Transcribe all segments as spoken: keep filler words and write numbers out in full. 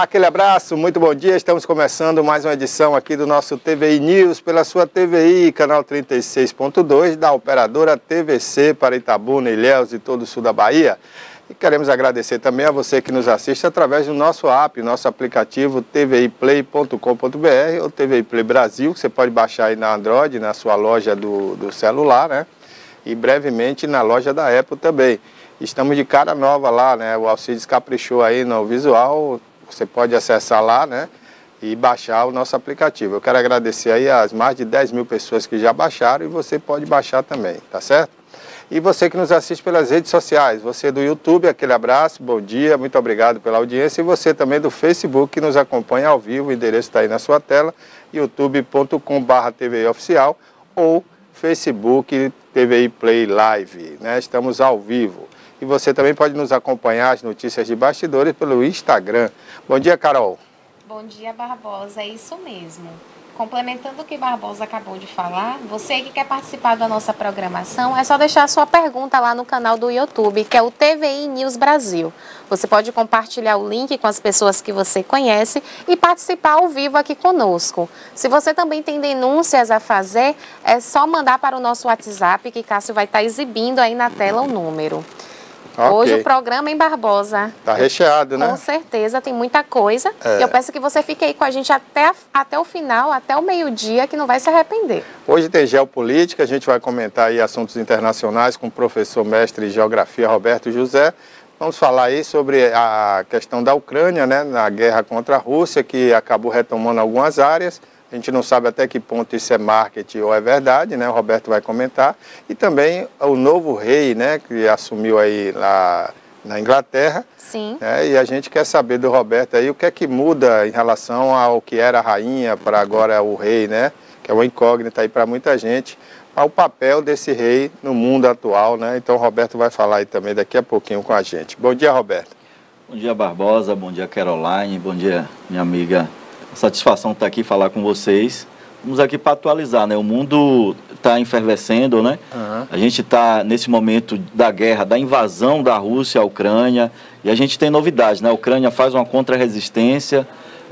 Olá, aquele abraço, muito bom dia. Estamos começando mais uma edição aqui do nosso T V I News pela sua T V I, canal trinta e seis ponto dois, da operadora T V C para Itabuna, Ilhéus e todo o sul da Bahia. E queremos agradecer também a você que nos assiste através do nosso app, nosso aplicativo T V I play ponto com ponto br ou T V I Play Brasil, que você pode baixar aí na Android, na sua loja do, do celular, né? E brevemente na loja da Apple também. Estamos de cara nova lá, né? O Alcides caprichou aí no visual, você pode acessar lá, né? E baixar o nosso aplicativo. Eu quero agradecer aí as mais de dez mil pessoas que já baixaram e você pode baixar também, tá certo? E você que nos assiste pelas redes sociais, você do YouTube, aquele abraço, bom dia, muito obrigado pela audiência. E você também do Facebook que nos acompanha ao vivo, o endereço está aí na sua tela, youtube ponto com barra T V I Oficial ou Facebook T V I Play Live, né? Estamos ao vivo. E você também pode nos acompanhar as notícias de bastidores pelo Instagram. Bom dia, Carol. Bom dia, Barbosa, é isso mesmo. Complementando o que Barbosa acabou de falar, você que quer participar da nossa programação, é só deixar a sua pergunta lá no canal do YouTube, que é o T V I News Brasil. Você pode compartilhar o link com as pessoas que você conhece e participar ao vivo aqui conosco. Se você também tem denúncias a fazer, é só mandar para o nosso WhatsApp, que Cássio vai estar exibindo aí na tela o número. Okay. Hoje o programa em Barbosa tá recheado, né? Com certeza, tem muita coisa. É. E eu peço que você fique aí com a gente até, a, até o final, até o meio-dia, que não vai se arrepender. Hoje tem geopolítica, a gente vai comentar aí assuntos internacionais com o professor mestre em geografia Roberto José. Vamos falar aí sobre a questão da Ucrânia, né? Na guerra contra a Rússia, que acabou retomando algumas áreas. A gente não sabe até que ponto isso é marketing ou é verdade, né? O Roberto vai comentar. E também o novo rei, né? Que assumiu aí lá na Inglaterra. Sim. Né? E a gente quer saber do Roberto aí o que é que muda em relação ao que era a rainha para agora o rei, né? Que é uma incógnita aí para muita gente. Ao papel desse rei no mundo atual, né? Então o Roberto vai falar aí também daqui a pouquinho com a gente. Bom dia, Roberto. Bom dia, Barbosa. Bom dia, Caroline. Bom dia, minha amiga. Satisfação estar aqui falar com vocês. Vamos aqui para atualizar, né? O mundo está efervescendo, né? Uhum. A gente está nesse momento da guerra, da invasão da Rússia à Ucrânia, e a gente tem novidades, né? A Ucrânia faz uma contra-resistência,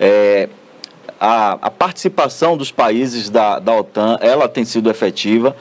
é, a, a participação dos países da, da OTAN, ela tem sido efetiva.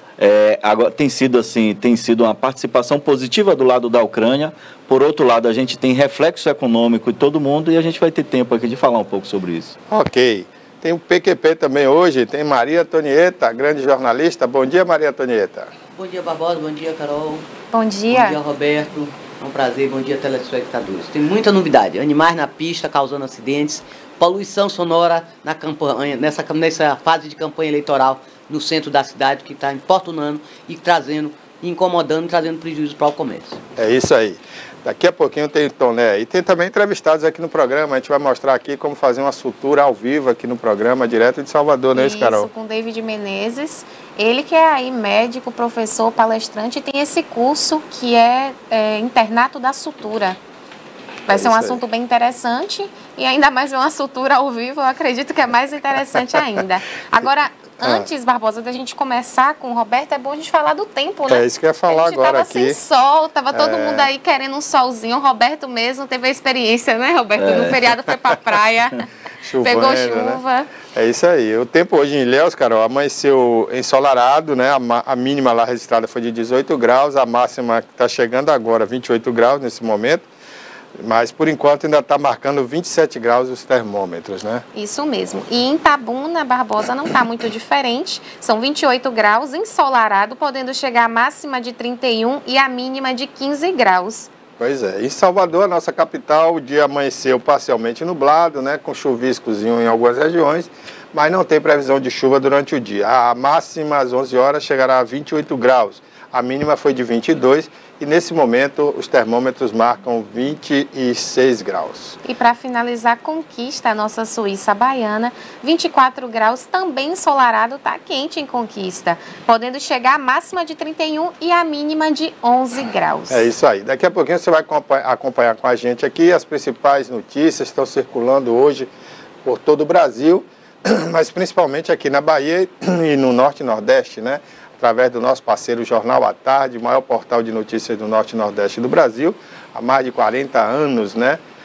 É, agora, tem sido assim, tem sido uma participação positiva do lado da Ucrânia. Por outro lado, a gente tem reflexo econômico de todo mundo e a gente vai ter tempo aqui de falar um pouco sobre isso. Ok. Tem o P Q P também hoje, tem Maria Antonieta, grande jornalista. Bom dia, Maria Antonieta. Bom dia, Barbosa. Bom dia, Carol. Bom dia. Bom dia, Roberto. É um prazer. Bom dia, telespectadores. Tem muita novidade. Animais na pista causando acidentes, poluição sonora na campanha, nessa, nessa fase de campanha eleitoral no centro da cidade, que está importunando e trazendo, incomodando e trazendo prejuízo para o comércio. É isso aí. Daqui a pouquinho tem Toné. E tem também entrevistados aqui no programa. A gente vai mostrar aqui como fazer uma sutura ao vivo aqui no programa, direto de Salvador, não é isso, Carol? Isso, com David Menezes. Ele que é aí médico, professor, palestrante, e tem esse curso que é, é Internato da Sutura. Vai é ser um assunto aí. Bem interessante e ainda mais uma sutura ao vivo, eu acredito que é mais interessante ainda. Agora, antes, ah. Barbosa, da gente começar com o Roberto, é bom a gente falar do tempo, né? É isso que eu ia falar agora aqui. A gente tava sem sol, tava todo é... mundo aí querendo um solzinho. O Roberto mesmo teve a experiência, né, Roberto? É. No feriado foi pra praia, Chovendo, pegou chuva. Né? É isso aí. O tempo hoje em Ilhéus, Carol, amanheceu ensolarado, né? A, a mínima lá registrada foi de dezoito graus, a máxima que está chegando agora, vinte e oito graus nesse momento. Mas, por enquanto, ainda está marcando vinte e sete graus os termômetros, né? Isso mesmo. E em Itabuna, Barbosa, não está muito diferente. São vinte e oito graus, ensolarado, podendo chegar a máxima de trinta e um e a mínima de quinze graus. Pois é. Em Salvador, a nossa capital, o dia amanheceu parcialmente nublado, né? Com chuviscozinho em algumas regiões, mas não tem previsão de chuva durante o dia. A máxima, às onze horas, chegará a vinte e oito graus. A mínima foi de vinte e dois e nesse momento os termômetros marcam vinte e seis graus. E para finalizar, Conquista, a nossa Suíça baiana, vinte e quatro graus, também ensolarado, tá quente em Conquista, podendo chegar a máxima de trinta e um e a mínima de onze graus. É isso aí. Daqui a pouquinho você vai acompanhar com a gente aqui. As principais notícias estão circulando hoje por todo o Brasil, mas principalmente aqui na Bahia e no Norte e Nordeste, né? Através do nosso parceiro Jornal à Tarde, o maior portal de notícias do Norte e Nordeste do Brasil, há mais de quarenta anos, né?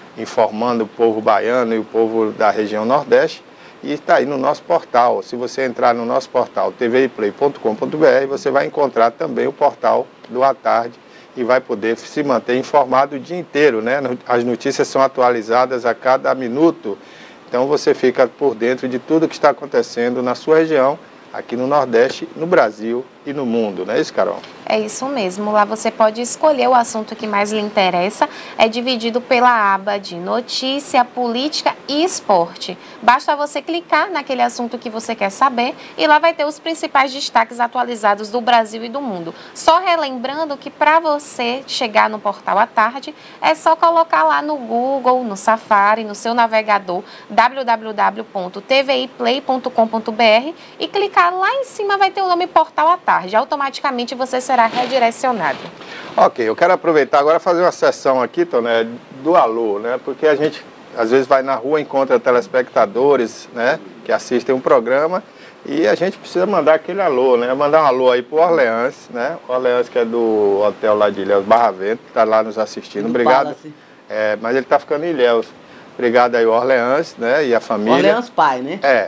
informando o povo baiano e o povo da região Nordeste. E está aí no nosso portal. Se você entrar no nosso portal t v i play ponto com ponto b r, você vai encontrar também o portal do À Tarde e vai poder se manter informado o dia inteiro, né? As notícias são atualizadas a cada minuto, então você fica por dentro de tudo que está acontecendo na sua região, aqui no Nordeste, no Brasil e no mundo, não é isso, Carol? É isso mesmo, lá você pode escolher o assunto que mais lhe interessa, é dividido pela aba de notícia, política e esporte. Basta você clicar naquele assunto que você quer saber e lá vai ter os principais destaques atualizados do Brasil e do mundo. Só relembrando que para você chegar no portal À Tarde, é só colocar lá no Google, no Safari, no seu navegador, w w w ponto t v i play ponto com ponto b r e clicar lá em cima vai ter o nome Portal À Tarde. Automaticamente você será redirecionado. Ok, eu quero aproveitar agora e fazer uma sessão aqui, Toné, do alô, né? Porque a gente às vezes vai na rua, encontra telespectadores, né, que assistem um programa e a gente precisa mandar aquele alô, né? Mandar um alô aí pro Orleans, né? O Orleans, que é do hotel lá de Ilhéus Barra Vento, que está lá nos assistindo. Obrigado. É, mas ele está ficando em Ilhéus. Obrigado aí, Orleans, né? E a família. Orleans pai, né? É.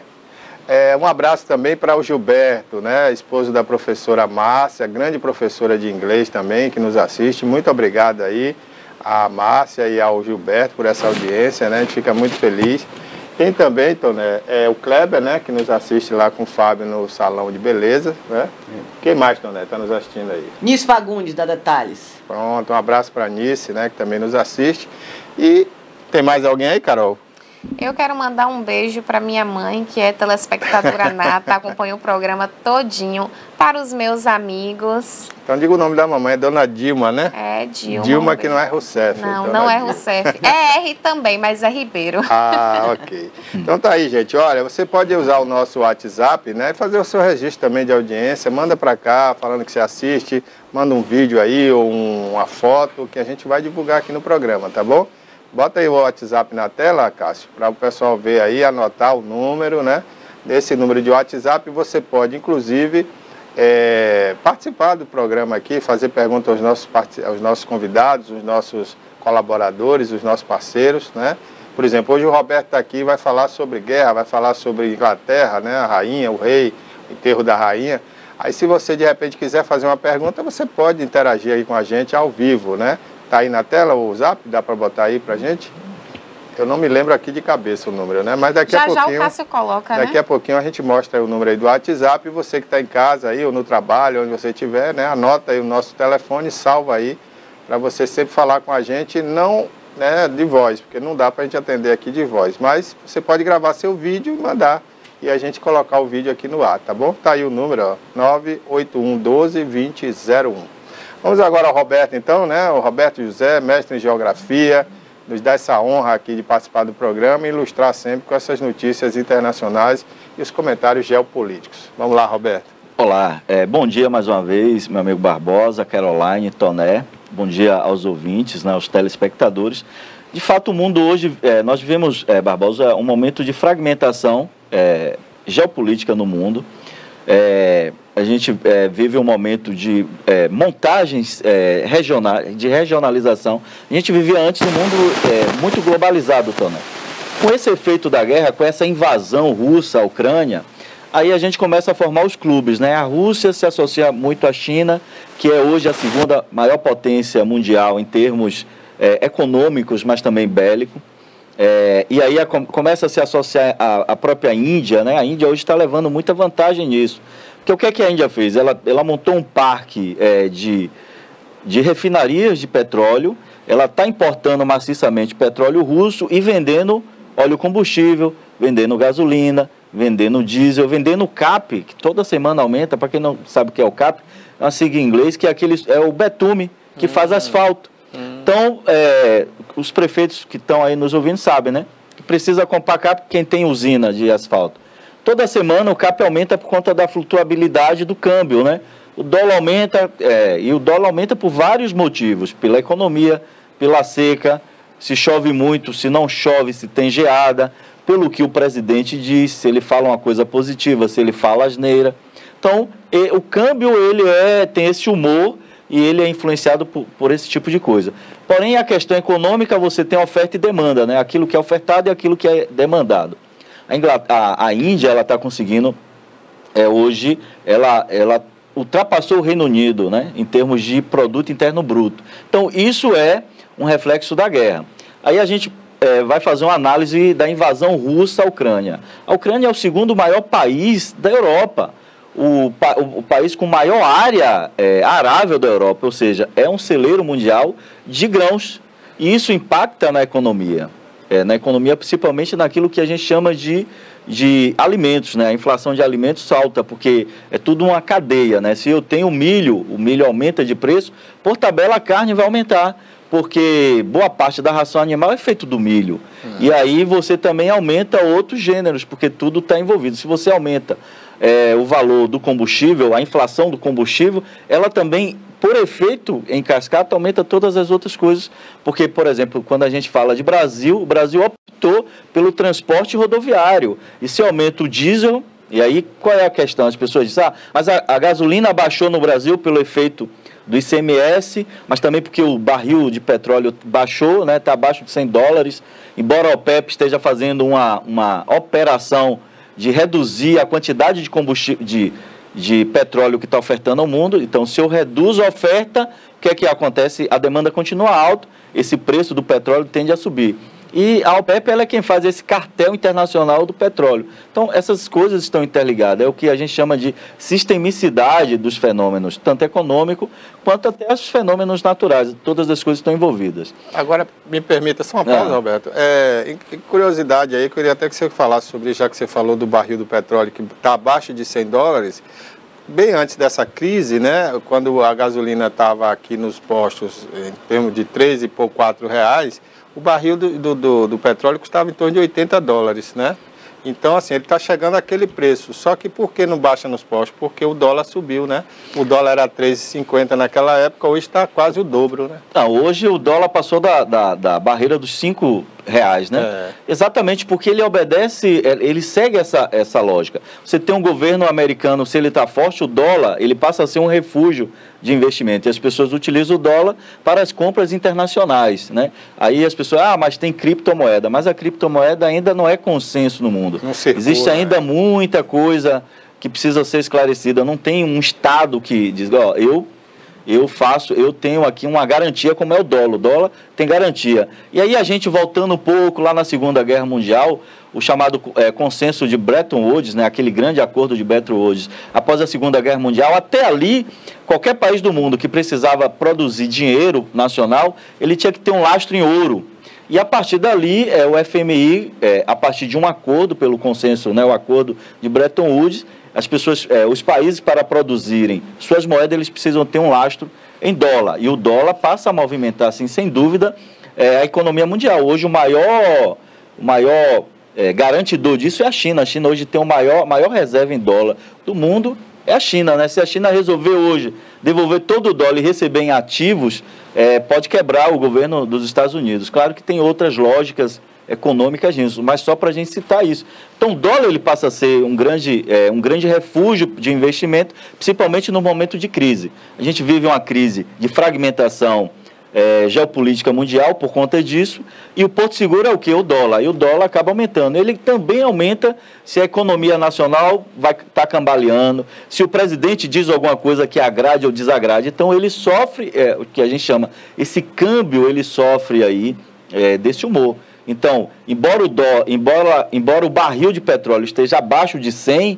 É, um abraço também para o Gilberto, né, esposo da professora Márcia, grande professora de inglês também, que nos assiste. Muito obrigado aí à Márcia e ao Gilberto por essa audiência, né, a gente fica muito feliz. Tem também, Toné, é o Kleber, né, que nos assiste lá com o Fábio no Salão de Beleza, né. Quem mais, Toné, está nos assistindo aí? Nice Fagundes, da Detalhes. Pronto, um abraço para a Nice, né, que também nos assiste. E tem mais alguém aí, Carol? Eu quero mandar um beijo para minha mãe, que é telespectadora nata, acompanha o programa todinho, para os meus amigos. Então diga o nome da mamãe, é Dona Dilma, né? É, Dilma. Dilma, que não é Rousseff. Não, Dona não é Dilma. Rousseff. É R também, mas é Ribeiro. Ah, ok. Então tá aí, gente. Olha, você pode usar o nosso WhatsApp, né? E fazer o seu registro também de audiência. Manda para cá, falando que você assiste. Manda um vídeo aí ou um, uma foto que a gente vai divulgar aqui no programa, tá bom? Bota aí o WhatsApp na tela, Cássio, para o pessoal ver aí, anotar o número, né? Desse número de WhatsApp você pode, inclusive, é, participar do programa aqui, fazer perguntas aos nossos, aos nossos convidados, os nossos colaboradores, os nossos parceiros, né? Por exemplo, hoje o Roberto está aqui e vai falar sobre guerra, vai falar sobre Inglaterra, né? A rainha, o rei, o enterro da rainha. Aí se você de repente quiser fazer uma pergunta, você pode interagir aí com a gente ao vivo, né? Tá aí na tela o zap, dá para botar aí pra gente? Eu não me lembro aqui de cabeça o número, né? Mas daqui já, a pouquinho... Já o Cássio coloca, Daqui né? a pouquinho a gente mostra aí o número aí do WhatsApp e você que está em casa aí ou no trabalho, onde você estiver, né? Anota aí o nosso telefone, salva aí, para você sempre falar com a gente, não, né, de voz, porque não dá para a gente atender aqui de voz, mas você pode gravar seu vídeo e mandar e a gente colocar o vídeo aqui no ar, tá bom? Tá aí o número, ó, nove oito um, doze, vinte, zero um. Vamos agora ao Roberto, então, né? O Roberto José, mestre em Geografia, nos dá essa honra aqui de participar do programa e ilustrar sempre com essas notícias internacionais e os comentários geopolíticos. Vamos lá, Roberto. Olá, é, bom dia mais uma vez, meu amigo Barbosa, Caroline, Toné. Bom dia aos ouvintes, né, aos telespectadores. De fato, o mundo hoje, é, nós vivemos, é, Barbosa, um momento de fragmentação é, geopolítica no mundo. É, a gente é, vive um momento de é, montagens é, regionais, de regionalização. A gente vivia antes um mundo é, muito globalizado, Toné. Com esse efeito da guerra, com essa invasão russa à Ucrânia, aí a gente começa a formar os clubes, né? A Rússia se associa muito à China, que é hoje a segunda maior potência mundial em termos é, econômicos, mas também bélico. É, e aí a, começa a se associar à, à própria Índia, né? A Índia hoje está levando muita vantagem nisso. Porque o que é que a Índia fez? Ela, ela montou um parque é, de, de refinarias de petróleo, ela está importando maciçamente petróleo russo e vendendo óleo combustível, vendendo gasolina, vendendo diesel, vendendo cap, que toda semana aumenta. Para quem não sabe o que é o cap, é uma sigla em inglês, que é, aquele, é o betume que hum, faz asfalto. Hum. Então, é, os prefeitos que estão aí nos ouvindo sabem, né? Que precisa comprar cap quem tem usina de asfalto. Toda semana o cap aumenta por conta da flutuabilidade do câmbio, né? O dólar aumenta, é, e o dólar aumenta por vários motivos, pela economia, pela seca, se chove muito, se não chove, se tem geada, pelo que o presidente diz, se ele fala uma coisa positiva, se ele fala asneira. Então, e, o câmbio ele é, tem esse humor e ele é influenciado por, por esse tipo de coisa. Porém, a questão econômica, você tem oferta e demanda, né? Aquilo que é ofertado e aquilo que é demandado. A, Ingl... a, a Índia, ela está conseguindo, é, hoje, ela, ela ultrapassou o Reino Unido, né? Em termos de produto interno bruto. Então, isso é um reflexo da guerra. Aí a gente é, vai fazer uma análise da invasão russa à Ucrânia. A Ucrânia é o segundo maior país da Europa. O, o, o país com maior área é, arável da Europa, ou seja, é um celeiro mundial de grãos, e isso impacta na economia, é, na economia principalmente naquilo que a gente chama de, de alimentos, né? A inflação de alimentos salta, porque é tudo uma cadeia, né? Se eu tenho milho, o milho aumenta de preço, por tabela a carne vai aumentar, porque boa parte da ração animal é feito do milho, uhum. E aí você também aumenta outros gêneros, porque tudo está envolvido. Se você aumenta É, o valor do combustível, a inflação do combustível, ela também, por efeito em cascata, aumenta todas as outras coisas. Porque, por exemplo, quando a gente fala de Brasil, o Brasil optou pelo transporte rodoviário. E se aumenta o diesel, e aí qual é a questão? As pessoas dizem, ah, mas a, a gasolina baixou no Brasil pelo efeito do I C M S, mas também porque o barril de petróleo baixou, né, está abaixo de cem dólares, embora a OPEP esteja fazendo uma, uma operação de reduzir a quantidade de combustível, de, de petróleo que está ofertando ao mundo. Então, se eu reduzo a oferta, o que é que acontece? A demanda continua alta, esse preço do petróleo tende a subir. E a OPEP, ela é quem faz esse cartel internacional do petróleo. Então, essas coisas estão interligadas. É o que a gente chama de sistemicidade dos fenômenos, tanto econômico quanto até os fenômenos naturais. Todas as coisas estão envolvidas. Agora, me permita só uma pausa, é. Roberto. É, em curiosidade aí, eu queria até que você falasse sobre, já que você falou do barril do petróleo, que está abaixo de cem dólares, bem antes dessa crise, né, quando a gasolina estava aqui nos postos em termos de três e por quatro reais, o barril do, do, do, do petróleo custava em torno de oitenta dólares, né? Então, assim, ele está chegando àquele preço. Só que por que não baixa nos postos? Porque o dólar subiu, né? O dólar era três e cinquenta naquela época, hoje está quase o dobro, né? Não, hoje o dólar passou da, da, da barreira dos cinco reais, né? É. Exatamente porque ele obedece, ele segue essa, essa lógica. Você tem um governo americano, se ele está forte, o dólar, ele passa a ser um refúgio de investimento. E as pessoas utilizam o dólar para as compras internacionais, né? Aí as pessoas, ah, mas tem criptomoeda. Mas a criptomoeda ainda não é consenso no mundo. Não circula, existe ainda, né, muita coisa que precisa ser esclarecida. Não tem um Estado que diz, ó, eu... Eu faço, eu tenho aqui uma garantia como é o dólar. O dólar tem garantia. E aí a gente, voltando um pouco lá na Segunda Guerra Mundial, o chamado é, consenso de Bretton Woods, né, aquele grande acordo de Bretton Woods, após a Segunda Guerra Mundial, até ali, qualquer país do mundo que precisava produzir dinheiro nacional, ele tinha que ter um lastro em ouro. E a partir dali, é, o F M I, é, a partir de um acordo, pelo consenso, né, o acordo de Bretton Woods, as pessoas, é, os países, para produzirem suas moedas, eles precisam ter um lastro em dólar. E o dólar passa a movimentar, assim, sem dúvida, é, a economia mundial. Hoje o maior, o maior é, garantidor disso é a China. A China hoje tem o maior, maior reserva em dólar do mundo, é a China, né? Se a China resolver hoje devolver todo o dólar e receber em ativos, é, pode quebrar o governo dos Estados Unidos. Claro que tem outras lógicas econômicas nisso, mas só para a gente citar isso. Então o dólar, ele passa a ser um grande, é, um grande refúgio de investimento, principalmente no momento de crise. A gente vive uma crise de fragmentação é, geopolítica mundial por conta disso, e o porto seguro é o quê? O dólar. E o dólar acaba aumentando. Ele também aumenta se a economia nacional vai estar tá cambaleando, se o presidente diz alguma coisa que agrade ou desagrade. Então ele sofre, é, o que a gente chama, esse câmbio, ele sofre aí é, desse humor. Então, embora o, dó, embora, embora o barril de petróleo esteja abaixo de cem,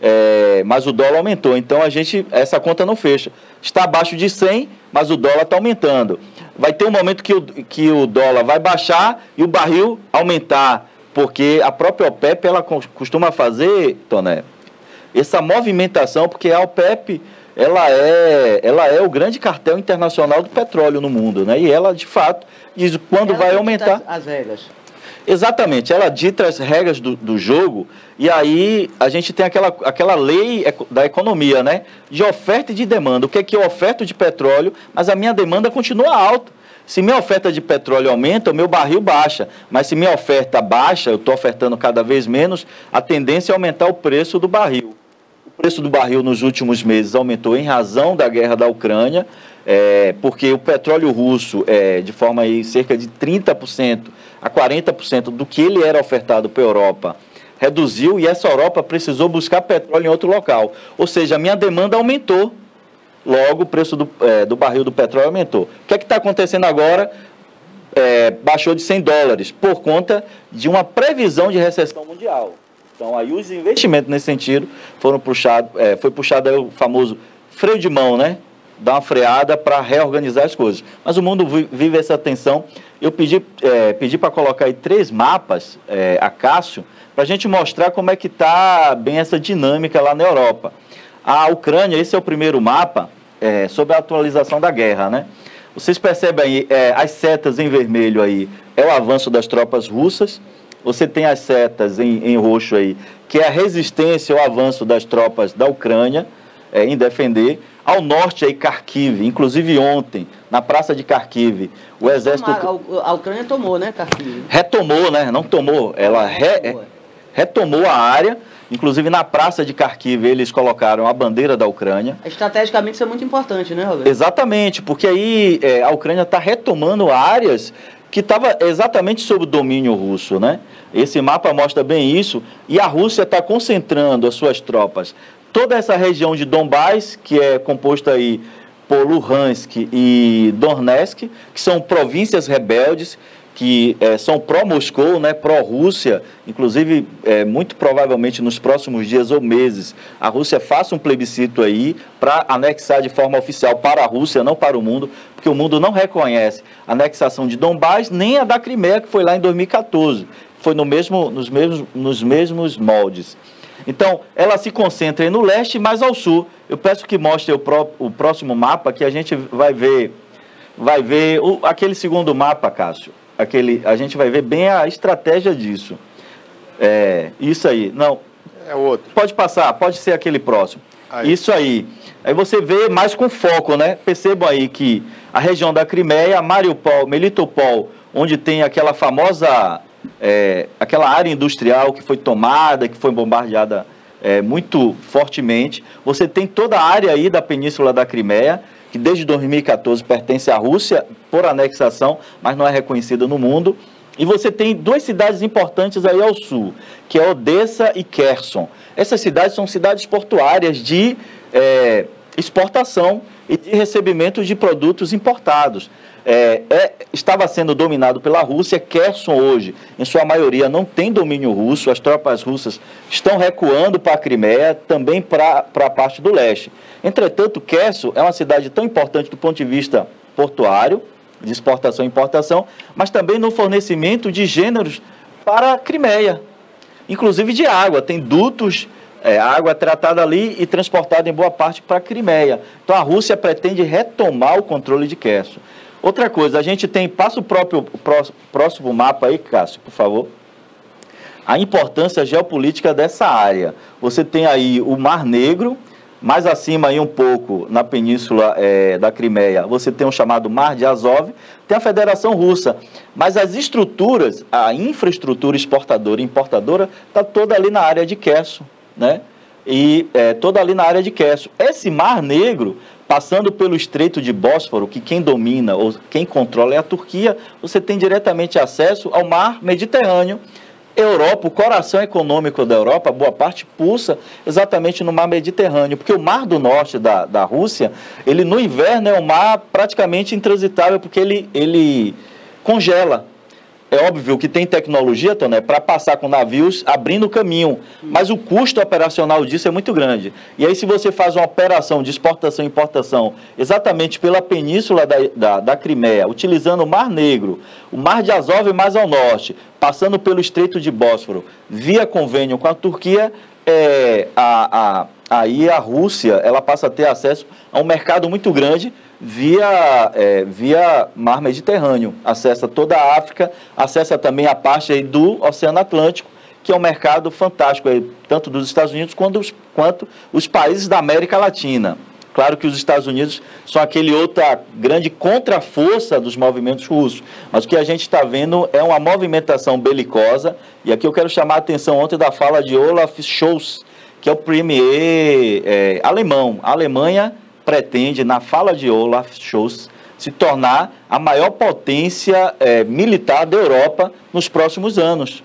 é, mas o dólar aumentou. Então, a gente, essa conta não fecha. Está abaixo de cem, mas o dólar está aumentando. Vai ter um momento que o, que o dólar vai baixar e o barril aumentar, porque a própria OPEP, ela costuma fazer, Toné, essa movimentação, porque a OPEP, ela é, ela é o grande cartel internacional do petróleo no mundo, né? E ela, de fato, diz quando ela vai aumentar as regras. Exatamente, ela dita as regras do, do jogo, e aí a gente tem aquela, aquela lei da economia, né? De oferta e de demanda. O que é que eu oferto de petróleo, mas a minha demanda continua alta. Se minha oferta de petróleo aumenta, o meu barril baixa. Mas se minha oferta baixa, eu estou ofertando cada vez menos, a tendência é aumentar o preço do barril. O preço do barril nos últimos meses aumentou em razão da guerra da Ucrânia. é, porque o petróleo russo, é, de forma aí, cerca de trinta por cento a quarenta por cento do que ele era ofertado para a Europa, reduziu e essa Europa precisou buscar petróleo em outro local. Ou seja, a minha demanda aumentou, logo o preço do, é, do barril do petróleo aumentou. O que é que está acontecendo agora? É, baixou de cem dólares, por conta de uma previsão de recessão mundial. Então, aí os investimentos nesse sentido foram puxados, é, foi puxado aí o famoso freio de mão, né? Dar uma freada para reorganizar as coisas. Mas o mundo vive essa tensão. Eu pedi, é, pedi para colocar aí três mapas, é, a Cássio, para a gente mostrar como é que está bem essa dinâmica lá na Europa. A Ucrânia, esse é o primeiro mapa, é, sobre a atualização da guerra, né? Vocês percebem aí, é, as setas em vermelho aí, é o avanço das tropas russas. Você tem as setas em, em roxo aí, que é a resistência ao avanço das tropas da Ucrânia, é, em defender. Ao norte aí, Kharkiv, inclusive ontem, na praça de Kharkiv, o exército... Tomaram, a Ucrânia tomou, né, Kharkiv? Retomou, né? Não tomou, ela re, retomou a área. Inclusive, na praça de Kharkiv, eles colocaram a bandeira da Ucrânia. Estrategicamente, isso é muito importante, né, Roberto? Exatamente, porque aí é, a Ucrânia está retomando áreas que estavam exatamente sob o domínio russo, né? Esse mapa mostra bem isso, e a Rússia está concentrando as suas tropas. Toda essa região de Donbás, que é composta aí por Luhansk e Donetsk, que são províncias rebeldes, que é, são pró-Moscou, né, pró-Rússia, inclusive, é, muito provavelmente nos próximos dias ou meses, a Rússia faça um plebiscito aí para anexar de forma oficial para a Rússia, não para o mundo, porque o mundo não reconhece a anexação de Donbás, nem a da Crimeia, que foi lá em dois mil e quatorze, foi no mesmo, nos, mesmos, nos mesmos moldes. Então, ela se concentra aí no leste, mais ao sul. Eu peço que mostre o, pró, o próximo mapa, que a gente vai ver, vai ver o, aquele segundo mapa, Cássio. Aquele, a gente vai ver bem a estratégia disso. É, isso aí. Não. É o outro. Pode passar, pode ser aquele próximo. Aí. Isso aí. Aí você vê mais com foco, né? Percebam aí que a região da Crimeia, Mariupol, Melitopol, onde tem aquela famosa, é, aquela área industrial que foi tomada, que foi bombardeada é, muito fortemente. Você tem toda a área aí da Península da Crimeia, que desde dois mil e quatorze pertence à Rússia por anexação, mas não é reconhecida no mundo. E você tem duas cidades importantes aí ao sul, que é Odessa e Kherson. Essas cidades são cidades portuárias de é, exportação e de recebimento de produtos importados. É, é, estava sendo dominado pela Rússia. Kherson hoje, em sua maioria, não tem domínio russo. As tropas russas estão recuando para a Crimeia, também para a parte do leste. Entretanto, Kherson é uma cidade tão importante do ponto de vista portuário, de exportação e importação, mas também no fornecimento de gêneros para a Crimeia, inclusive de água. Tem dutos, é, água tratada ali e transportada em boa parte para a Crimeia. Então a Rússia pretende retomar o controle de Kherson. Outra coisa, a gente tem, passa o próprio o próximo mapa aí, Cássio, por favor. A importância geopolítica dessa área. Você tem aí o Mar Negro, mais acima aí um pouco, na península é, da Crimeia, você tem o chamado Mar de Azov, tem a Federação Russa, mas as estruturas, a infraestrutura exportadora e importadora, está toda ali na área de Kherson, né? E é, toda ali na área de Kherson. Esse Mar Negro, passando pelo Estreito de Bósforo, que quem domina ou quem controla é a Turquia, você tem diretamente acesso ao Mar Mediterrâneo. Europa, o coração econômico da Europa, boa parte pulsa exatamente no mar Mediterrâneo, porque o mar do norte da, da Rússia, ele no inverno é um mar praticamente intransitável, porque ele, ele congela. É óbvio que tem tecnologia, Toné, para passar com navios abrindo o caminho, mas o custo operacional disso é muito grande. E aí, se você faz uma operação de exportação e importação exatamente pela península da, da, da Crimeia, utilizando o Mar Negro, o Mar de Azov mais ao norte, passando pelo Estreito de Bósforo, via convênio com a Turquia, é, a, a, aí a Rússia ela passa a ter acesso a um mercado muito grande, via, é, via Mar Mediterrâneo, acessa toda a África, acessa também a parte aí do Oceano Atlântico, que é um mercado fantástico, aí, tanto dos Estados Unidos quanto os, quanto os países da América Latina. Claro que os Estados Unidos são aquele outra grande contraforça dos movimentos russos, mas o que a gente está vendo é uma movimentação belicosa, e aqui eu quero chamar a atenção ontem da fala de Olaf Scholz, que é o premier é, alemão. A Alemanha pretende, na fala de Olaf Scholz, se tornar a maior potência é, militar da Europa nos próximos anos.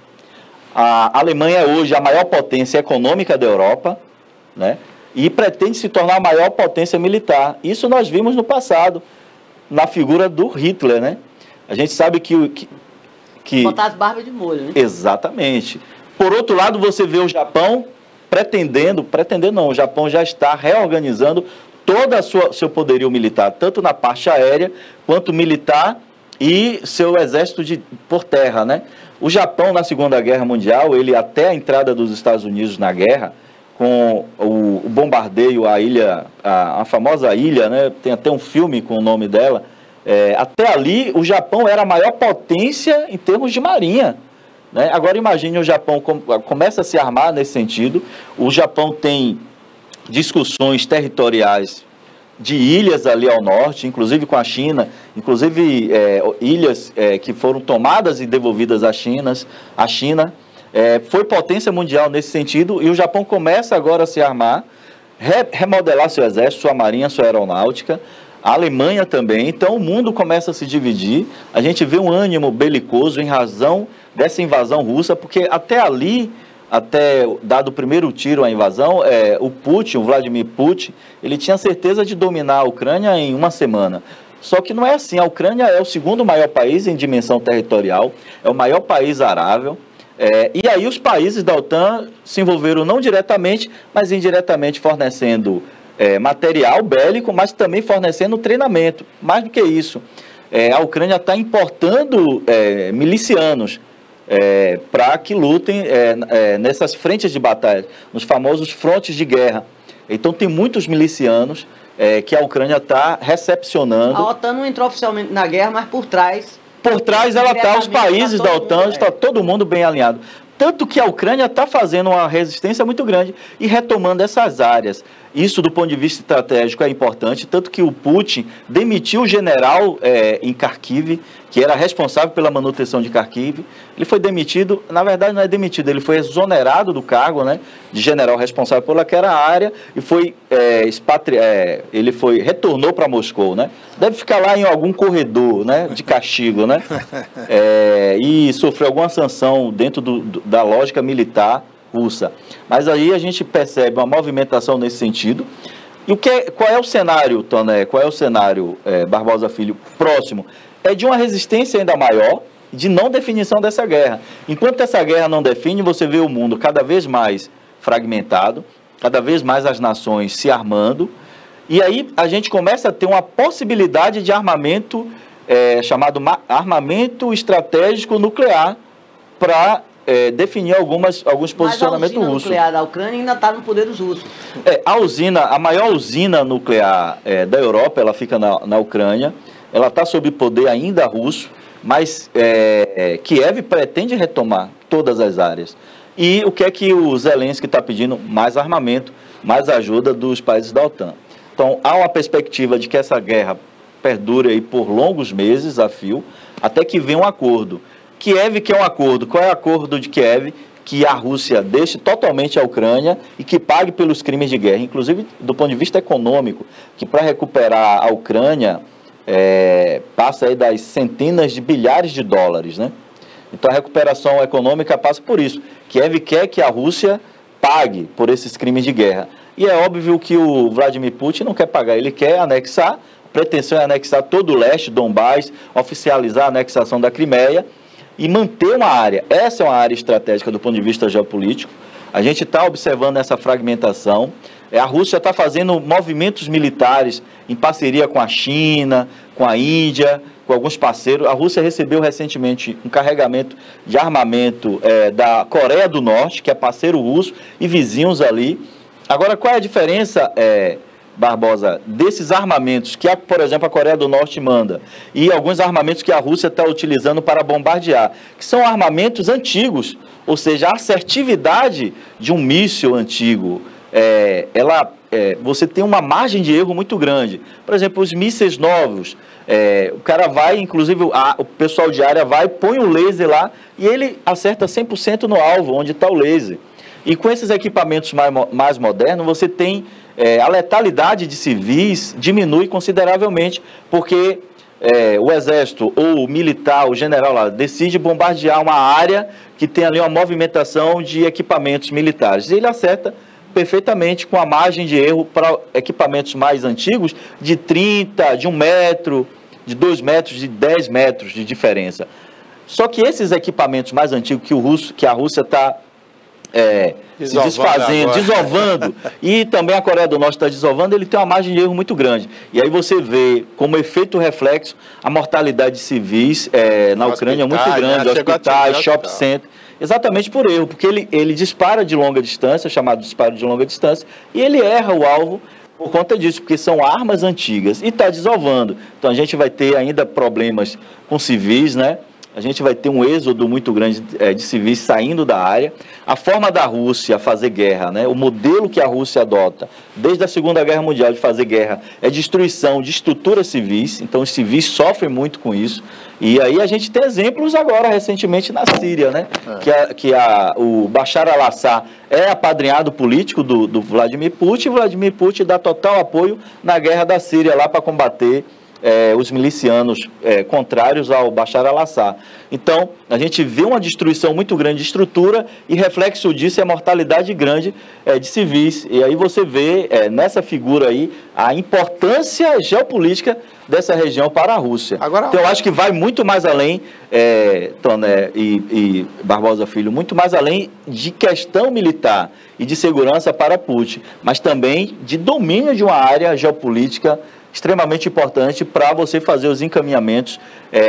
A Alemanha é hoje a maior potência econômica da Europa, né? E pretende se tornar a maior potência militar. Isso nós vimos no passado, na figura do Hitler, né? A gente sabe que... que, que... botar as barbas de molho, né? Exatamente. Por outro lado, você vê o Japão pretendendo, pretendendo não, o Japão já está reorganizando todo o seu poderio militar, tanto na parte aérea, quanto militar e seu exército de, por terra, né? O Japão, na Segunda Guerra Mundial, ele até a entrada dos Estados Unidos na guerra, com o, o bombardeio à ilha, a, a famosa ilha, né? Tem até um filme com o nome dela, é, até ali o Japão era a maior potência em termos de marinha, né? Agora imagine o Japão com, começa a se armar nesse sentido, o Japão tem discussões territoriais de ilhas ali ao norte, inclusive com a China, inclusive é, ilhas é, que foram tomadas e devolvidas à China, à China é, foi potência mundial nesse sentido, e o Japão começa agora a se armar, re, remodelar seu exército, sua marinha, sua aeronáutica, a Alemanha também. Então o mundo começa a se dividir, a gente vê um ânimo belicoso em razão dessa invasão russa, porque até ali, até dado o primeiro tiro à invasão, é, o Putin, o Vladimir Putin, ele tinha certeza de dominar a Ucrânia em uma semana. Só que não é assim, a Ucrânia é o segundo maior país em dimensão territorial, é o maior país arável, é, e aí os países da OTAN se envolveram não diretamente, mas indiretamente fornecendo é, material bélico, mas também fornecendo treinamento. Mais do que isso, é, a Ucrânia está importando é, milicianos, É, para que lutem é, é, nessas frentes de batalha, nos famosos frontes de guerra. Então tem muitos milicianos é, que a Ucrânia está recepcionando. A OTAN não entrou oficialmente na guerra, mas por trás... Por trás ela está, os países da OTAN, está todo mundo bem alinhado. Tanto que a Ucrânia está fazendo uma resistência muito grande e retomando essas áreas. Isso, do ponto de vista estratégico, é importante, tanto que o Putin demitiu o general é, em Kharkiv, que era responsável pela manutenção de Kharkiv. Ele foi demitido, na verdade não é demitido, ele foi exonerado do cargo, né, de general responsável por aquela área, e foi, é, expatri... é, ele foi, retornou para Moscou, né? Deve ficar lá em algum corredor, né, de castigo, né? É, e sofreu alguma sanção dentro do, do, da lógica militar russa. Mas aí a gente percebe uma movimentação nesse sentido. E o que é, qual é o cenário, Toné? Qual é o cenário, é, Barbosa Filho, próximo? É de uma resistência ainda maior, de não definição dessa guerra. Enquanto essa guerra não define, você vê o mundo cada vez mais fragmentado, cada vez mais as nações se armando, e aí a gente começa a ter uma possibilidade de armamento, é, chamado armamento estratégico nuclear, para é, definir algumas, alguns posicionamentos russos. Mas a usina nuclear da Ucrânia ainda está no poder dos russos. É, a usina, a maior usina nuclear é, da Europa, ela fica na, na Ucrânia, ela está sob poder ainda russo, mas é, Kiev pretende retomar todas as áreas. E o que é que o Zelensky está pedindo? Mais armamento, mais ajuda dos países da OTAN. Então, há uma perspectiva de que essa guerra perdure aí por longos meses a fio, até que venha um acordo. Kiev quer um acordo. Qual é o acordo de Kiev? Que a Rússia deixe totalmente a Ucrânia e que pague pelos crimes de guerra, inclusive do ponto de vista econômico, que para recuperar a Ucrânia é, passa aí das centenas de bilhares de dólares, né? Então a recuperação econômica passa por isso. Kiev quer que a Rússia pague por esses crimes de guerra. E é óbvio que o Vladimir Putin não quer pagar, ele quer anexar, a pretensão é anexar todo o leste, Donbás, oficializar a anexação da Crimeia e manter uma área. Essa é uma área estratégica do ponto de vista geopolítico. A gente está observando essa fragmentação. A Rússia está fazendo movimentos militares em parceria com a China, com a Índia, com alguns parceiros. A Rússia recebeu recentemente um carregamento de armamento é, da Coreia do Norte, que é parceiro russo, e vizinhos ali. Agora, qual é a diferença, é, Barbosa, desses armamentos que, a, por exemplo, a Coreia do Norte manda e alguns armamentos que a Rússia está utilizando para bombardear, que são armamentos antigos, ou seja, a assertividade de um míssil antigo, é, ela, é, você tem uma margem de erro muito grande. Por exemplo, os mísseis novos, é, o cara vai, inclusive a, o pessoal de área vai, põe um laser lá e ele acerta cem por cento no alvo, onde está o laser. E com esses equipamentos mais, mais modernos, você tem é, a letalidade de civis diminui consideravelmente, porque é, o exército ou o militar, o general lá, decide bombardear uma área que tem ali uma movimentação de equipamentos militares. E ele acerta perfeitamente com a margem de erro para equipamentos mais antigos de trinta, de um metro, de dois metros, de dez metros de diferença. Só que esses equipamentos mais antigos que, o russo, que a Rússia está é, se desfazendo, agora. desovando, e também a Coreia do Norte está desovando, ele tem uma margem de erro muito grande. E aí você vê, como efeito reflexo, a mortalidade de civis é, na Ucrânia é muito grande, né? Hospitais, shopping center. Exatamente por erro, porque ele, ele dispara de longa distância, chamado disparo de longa distância, e ele erra o alvo por conta disso, porque são armas antigas e está desovando. Então a gente vai ter ainda problemas com civis, né? A gente vai ter um êxodo muito grande é, de civis saindo da área. A forma da Rússia fazer guerra, né? O modelo que a Rússia adota desde a Segunda Guerra Mundial de fazer guerra é destruição de estruturas civis. Então os civis sofrem muito com isso. E aí a gente tem exemplos agora, recentemente, na Síria, né? É. Que, a, que a, o Bashar al-Assad é apadrinhado político do, do Vladimir Putin, e Vladimir Putin dá total apoio na guerra da Síria lá para combater É, os milicianos é, contrários ao Bashar al-Assad. Então, a gente vê uma destruição muito grande de estrutura e reflexo disso é a mortalidade grande é, de civis. E aí você vê é, nessa figura aí a importância geopolítica dessa região para a Rússia. Agora, então, eu acho que vai muito mais além, é, Toné e, e Barbosa Filho, muito mais além de questão militar e de segurança para Putin, mas também de domínio de uma área geopolítica extremamente importante para você fazer os encaminhamentos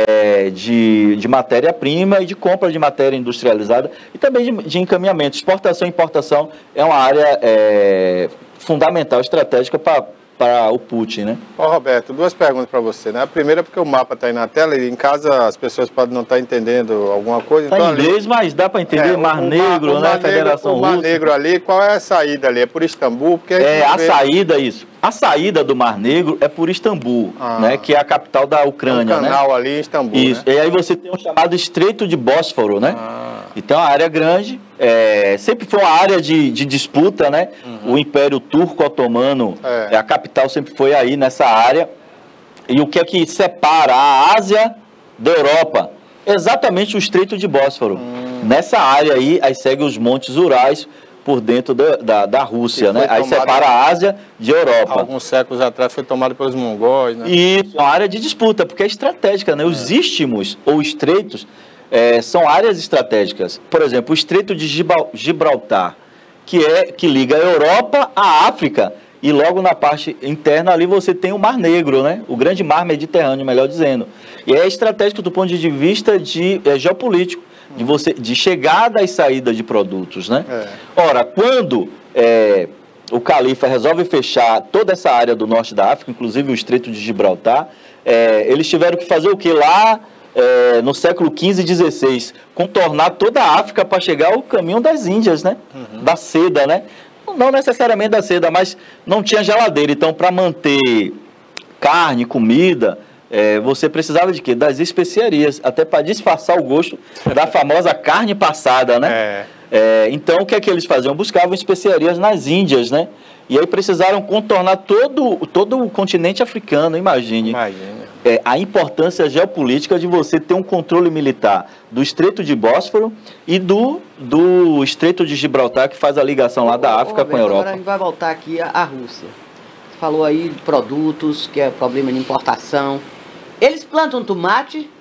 é, de, de matéria-prima e de compra de matéria industrializada e também de, de encaminhamento. Exportação e importação é uma área é, fundamental, estratégica para para o Putin, né? Ó, Roberto, duas perguntas para você, né? A primeira é porque o mapa está aí na tela e em casa as pessoas podem não estar entendendo alguma coisa. Está então, em inglês, ali, mas dá para entender. É, Mar Negro, o, né? Mar Federação Russa. O Mar Negro ali, qual é a saída ali? É por Istambul? Porque a é, a vê... saída, isso. A saída do Mar Negro é por Istambul, ah, né? Que é a capital da Ucrânia, né? O canal né? ali em Istambul, isso. Né? E aí você tem o chamado Estreito de Bósforo, né? Ah. Então, a área grande, é, sempre foi uma área de, de disputa, né? Uhum. O Império Turco-Otomano, é. a capital sempre foi aí nessa área. E o que é que separa a Ásia da Europa? Exatamente o Estreito de Bósforo. Hum. Nessa área aí, aí segue os Montes Urais por dentro da, da, da Rússia, né? Aí separa a Ásia de Europa. Alguns séculos atrás foi tomado pelos mongóis, né? Isso, é uma área de disputa, porque é estratégica, né? Os é. istmos ou estreitos É, são áreas estratégicas. Por exemplo, o Estreito de Gibraltar, que, é, que liga a Europa à África, e logo na parte interna ali você tem o Mar Negro, né? O grande mar Mediterrâneo, melhor dizendo. E é estratégico do ponto de vista de, é, geopolítico, de, você, de chegada e saída de produtos, né? É. Ora, quando é, o califa resolve fechar toda essa área do norte da África, inclusive o Estreito de Gibraltar, é, eles tiveram que fazer o que lá... É, no século quinze e dezesseis, contornar toda a África para chegar ao caminho das Índias, né? Uhum. Da seda, né? Não necessariamente da seda, mas não tinha geladeira. Então, para manter carne, comida, é, você precisava de quê? Das especiarias, até para disfarçar o gosto da famosa carne passada, né? É. É, então, o que é que eles faziam? Buscavam especiarias nas Índias, né? E aí precisaram contornar todo, todo o continente africano, imagine. Imagine. É, a importância geopolítica de você ter um controle militar do Estreito de Bósforo e do, do Estreito de Gibraltar, que faz a ligação lá da África ô, com a Europa. Agora a gente vai voltar aqui à Rússia. Você falou aí de produtos, que é problema de importação. Eles plantam tomate?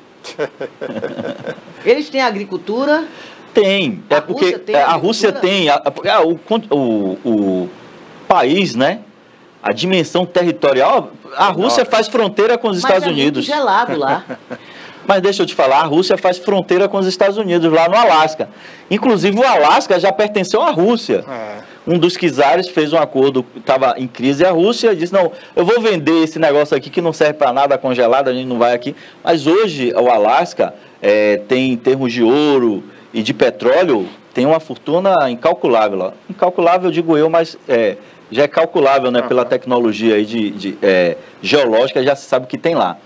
Eles têm agricultura? Tem. É a porque Rússia tem a Rússia tem... A, a, o, o, o país, né? A dimensão territorial, a Rússia faz fronteira com os Mas Estados é Unidos. Muito gelado lá. Mas deixa eu te falar, a Rússia faz fronteira com os Estados Unidos, lá no Alasca. Inclusive o Alasca já pertenceu à Rússia. É. Um dos czares fez um acordo, estava em crise, e a Rússia disse, não, eu vou vender esse negócio aqui que não serve para nada, congelado, a gente não vai aqui. Mas hoje o Alasca é, tem, em termos de ouro e de petróleo, tem uma fortuna incalculável. Lá. Incalculável, digo eu, mas... É, já é calculável, né, uhum. pela tecnologia aí de, de, é, geológica, já se sabe o que tem lá.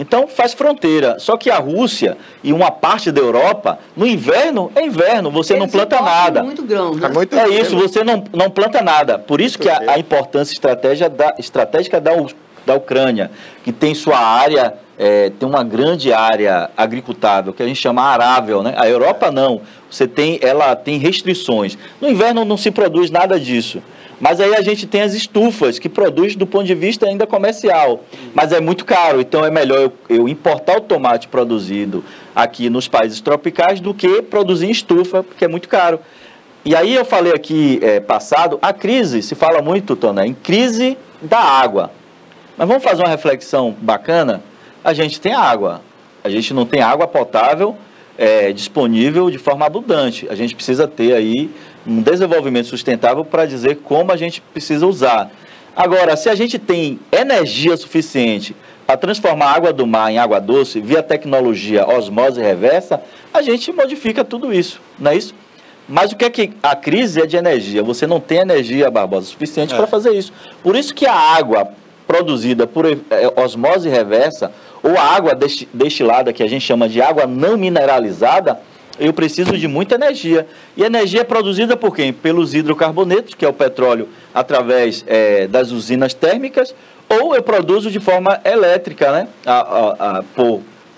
Então faz fronteira. Só que a Rússia e uma parte da Europa, no inverno, é inverno, você Eles não planta nada. muito grão, né? É, muito É isso, você não, não planta nada. Por isso que a, a importância estratégia da, estratégica da, U- da Ucrânia, que tem sua área, é, tem uma grande área agricultável, que a gente chama arável, né? A Europa não. Você tem, ela tem restrições. No inverno não se produz nada disso. Mas aí a gente tem as estufas, que produz do ponto de vista ainda comercial. Mas é muito caro, então é melhor eu, eu importar o tomate produzido aqui nos países tropicais do que produzir em estufa, porque é muito caro. E aí eu falei aqui, é, passado, a crise, se fala muito, Toné, em crise da água. Mas vamos fazer uma reflexão bacana? A gente tem água, a gente não tem água potável é, disponível de forma abundante. A gente precisa ter aí um desenvolvimento sustentável para dizer como a gente precisa usar. Agora, se a gente tem energia suficiente para transformar a água do mar em água doce via tecnologia osmose reversa, a gente modifica tudo isso, não é isso? Mas o que é que a crise é de energia? Você não tem energia, Barbosa, suficiente é. para fazer isso. Por isso que a água produzida por osmose reversa ou a água destilada, que a gente chama de água não mineralizada, eu preciso de muita energia. E energia é produzida por quem? Pelos hidrocarbonetos, que é o petróleo, através é, das usinas térmicas, ou eu produzo de forma elétrica, né? A, a, a, por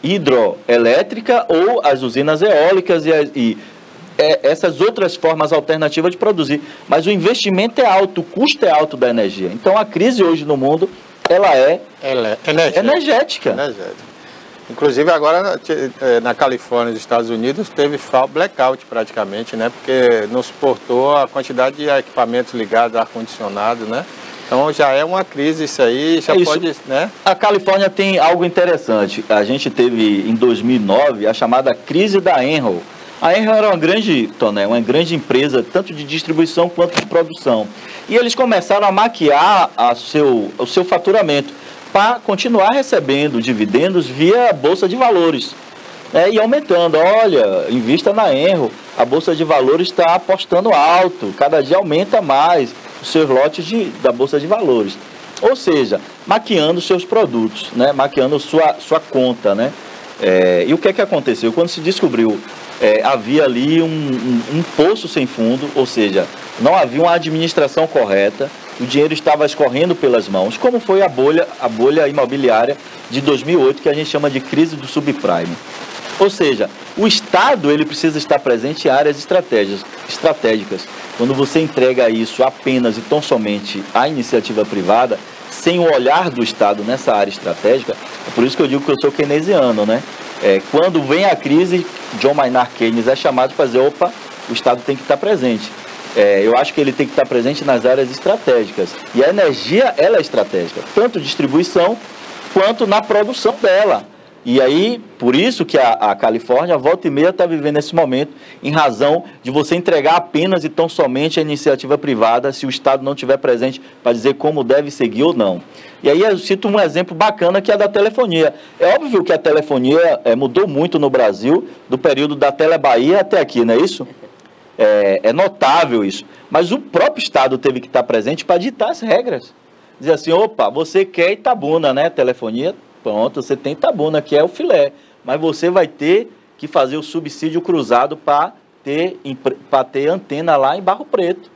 hidroelétrica ou as usinas eólicas e, e é, essas outras formas alternativas de produzir. Mas o investimento é alto, o custo é alto da energia. Então a crise hoje no mundo, ela é Ele, energética. energética. energética. Inclusive agora na Califórnia, nos Estados Unidos, teve blackout praticamente, né? Porque não suportou a quantidade de equipamentos ligados, ar-condicionado, né? Então já é uma crise isso aí, já é isso. Pode, né? A Califórnia tem algo interessante. A gente teve em dois mil e nove a chamada crise da Enron. A Enron era uma grande, Toné, uma grande empresa, tanto de distribuição quanto de produção. E eles começaram a maquiar a seu, o seu faturamento para continuar recebendo dividendos via Bolsa de Valores. É, e aumentando, olha, invista na Enron, a Bolsa de Valores está apostando alto, cada dia aumenta mais os seus lotes de, da Bolsa de Valores. Ou seja, maquiando seus produtos, né? Maquiando sua, sua conta. Né? É, e o que é que aconteceu? Quando se descobriu, é, havia ali um, um, um poço sem fundo, ou seja, não havia uma administração correta, o dinheiro estava escorrendo pelas mãos, como foi a bolha, a bolha imobiliária de dois mil e oito, que a gente chama de crise do subprime. Ou seja, o Estado ele precisa estar presente em áreas estratégicas. estratégicas. Quando você entrega isso apenas e tão somente à iniciativa privada, sem o olhar do Estado nessa área estratégica, é por isso que eu digo que eu sou keynesiano, né? É, quando vem a crise, John Maynard Keynes é chamado para dizer, opa, o Estado tem que estar presente. É, eu acho que ele tem que estar presente nas áreas estratégicas. E a energia, ela é estratégica, tanto distribuição quanto na produção dela. E aí, por isso que a, a Califórnia, volta e meia, está vivendo esse momento, em razão de você entregar apenas e tão somente a iniciativa privada, se o Estado não estiver presente para dizer como deve seguir ou não. E aí eu cito um exemplo bacana que é a da telefonia. É óbvio que a telefonia é, mudou muito no Brasil, do período da Telebahia até aqui, não é isso? É, é notável isso. Mas o próprio Estado teve que estar presente para ditar as regras. Dizer assim, opa, você quer Itabuna, né? Telefonia, pronto, você tem Itabuna, que é o filé. Mas você vai ter que fazer o subsídio cruzado para ter, para ter antena lá em Barro Preto.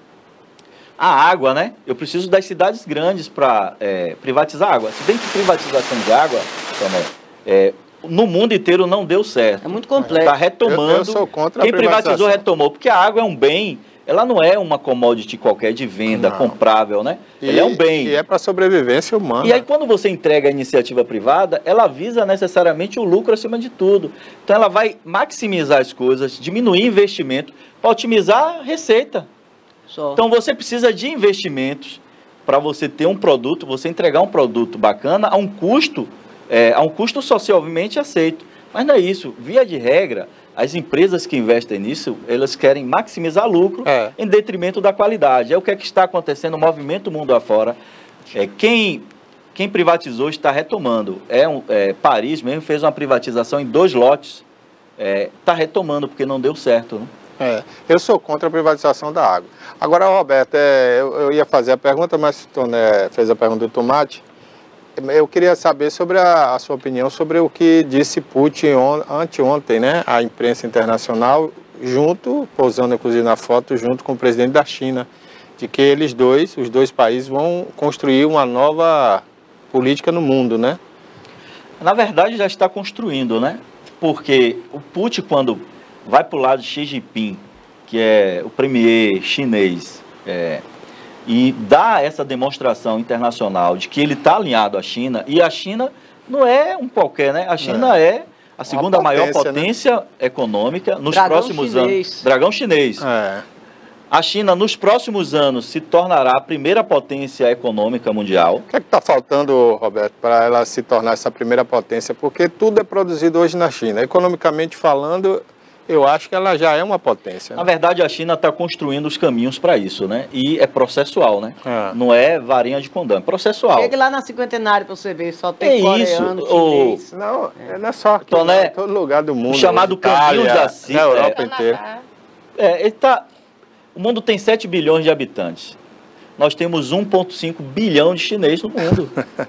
A água, né? Eu preciso das cidades grandes para é, privatizar água. Se bem que privatização de água, também, é, no mundo inteiro não deu certo. É muito complexo. Está retomando. Eu, eu sou contra Quem a privatização. privatizou retomou, porque a água é um bem, ela não é uma commodity qualquer de venda, não. comprável, né? E, ela é um bem. E é para sobrevivência humana. E aí quando você entrega a iniciativa privada, ela visa necessariamente o lucro acima de tudo. Então ela vai maximizar as coisas, diminuir investimento, para otimizar a receita. Só. Então você precisa de investimentos para você ter um produto, você entregar um produto bacana a um custo, é, a um custo socialmente aceito. Mas não é isso. Via de regra, as empresas que investem nisso, elas querem maximizar lucro é. em detrimento da qualidade. É o que, é que está acontecendo no movimento mundo afora. É, quem, quem privatizou está retomando. É, um, é, Paris mesmo fez uma privatização em dois lotes. Está é, retomando porque não deu certo, né? É, eu sou contra a privatização da água. Agora, Roberto, é, eu, eu ia fazer a pergunta, mas o Toné fez a pergunta do tomate. eu queria saber sobre a, a sua opinião sobre o que disse Putin on, anteontem, né? A imprensa internacional, junto, posando inclusive na foto, junto com o presidente da China, de que eles dois, os dois países, vão construir uma nova política no mundo, né? Na verdade, já está construindo, né? Porque o Putin, quando vai para o lado de Xi Jinping, que é o premier chinês, é, e dá essa demonstração internacional de que ele está alinhado à China, e a China não é um qualquer, né? A China é, é a segunda potência, maior potência, né, econômica nos Dragão próximos chinês. anos. Dragão chinês. É. A China, nos próximos anos, se tornará a primeira potência econômica mundial. O que é que está faltando, Roberto, para ela se tornar essa primeira potência? Porque tudo é produzido hoje na China. Economicamente falando, eu acho que ela já é uma potência. Né? Na verdade, a China está construindo os caminhos para isso, né? E é processual, né? É. Não é varinha de condão, é processual. Chegue lá na cinquentenária para você ver, só tem é coreano, isso, chinês. O... Não, é. não é só aqui, então, né, em todo lugar do mundo. O chamado caminho da China. Na Europa é, inteira. É, ele tá... O mundo tem sete bilhões de habitantes. Nós temos um vírgula cinco bilhão de chineses no mundo.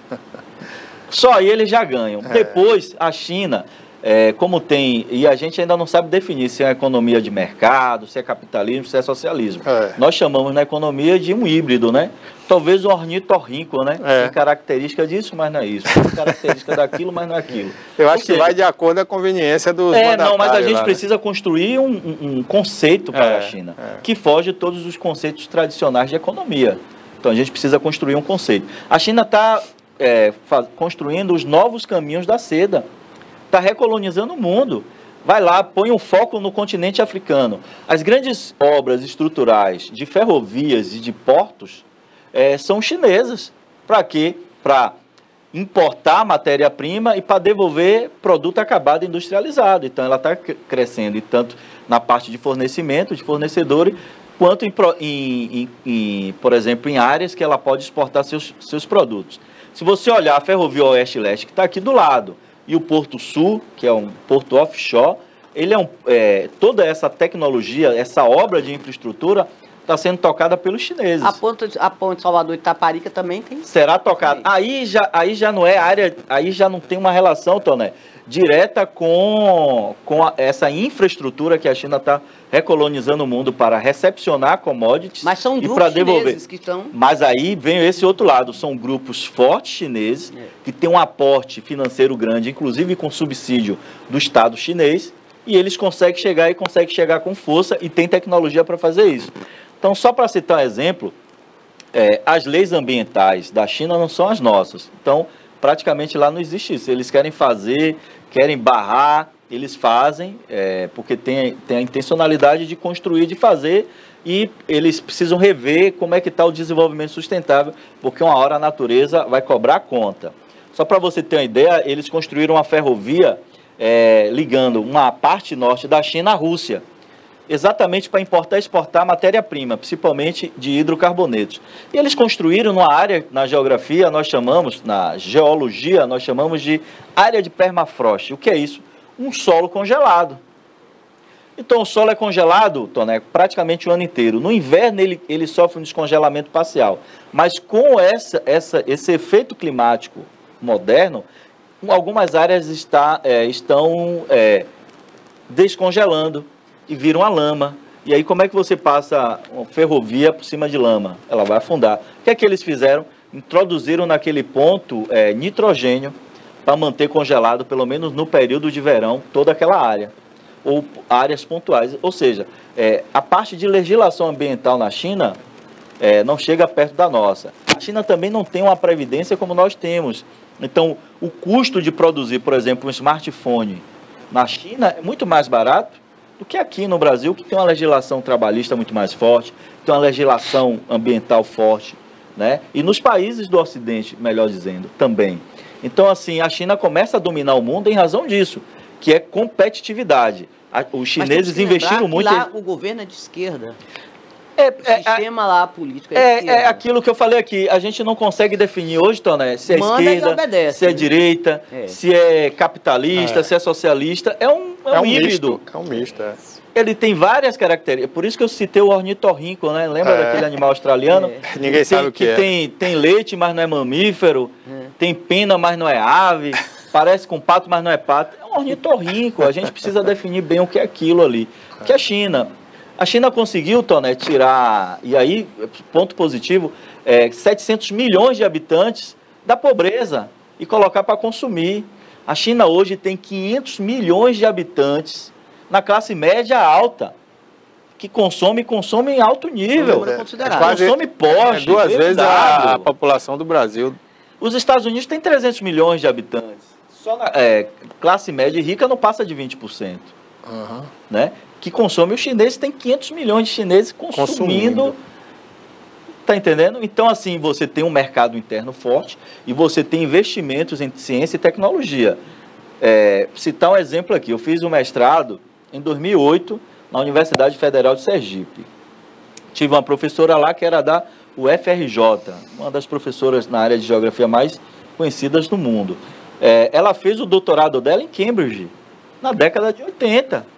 Só aí eles já ganham. É. Depois, a China, é, como tem... E a gente ainda não sabe definir se é uma economia de mercado, se é capitalismo, se é socialismo. É. Nós chamamos na economia de um híbrido, né? Talvez um ornitorrinco, né? É. Tem característica disso, mas não é isso. Tem característica daquilo, mas não é aquilo. Eu acho Ou que seja, vai de acordo com a conveniência dos É, não, mas a gente lá, precisa né? construir um, um, um conceito para é, a China, é. que foge de todos os conceitos tradicionais de economia. Então a gente precisa construir um conceito. A China está é, construindo os novos caminhos da seda. Está recolonizando o mundo. Vai lá, põe um foco no continente africano. As grandes obras estruturais de ferrovias e de portos É, são chinesas. Para quê? Para importar matéria-prima e para devolver produto acabado industrializado. Então, ela está crescendo, e tanto na parte de fornecimento, de fornecedores, quanto, em, em, em, por exemplo, em áreas que ela pode exportar seus, seus produtos. Se você olhar a Ferrovia Oeste-Leste, que está aqui do lado, e o Porto Sul, que é um porto offshore, ele é, um, é toda essa tecnologia, essa obra de infraestrutura, está sendo tocada pelos chineses. A ponte, a ponte Salvador Itaparica também tem. Será tocada. Aí já, aí já não é área, aí já não tem uma relação, Toné, direta com, com a, essa infraestrutura que a China está recolonizando o mundo para recepcionar commodities. Mas são e grupos devolver. chineses que estão... Mas aí vem esse outro lado, são grupos fortes chineses, é. que têm um aporte financeiro grande, inclusive com subsídio do Estado chinês, e eles conseguem chegar e conseguem chegar com força e tem tecnologia para fazer isso. Então, só para citar um exemplo, é, as leis ambientais da China não são as nossas. Então, praticamente lá não existe isso. Eles querem fazer, querem barrar, eles fazem, é, porque tem, tem a intencionalidade de construir, de fazer, e eles precisam rever como é que está o desenvolvimento sustentável, porque uma hora a natureza vai cobrar conta. Só para você ter uma ideia, eles construíram uma ferrovia é, ligando uma parte norte da China à Rússia, exatamente para importar e exportar matéria-prima, principalmente de hidrocarbonetos. E eles construíram numa área, na geografia, nós chamamos, na geologia, nós chamamos de área de permafrost. O que é isso? Um solo congelado. Então, o solo é congelado, Toné, praticamente o ano inteiro. No inverno, ele, ele sofre um descongelamento parcial. Mas com essa, essa, esse efeito climático moderno, algumas áreas está, é, estão é, descongelando e viram a lama. E aí como é que você passa uma ferrovia por cima de lama? Ela vai afundar. O que é que eles fizeram? Introduziram naquele ponto é, nitrogênio para manter congelado, pelo menos no período de verão, toda aquela área. Ou áreas pontuais. Ou seja, é, a parte de legislação ambiental na China é, não chega perto da nossa. A China também não tem uma previdência como nós temos. Então, o custo de produzir, por exemplo, um smartphone na China é muito mais barato do que aqui no Brasil, que tem uma legislação trabalhista muito mais forte, tem uma legislação ambiental forte, né? E nos países do Ocidente, melhor dizendo, também. Então, assim, a China começa a dominar o mundo em razão disso, que é competitividade. Os chineses investiram muito... Lá em... o governo é de esquerda. É, o sistema é, lá político é, é, é aquilo que eu falei aqui, a gente não consegue definir hoje, Toné, se é Manda esquerda, obedece, se é né? direita, é. se é capitalista, é. se é socialista, é um, é é um, um híbrido. Misto, é um misto, é. Ele tem várias características, por isso que eu citei o ornitorrinco, né? Lembra é. daquele animal australiano? É. Ninguém que sabe tem, o que, que é. Tem, tem leite, mas não é mamífero. É. tem pena, mas não é ave, parece com pato, mas não é pato. É um ornitorrinco, a gente precisa definir bem o que é aquilo ali. Que a China, a China conseguiu, Toné, tirar, e aí, ponto positivo, é, setecentos milhões de habitantes da pobreza e colocar para consumir. A China hoje tem quinhentos milhões de habitantes na classe média alta, que consome e consome em alto nível. É, é quase, consome Porsche, é duas vezes a, a população do Brasil. Os Estados Unidos têm trezentos milhões de habitantes. Só na é, classe média e rica não passa de vinte por cento. Uhum. Né? Que consome. Os chineses têm quinhentos milhões de chineses consumindo. consumindo. Tá entendendo? Então, assim, você tem um mercado interno forte e você tem investimentos em ciência e tecnologia. É, citar um exemplo aqui. Eu fiz um mestrado em dois mil e oito na Universidade Federal de Sergipe. Tive uma professora lá que era da U F R J, uma das professoras na área de geografia mais conhecidas do mundo. É, ela fez o doutorado dela em Cambridge, na década de oitenta.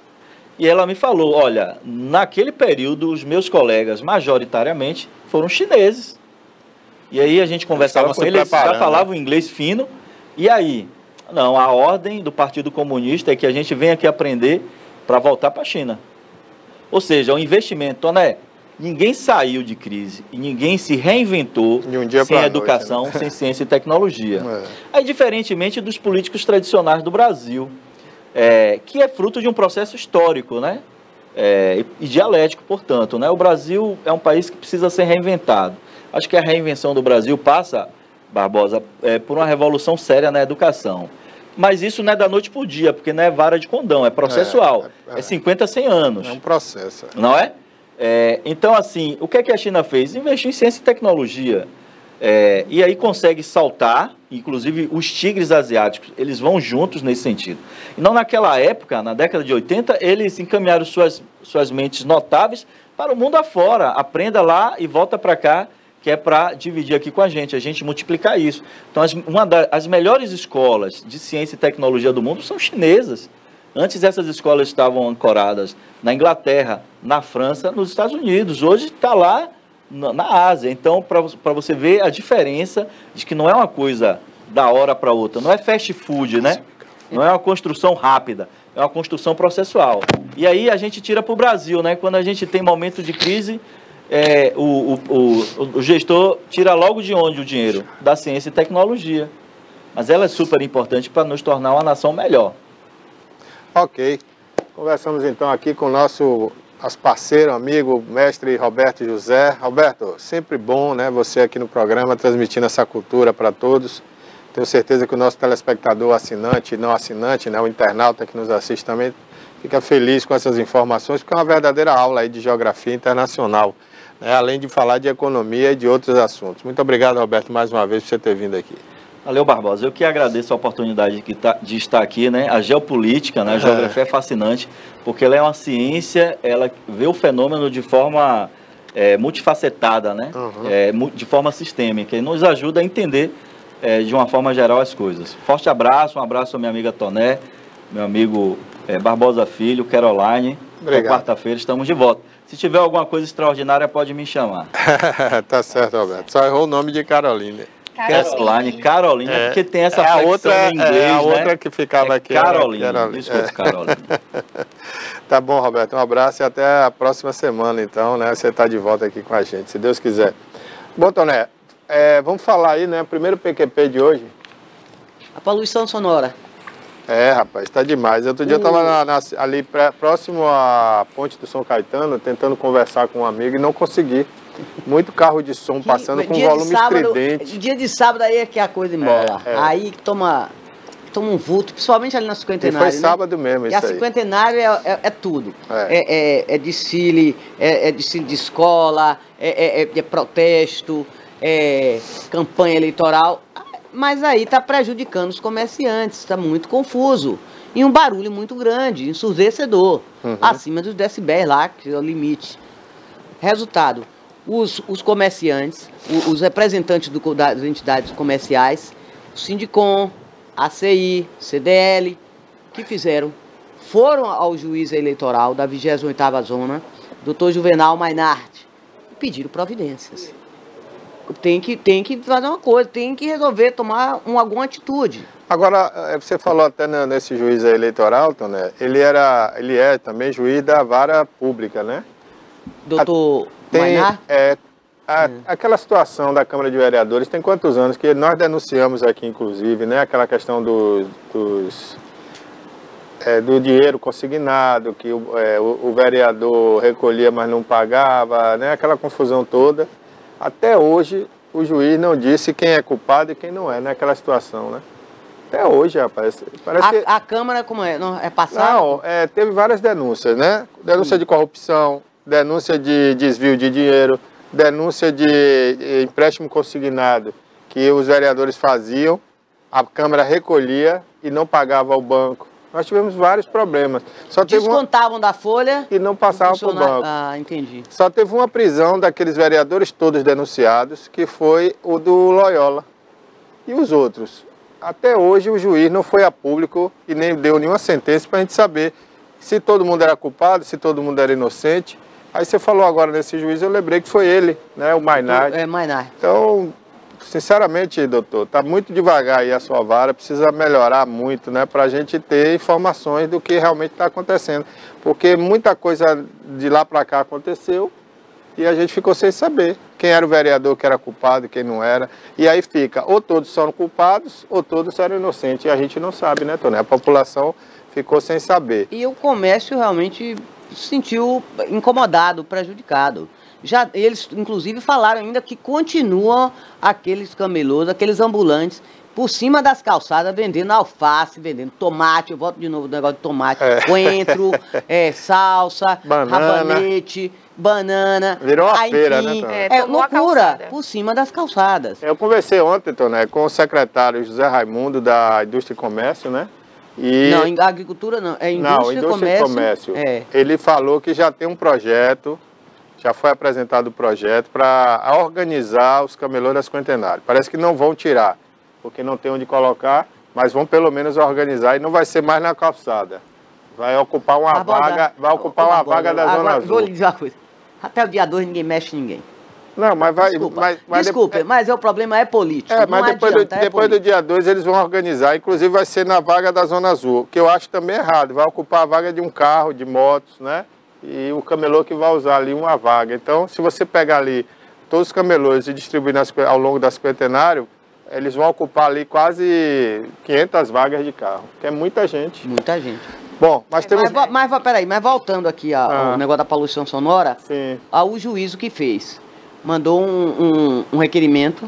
E ela me falou, olha, naquele período os meus colegas majoritariamente foram chineses. E aí a gente conversava com eles, eles já falavam inglês fino. E aí? Não, a ordem do Partido Comunista é que a gente vem aqui aprender para voltar para a China. Ou seja, o investimento, né? Ninguém saiu de crise e ninguém se reinventou um sem educação, noite, né? Sem ciência e tecnologia. É. Aí, diferentemente dos políticos tradicionais do Brasil, é, que é fruto de um processo histórico, né? É, e dialético, portanto, né? O Brasil é um país que precisa ser reinventado. Acho que a reinvenção do Brasil passa, Barbosa, é, por uma revolução séria na educação. Mas isso não é da noite para o dia, porque não é vara de condão, é processual. É, é, é cinquenta, cem anos. É um processo. Não é? É, então, assim, o que é que a China fez? Investiu em ciência e tecnologia. É, e aí consegue saltar, inclusive os tigres asiáticos, eles vão juntos nesse sentido. E não naquela época, na década de oitenta, eles encaminharam suas, suas mentes notáveis para o mundo afora. Aprenda lá e volta para cá, que é para dividir aqui com a gente, a gente multiplicar isso. Então, as, uma das as melhores escolas de ciência e tecnologia do mundo são chinesas. Antes, essas escolas estavam ancoradas na Inglaterra, na França, nos Estados Unidos. Hoje está lá na, na Ásia. Então, para você ver a diferença de que não é uma coisa da hora para outra. Não é fast food, né? Não é uma construção rápida. É uma construção processual. E aí a gente tira para o Brasil, né? Quando a gente tem momento de crise, é, o, o, o, o gestor tira logo de onde o dinheiro? Da ciência e tecnologia. Mas ela é super importante para nos tornar uma nação melhor. Ok. Conversamos então aqui com o nosso, nosso parceiro, amigo, mestre Roberto José. Roberto, sempre bom, né, você aqui no programa, transmitindo essa cultura para todos. Tenho certeza que o nosso telespectador assinante e não assinante, né, o internauta que nos assiste também, fica feliz com essas informações, porque é uma verdadeira aula aí de geografia internacional, né, além de falar de economia e de outros assuntos. Muito obrigado, Roberto, mais uma vez por você ter vindo aqui. Valeu, Barbosa. Eu que agradeço a oportunidade de estar aqui, né? A geopolítica, né? A geografia é fascinante, porque ela é uma ciência, ela vê o fenômeno de forma é, multifacetada, né? Uhum. É, de forma sistêmica, e nos ajuda a entender é, de uma forma geral as coisas. Forte abraço, um abraço à minha amiga Toné, meu amigo é, Barbosa Filho, Caroline. Quarta-feira estamos de volta. Se tiver alguma coisa extraordinária, pode me chamar. Tá certo, Roberto. Só errou o nome de Caroline. Caroline, Carolina, é, porque tem essa é flexão outra, em inglês, é a né? outra que ficava é aqui. Carolina, Carolina. Desculpa, é. Carolina. Tá bom, Roberto, um abraço e até a próxima semana, então, né? Você tá de volta aqui com a gente, se Deus quiser. Bom, Toné, é, vamos falar aí, né? Primeiro P Q P de hoje. A poluição sonora. É, rapaz, tá demais. Outro dia uh. eu tava na, na, ali pré, próximo à ponte do São Caetano, tentando conversar com um amigo e não consegui. Muito carro de som passando que, com volume sábado, estridente. Dia de sábado aí é que a coisa embola. É, é. Aí toma, toma um vulto, principalmente ali na cinquentenária. E foi sábado né? mesmo, e isso a aí. cinquentenária é, é, é tudo. É, é, é, é desfile, é, é desfile de escola, é, é, é protesto, é campanha eleitoral. Mas aí está prejudicando os comerciantes, está muito confuso. E um barulho muito grande, ensurdecedor, uhum. acima dos decibéis lá, que é o limite. Resultado. Os, os comerciantes, os, os representantes do, das entidades comerciais, o Sindicom, a C I, C D L, que fizeram, foram ao juiz eleitoral da vigésima oitava Zona, doutor Juvenal Mainart, e pediram providências. tem que, tem que fazer uma coisa, tem que resolver, tomar um, alguma atitude. Agora, você falou até nesse juiz eleitoral, Toné, ele, era, ele é também juiz da vara pública, né? Doutor tem, Mainar? É, a, hum. Aquela situação da Câmara de Vereadores, tem quantos anos que nós denunciamos aqui, inclusive, né? Aquela questão dos... dos É, do dinheiro consignado, que o, é, o, o vereador recolhia, mas não pagava, né? Aquela confusão toda. Até hoje, o juiz não disse quem é culpado e quem não é, naquela situação, né? Até hoje, rapaz. Parece a, que... a Câmara, como é? Não, é passada? Não, é, teve várias denúncias, né? Denúncia hum. de corrupção, denúncia de desvio de dinheiro, denúncia de empréstimo consignado, que os vereadores faziam, a Câmara recolhia e não pagava ao banco. Nós tivemos vários problemas. Só Descontavam uma... da folha e não passavam para o banco. Ah, entendi. Só teve uma prisão daqueles vereadores todos denunciados, que foi o do Loyola. E os outros? Até hoje o juiz não foi a público e nem deu nenhuma sentença para a gente saber se todo mundo era culpado, se todo mundo era inocente. Aí você falou agora nesse juiz, eu lembrei que foi ele, né, o Mainar. É, Mainar. Então... Sinceramente, doutor, está muito devagar aí a sua vara, precisa melhorar muito, né, para a gente ter informações do que realmente está acontecendo. Porque muita coisa de lá para cá aconteceu e a gente ficou sem saber quem era o vereador que era culpado e quem não era. E aí fica, ou todos são culpados ou todos eram inocentes. E a gente não sabe, né, Tony? A população ficou sem saber. E o comércio realmente se sentiu incomodado, prejudicado. Já, eles, inclusive, falaram ainda que continuam aqueles camelôs, aqueles ambulantes, por cima das calçadas, vendendo alface, vendendo tomate, eu volto de novo no negócio de tomate, é. coentro, é, salsa, banana. rabanete, banana. Virou uma aipim, feira, né, Tony? É, é loucura, por cima das calçadas. Eu conversei ontem, Tony, com o secretário José Raimundo, da Indústria e Comércio, né? E... Não, em agricultura não, é indústria, não, indústria e comércio. comércio. É. Ele falou que já tem um projeto... Já foi apresentado o projeto para organizar os camelôs da Cinquentenário. Parece que não vão tirar, porque não tem onde colocar, mas vão pelo menos organizar e não vai ser mais na calçada. Vai ocupar uma a vaga, vai ocupar uma vaga eu, da Zona agora, Azul. Vou lhe dizer uma coisa. Até o dia dois ninguém mexe ninguém. Não, mas vai... Desculpa, mas, mas Desculpe, de... mas o problema é político. É, mas depois, adianta, do, é depois do dia dois eles vão organizar, inclusive vai ser na vaga da Zona Azul, que eu acho também errado. Vai ocupar a vaga de um carro, de motos, né? E o camelô que vai usar ali uma vaga. Então, se você pegar ali todos os camelôs e distribuir nas, ao longo da Cinquentenário, eles vão ocupar ali quase quinhentas vagas de carro, que é muita gente. Muita gente. Bom, mas temos... Mas, mas peraí, mas voltando aqui ao ah. negócio da poluição sonora, Sim. ao juízo que fez, mandou um, um, um requerimento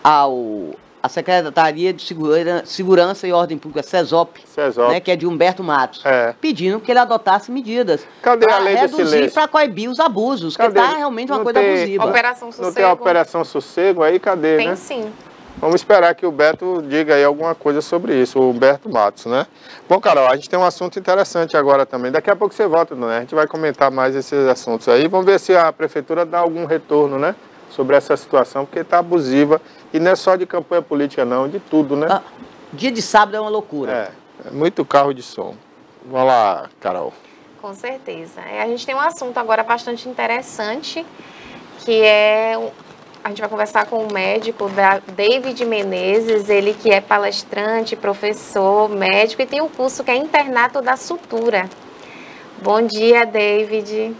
ao... a Secretaria de Segura, Segurança e Ordem Pública, SESOP, SESOP. Né, que é de Humberto Matos, é. pedindo que ele adotasse medidas para reduzir, para coibir os abusos, cadê? Que está realmente uma não coisa tem, abusiva. Operação Sossego. Não tem a Operação Sossego aí? Cadê, tem né? sim. Vamos esperar que o Beto diga aí alguma coisa sobre isso, o Humberto Matos, né? Bom, Carol, a gente tem um assunto interessante agora também. Daqui a pouco você volta, né? A gente vai comentar mais esses assuntos aí. Vamos ver se a Prefeitura dá algum retorno, né? Sobre essa situação, porque está abusiva. E não é só de campanha política, não, de tudo, né? Ah, dia de sábado é uma loucura. É, é muito carro de som. Vamos lá, Carol. Com certeza. É, a gente tem um assunto agora bastante interessante, que é... A gente vai conversar com o médico da David Menezes, ele que é palestrante, professor, médico, e tem um curso que é Internato da Sutura. Bom dia, David.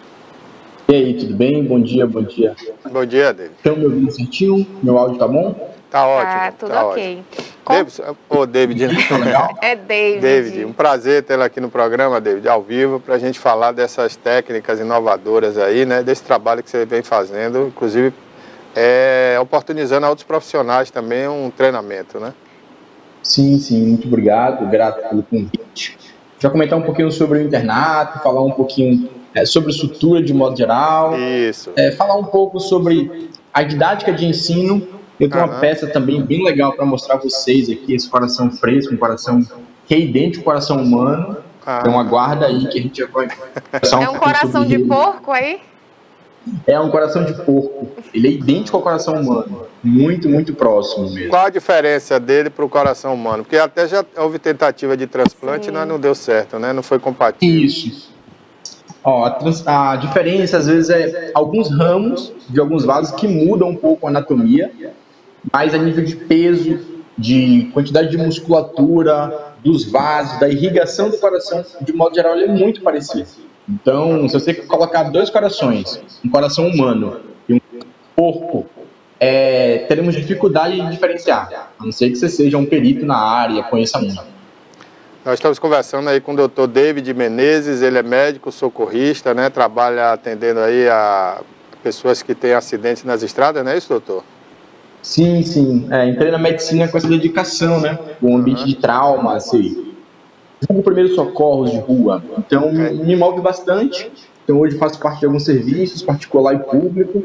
E aí, tudo bem? Bom dia, bom dia. Bom dia, David. Estão me ouvindo certinho? Meu áudio tá bom? Tá ótimo. Tá, tudo tá ok. Com... David, ô, David, né? É David. David, um prazer tê-lo aqui no programa, David, ao vivo, para a gente falar dessas técnicas inovadoras aí, né? Desse trabalho que você vem fazendo, inclusive é, oportunizando a outros profissionais também um treinamento, né? Sim, sim, muito obrigado, grato pelo convite. Já comentar um pouquinho sobre o internato, falar um pouquinho é, sobre sutura de modo geral. Isso. É, falar um pouco sobre a didática de ensino. Eu tenho uhum. uma peça também bem legal para mostrar a vocês aqui, esse coração fresco, um coração que é idêntico ao coração humano. Uhum. Então aguarda aí que a gente vai conversar um É um coração de ele. porco aí? É um coração de porco. Ele é idêntico ao coração humano. Muito, muito próximo mesmo. Qual a diferença dele para o coração humano? Porque até já houve tentativa de transplante, mas não deu certo, né? Não foi compatível. Isso. Ó, a, trans, a diferença, às vezes, é alguns ramos de alguns vasos que mudam um pouco a anatomia, mas a nível de peso, de quantidade de musculatura, dos vasos, da irrigação do coração, de modo geral, ele é muito parecido. Então, se você colocar dois corações, um coração humano e um porco, é, teremos dificuldade de diferenciar, a não ser que você seja um perito na área, conheça muito. Nós estamos conversando aí com o doutor David Menezes, ele é médico socorrista, né? Trabalha atendendo aí a pessoas que têm acidentes nas estradas, não é isso, doutor? Sim, sim. É, entrei na medicina com essa dedicação, né? O ambiente uhum. de trauma, assim. O primeiro socorros de rua. Então, okay. me move bastante. Então, hoje faço parte de alguns serviços, particular e público.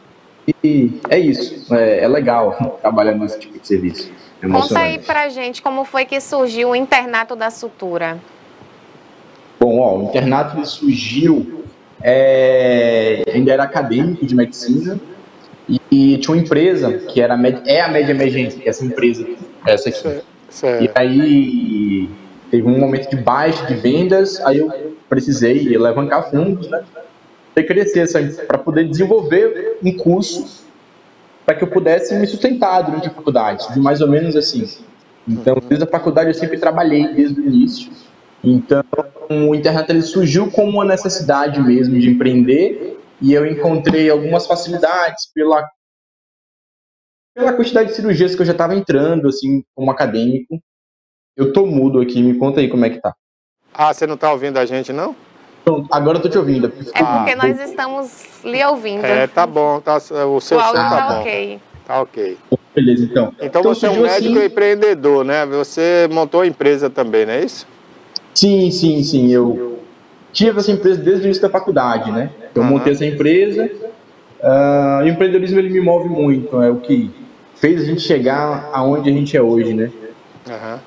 E é isso. É, é legal trabalhar nesse tipo de serviço. Conta aí pra gente como foi que surgiu o Internato da Sutura. Bom, ó, o internato ele surgiu, é, ainda era acadêmico de medicina, e, e tinha uma empresa que era a Med, é a Med Emergência, que é essa empresa, essa aqui. Certo, certo. E aí teve um momento de baixa de vendas, aí eu precisei alavancar fundos, né, para crescer, para poder desenvolver um curso para que eu pudesse me sustentar durante a faculdade, de mais ou menos assim. Então, desde a faculdade eu sempre trabalhei desde o início. Então, o internato ele surgiu como uma necessidade mesmo de empreender, e eu encontrei algumas facilidades pela, pela quantidade de cirurgias que eu já estava entrando, assim, como acadêmico. Eu tô mudo aqui, me conta aí como é que tá. Ah, você não tá ouvindo a gente, não? Pronto, agora eu tô te ouvindo. É porque ah, nós estamos lhe ouvindo. É, tá bom, tá, o seu o som tá, tá bom. ok. Tá ok. Beleza, então. Então, então você é um médico assim... empreendedor, né? Você montou a empresa também, não é isso? Sim, sim, sim. Eu tive essa empresa desde o início da faculdade, né? Eu uhum. montei essa empresa. Uh, o empreendedorismo ele me move muito, é o que fez a gente chegar aonde a gente é hoje, né? Uhum.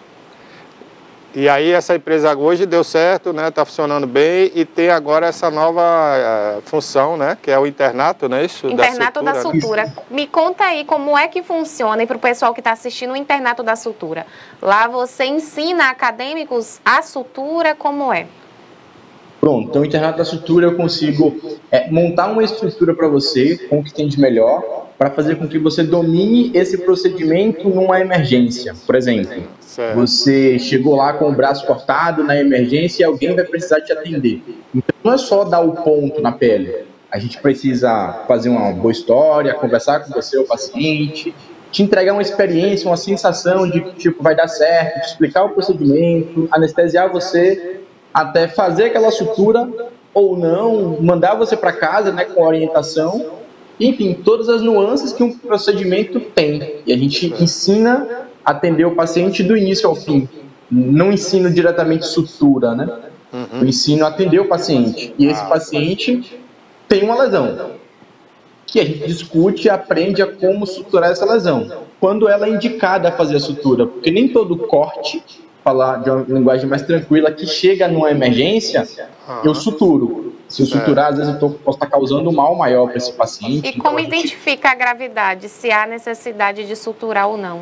E aí essa empresa hoje deu certo, né? Tá funcionando bem e tem agora essa nova uh, função, né? Que é o internato, né? Isso, internato da Sutura. Da Sutura. Né? Me conta aí como é que funciona, e para o pessoal que está assistindo o Internato da Sutura. Lá você ensina acadêmicos a sutura, como é? Pronto, então o Internato da Sutura eu consigo é, montar uma estrutura para você, com o que tem de melhor, para fazer com que você domine esse procedimento numa emergência. Por exemplo, certo. Você chegou lá com o braço cortado na emergência e alguém vai precisar te atender. Então não é só dar o ponto na pele. A gente precisa fazer uma boa história, conversar com você, o paciente, te entregar uma experiência, uma sensação de que tipo, vai dar certo, te explicar o procedimento, anestesiar você, até fazer aquela sutura ou não, mandar você para casa, né, com orientação, enfim, todas as nuances que um procedimento tem. E a gente ensina a atender o paciente do início ao fim. Não ensino diretamente sutura, né? Uhum. Eu ensino a atender o paciente. E esse paciente tem uma lesão, que a gente discute e aprende a como suturar essa lesão. Quando ela é indicada a fazer a sutura, porque nem todo corte, falar de uma linguagem mais tranquila, que chega numa emergência, uhum. eu suturo. Se eu suturar, às vezes eu tô, posso estar causando um mal maior para esse paciente. E como então, identifica a, gente... a gravidade, se há necessidade de suturar ou não?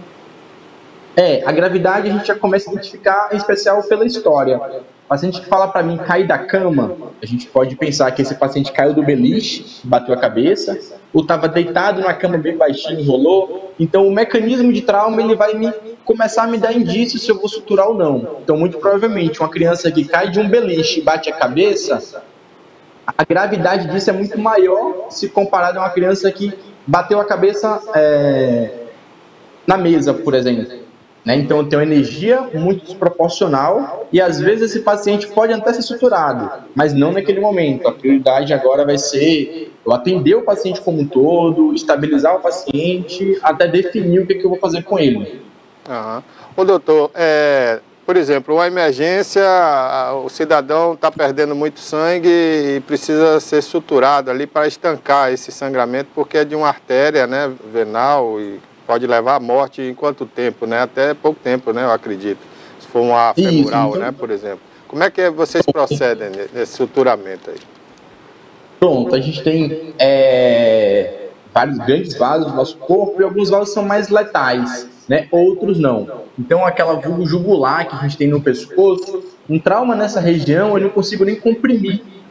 É, a gravidade a gente já começa a identificar, em especial pela história. O paciente que fala para mim cair da cama, a gente pode pensar que esse paciente caiu do beliche, bateu a cabeça, ou estava deitado numa cama bem baixinho, rolou. Então o mecanismo de trauma ele vai me, começar a me dar indícios se eu vou suturar ou não. Então muito provavelmente uma criança que cai de um beliche e bate a cabeça, a gravidade disso é muito maior se comparado a uma criança que bateu a cabeça é, na mesa, por exemplo. Né? Então tem uma energia muito desproporcional e às vezes esse paciente pode até ser suturado, mas não naquele momento. A prioridade agora vai ser eu atender o paciente como um todo, estabilizar o paciente, até definir o que, que eu vou fazer com ele. Uhum. Ô doutor, é, por exemplo, uma emergência, o cidadão está perdendo muito sangue e precisa ser suturado ali para estancar esse sangramento, porque é de uma artéria, né, venal e pode levar à morte em quanto tempo, né? Até pouco tempo, né? Eu acredito. Se for uma femoral, então, né? Por exemplo. Como é que vocês procedem nesse suturamento aí? Pronto, a gente tem é, vários grandes vasos do nosso corpo e alguns vasos são mais letais, né? Outros não. Então, aquela vulva jugular que a gente tem no pescoço, um trauma nessa região, eu não consigo nem comprimir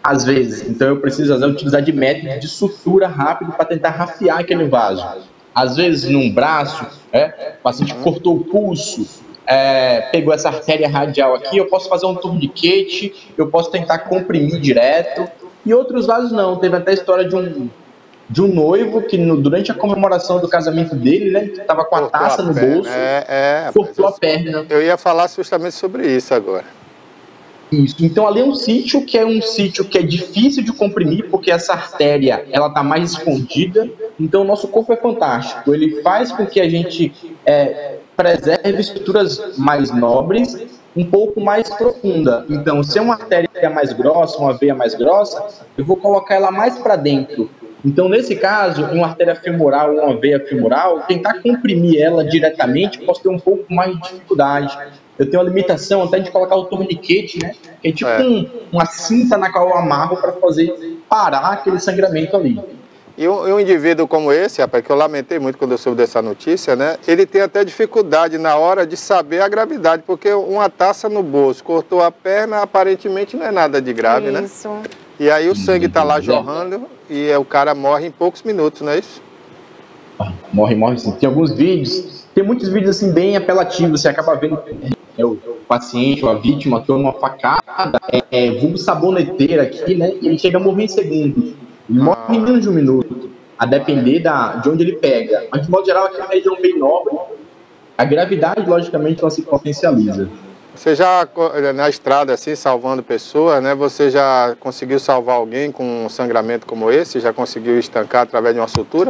às vezes. Então eu preciso às vezes, utilizar de método de sutura rápido para tentar rafiar aquele vaso. Às vezes num braço, é, o paciente cortou o pulso, é, pegou essa artéria radial aqui, eu posso fazer um torniquete, eu posso tentar comprimir direto. E outros vasos não. Teve até a história de um, de um noivo que no, durante a comemoração do casamento dele, né, estava com a cortou taça a no perna. bolso, é, é, cortou a perna. Eu ia falar justamente sobre isso agora. Isso. Então ali é um sítio que é um sítio que é difícil de comprimir, porque essa artéria ela está mais escondida. Então o nosso corpo é fantástico. Ele faz com que a gente é, preserve estruturas mais nobres, um pouco mais profunda. Então, se é uma artéria mais grossa, uma veia mais grossa, eu vou colocar ela mais para dentro. Então, nesse caso, uma artéria femoral ou uma veia femoral, tentar comprimir ela diretamente, posso ter um pouco mais de dificuldade. Eu tenho uma limitação até de colocar o torniquete, né? Que é tipo é. Um, uma cinta na qual eu amarro para fazer parar aquele sangramento ali. E um, um indivíduo como esse, rapaz, que eu lamentei muito quando eu soube dessa notícia, né? Ele tem até dificuldade na hora de saber a gravidade, porque uma taça no bolso cortou a perna, aparentemente não é nada de grave, né? Isso. E aí o sangue tá lá jorrando e o cara morre em poucos minutos, não é isso? Morre, morre sim. Tem alguns vídeos, tem muitos vídeos assim bem apelativos, você acaba vendo é, o paciente ou a vítima toma uma facada, é, é vulgo saboneteira aqui, né? E ele chega a morrer em segundos. Ele morre em menos de um minuto, a depender da, de onde ele pega. Mas, de modo geral, aqui é uma região bem nobre, a gravidade, logicamente, ela se potencializa. Você já, na estrada, assim, salvando pessoas, né? Você já conseguiu salvar alguém com um sangramento como esse? Já conseguiu estancar através de uma sutura?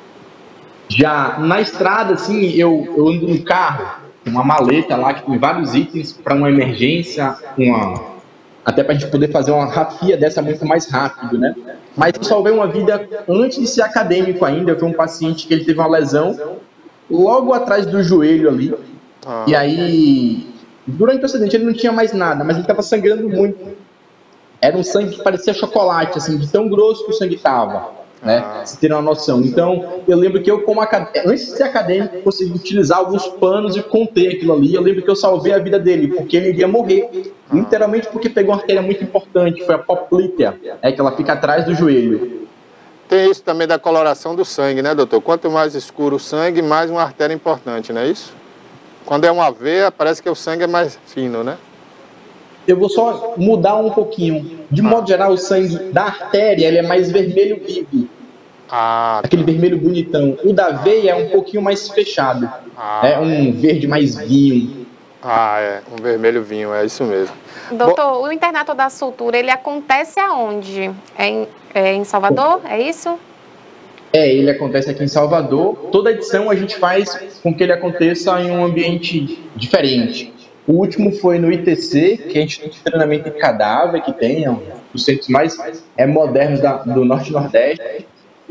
Já. Na estrada, assim, eu, eu ando no carro, uma maleta lá que tem vários itens para uma emergência, uma... até para a gente poder fazer uma rafia dessa muito mais rápido, né? Mas eu salvei uma vida antes de ser acadêmico ainda. Eu fui um paciente que ele teve uma lesão logo atrás do joelho ali. Ah. E aí, durante o acidente, ele não tinha mais nada, mas ele estava sangrando muito. Era um sangue que parecia chocolate, assim, de tão grosso que o sangue estava. Né? Ah. Se ter uma noção. Então, eu lembro que eu, como acadêmico, antes de ser acadêmico, consegui utilizar alguns panos e conter aquilo ali. Eu lembro que eu salvei a vida dele, porque ele iria morrer. Ah. Literalmente porque pegou uma artéria muito importante, foi a poplítea, é que ela fica atrás do joelho. Tem isso também da coloração do sangue, né, doutor? Quanto mais escuro o sangue, mais uma artéria importante, não é isso? Quando é uma veia, parece que o sangue é mais fino, né? Eu vou só mudar um pouquinho. De modo geral, o sangue da artéria ele é mais vermelho vivo. Ah, aquele tá. vermelho bonitão. O da veia é um pouquinho mais fechado. Ah, é um verde mais vinho. Ah, é. Um vermelho vinho, é isso mesmo. Doutor, Bo... o internato da sutura, ele acontece aonde? É em, é em Salvador? É isso? É, ele acontece aqui em Salvador. Toda edição a gente faz com que ele aconteça em um ambiente diferente. O último foi no I T C, que é o Instituto de Treinamento em Cadáver, que tem, é um dos centros mais é, modernos da, do Norte e Nordeste.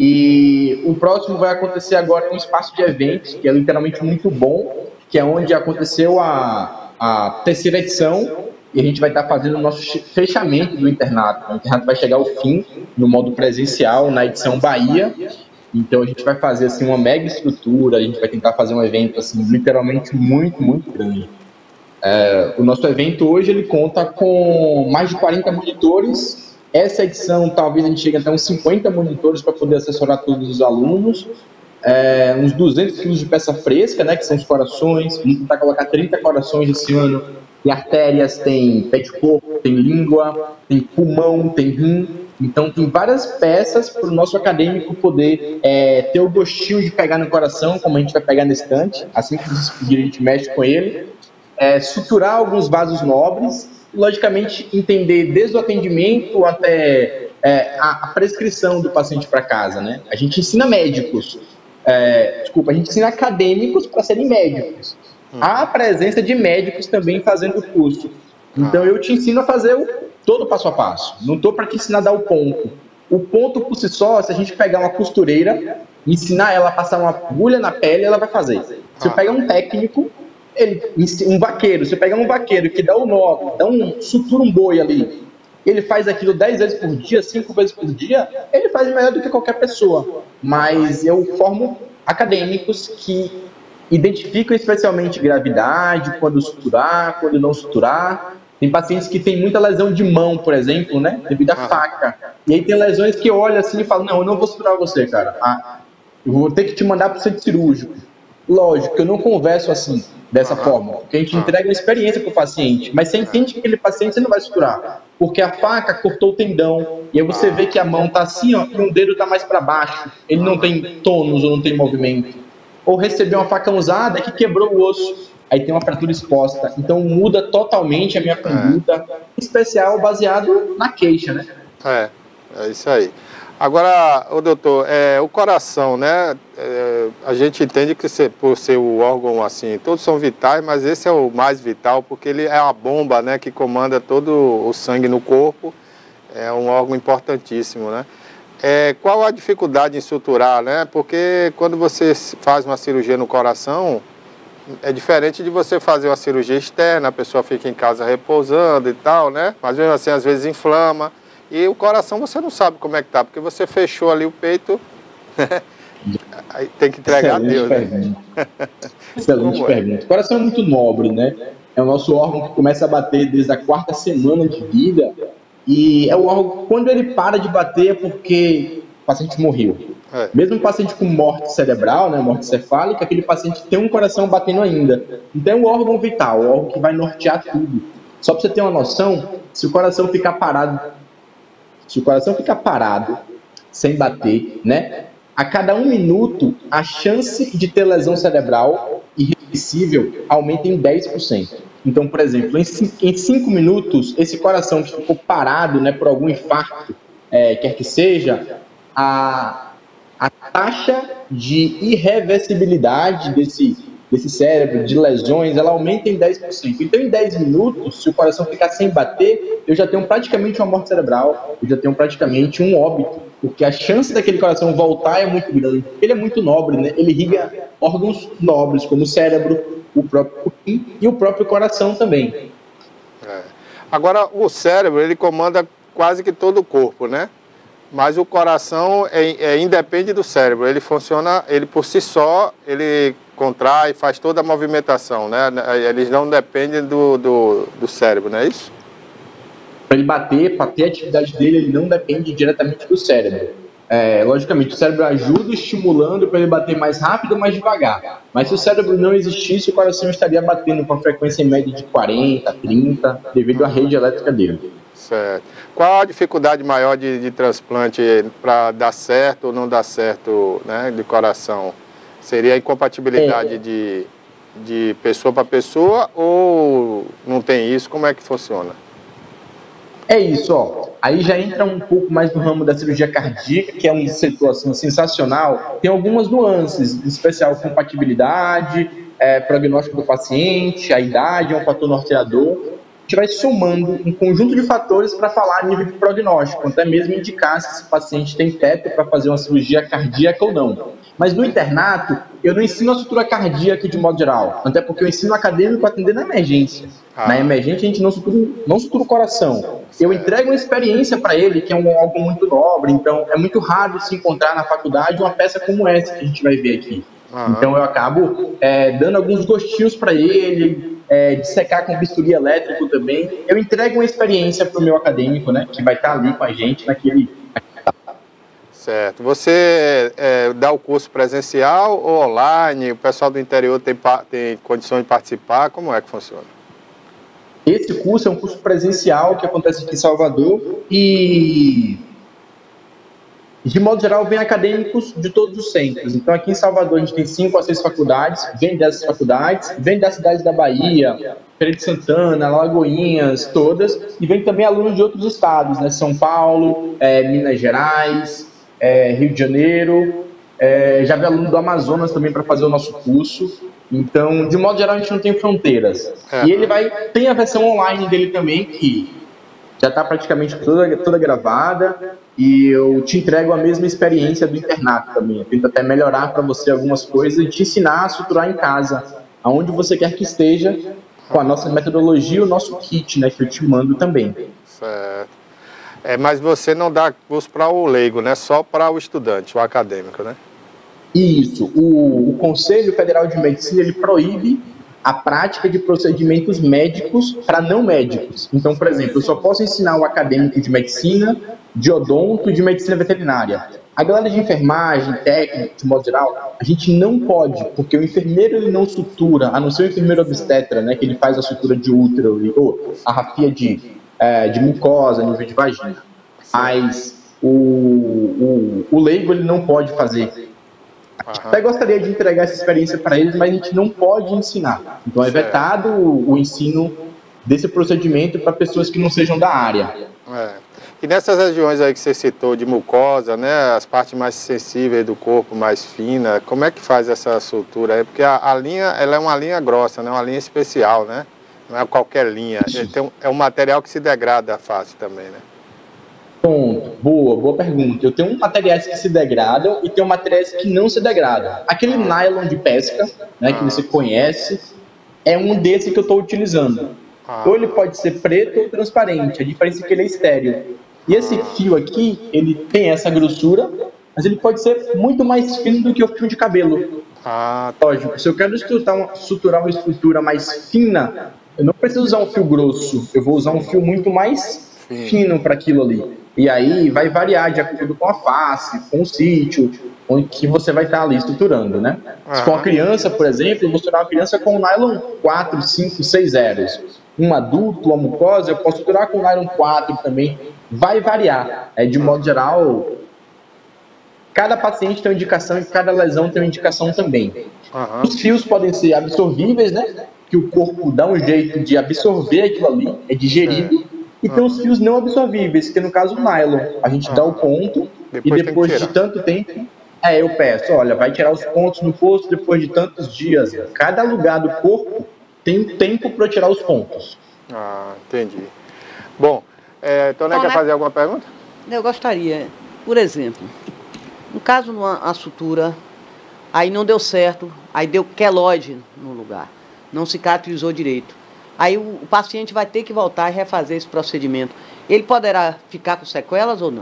E o próximo vai acontecer agora em um espaço de eventos, que é literalmente muito bom, que é onde aconteceu a, a terceira edição, e a gente vai estar fazendo o nosso fechamento do internato. O internato vai chegar ao fim, no modo presencial, na edição Bahia. Então a gente vai fazer assim, uma mega estrutura, a gente vai tentar fazer um evento assim, literalmente muito, muito grande. É, o nosso evento hoje ele conta com mais de quarenta monitores. Essa edição talvez a gente chegue até uns cinquenta monitores para poder assessorar todos os alunos. É, uns duzentos quilos de peça fresca, né, que são os corações. Vamos tentar colocar trinta corações esse ano. Tem artérias, tem pé de porco, tem língua, tem pulmão, tem rim. Então tem várias peças para o nosso acadêmico poder é, ter o gostinho de pegar no coração, como a gente vai pegar na estante. Assim que despedir, a gente mexe com ele. É, suturar alguns vasos nobres, logicamente entender desde o atendimento até é, a, a prescrição do paciente para casa, né? A gente ensina médicos, é, desculpa, a gente ensina acadêmicos para serem médicos. Hum. Há a presença de médicos também fazendo o curso. Então eu te ensino a fazer o, todo o passo a passo. Não estou para te ensinar a dar o ponto. O ponto por si só, se a gente pegar uma costureira, ensinar ela a passar uma agulha na pele, ela vai fazer. Se eu pegar um técnico, Ele, um vaqueiro, você pega um vaqueiro que dá o um nó, dá um, sutura um boi ali, ele faz aquilo dez vezes por dia, cinco vezes por dia, ele faz melhor do que qualquer pessoa. Mas eu formo acadêmicos que identificam especialmente gravidade, quando suturar, quando não suturar, Tem pacientes que têm muita lesão de mão, por exemplo, né? Devido à ah. faca. E aí tem lesões que olham assim e falam, não, eu não vou suturar você, cara. Ah, eu vou ter que te mandar para o centro cirúrgico. Lógico que eu não converso assim, dessa ah. forma. Porque a gente ah. entrega uma experiência para o paciente. Mas você entende que aquele paciente você não vai suturar. Porque a faca cortou o tendão. E aí você vê que a mão tá assim, ó, e um dedo tá mais para baixo. Ele não tem tônus ou não tem movimento. Ou recebeu uma faca usada que quebrou o osso. Aí tem uma fratura exposta. Então muda totalmente a minha conduta, é. em especial baseado na queixa, né? É, é isso aí. Agora, ô doutor, é, o coração, né? É, a gente entende que se, por ser o órgão assim, todos são vitais, mas esse é o mais vital porque ele é a bomba, né, que comanda todo o sangue no corpo. É um órgão importantíssimo, né? É, qual a dificuldade em suturar, né? Porque quando você faz uma cirurgia no coração, é diferente de você fazer uma cirurgia externa, a pessoa fica em casa repousando e tal, né? Mas mesmo assim, às vezes inflama. E o coração você não sabe como é que tá, porque você fechou ali o peito, né? Aí tem que entregar Excelente a Deus. Pergunta. Né? Excelente pergunta. O coração é muito nobre, né? É o nosso órgão que começa a bater desde a quarta semana de vida. E é o órgão, quando ele para de bater é porque o paciente morreu. É. Mesmo um paciente com morte cerebral, né, morte cefálica, aquele paciente tem um coração batendo ainda. Então é um órgão vital, o órgão que vai nortear tudo. Só para você ter uma noção, se o coração ficar parado, se o coração ficar parado, sem bater, né, a cada um minuto, a chance de ter lesão cerebral irreversível aumenta em dez por cento. Então, por exemplo, em cinco minutos, esse coração que ficou parado, né, por algum infarto, é, quer que seja, a... a taxa de irreversibilidade desse, desse cérebro, de lesões, ela aumenta em dez por cento. Então, em dez minutos, se o coração ficar sem bater, eu já tenho praticamente uma morte cerebral, eu já tenho praticamente um óbito, porque a chance daquele coração voltar é muito grande. Ele é muito nobre, né? Ele irriga órgãos nobres, como o cérebro, o próprio rim e o próprio coração também. É. Agora, o cérebro, ele comanda quase que todo o corpo, né? Mas o coração é, é, independe do cérebro, ele funciona, ele por si só, ele contrai, faz toda a movimentação, né? Eles não dependem do, do, do cérebro, não é isso? Para ele bater, para ter a atividade dele, ele não depende diretamente do cérebro. É, logicamente, o cérebro ajuda estimulando para ele bater mais rápido ou mais devagar. Mas se o cérebro não existisse, o coração estaria batendo com a frequência média de quarenta, trinta, devido à rede elétrica dele. Certo. Qual a dificuldade maior de, de transplante para dar certo ou não dar certo, né, de coração? Seria a incompatibilidade é. de, de pessoa para pessoa ou não tem isso? Como é que funciona? É isso, ó. Aí já entra um pouco mais no ramo da cirurgia cardíaca, que é um setor assim, sensacional. Tem algumas nuances, em especial compatibilidade, é, prognóstico do paciente, a idade é um fator norteador. A gente vai somando um conjunto de fatores para falar a nível de prognóstico, até mesmo indicar se esse paciente tem teto para fazer uma cirurgia cardíaca ou não. Mas no internato, eu não ensino a sutura cardíaca de modo geral, até porque eu ensino o acadêmico a atender na emergência. Ah. Na emergência, a gente não sutura, não sutura o coração. Eu entrego uma experiência para ele, que é um, algo muito nobre, então é muito raro se encontrar na faculdade uma peça como essa que a gente vai ver aqui. Aham. Então eu acabo é, dando alguns gostinhos para ele, é, de secar com bisturi elétrico também. Eu entrego uma experiência para o meu acadêmico, né, que vai estar ali com a gente naquele... Certo. Você é, dá o curso presencial ou online? O pessoal do interior tem, tem condições de participar? Como é que funciona? Esse curso é um curso presencial que acontece aqui em Salvador e, de modo geral, vem acadêmicos de todos os centros. Então, aqui em Salvador, a gente tem cinco a seis faculdades, vem dessas faculdades, vem das cidades da Bahia, Feira de Santana, Lagoinhas, todas, e vem também alunos de outros estados, né? São Paulo, é, Minas Gerais, é, Rio de Janeiro, é, já veio aluno do Amazonas também para fazer o nosso curso. Então, de modo geral, a gente não tem fronteiras. É. E ele vai, tem a versão online dele também, que já está praticamente toda, toda gravada, e eu te entrego a mesma experiência do internato também. Eu tento até melhorar para você algumas coisas e te ensinar a suturar em casa, aonde você quer que esteja, com a nossa metodologia, o nosso kit, né, que eu te mando também. Certo. É, mas você não dá curso para o leigo, né? Só para o estudante, o acadêmico, né? Isso. O, o Conselho Federal de Medicina, ele proíbe a prática de procedimentos médicos para não médicos. Então, por exemplo, eu só posso ensinar o acadêmico de medicina, de odonto e de medicina veterinária. A galera de enfermagem, técnica, de modo geral, a gente não pode, porque o enfermeiro ele não sutura, a não ser o enfermeiro obstetra, né, que ele faz a sutura de útero, ou a rafia de, é, de mucosa, nível de vagina. Mas o, o, o leigo ele não pode fazer. Uhum. Até gostaria de entregar essa experiência para eles, mas a gente não pode ensinar. Então é vetado o, o ensino desse procedimento para pessoas que não sejam da área. É. E nessas regiões aí que você citou de mucosa, né, as partes mais sensíveis do corpo, mais finas, como é que faz essa sutura aí? Porque a, a linha, ela é uma linha grossa, né, uma linha especial, né? Não é qualquer linha. Tem, é um material que se degrada fácil também, né? Ponto. Boa, boa pergunta. Eu tenho materiais que se degradam e tenho materiais que não se degradam. Aquele nylon de pesca, né, que você conhece, é um desse que eu estou utilizando. Ou ele pode ser preto ou transparente. A diferença é que ele é estéril. E esse fio aqui, ele tem essa grossura, mas ele pode ser muito mais fino do que o fio de cabelo. Ah, lógico. Se eu quero estruturar uma, suturar uma estrutura mais fina, eu não preciso usar um fio grosso. Eu vou usar um fio muito mais fino para aquilo ali. E aí vai variar de acordo com a face, com o sítio, onde que você vai estar ali estruturando, né? Uhum. Se for uma criança, por exemplo, eu vou estruturar uma criança com nylon quatro, cinco, seis zeros. Um adulto, uma mucosa, eu posso estruturar com nylon quatro também. Vai variar. É, de modo geral, cada paciente tem uma indicação e cada lesão tem uma indicação também. Uhum. Os fios podem ser absorvíveis, né? Que o corpo dá um jeito de absorver aquilo ali, é digerido. É. E tem os fios não absorvíveis, que no caso o nylon. A gente dá o ponto depois e depois de tanto tempo, é, eu peço, olha, vai tirar os pontos no posto depois de tantos dias. Cada lugar do corpo tem um tempo para tirar os pontos. Ah, entendi. Bom, é, Toné, quer fazer alguma pergunta? Eu gostaria, por exemplo, no caso de uma sutura, aí não deu certo, aí deu queloide no lugar, não cicatrizou direito. Aí o, o paciente vai ter que voltar e refazer esse procedimento. Ele poderá ficar com sequelas ou não?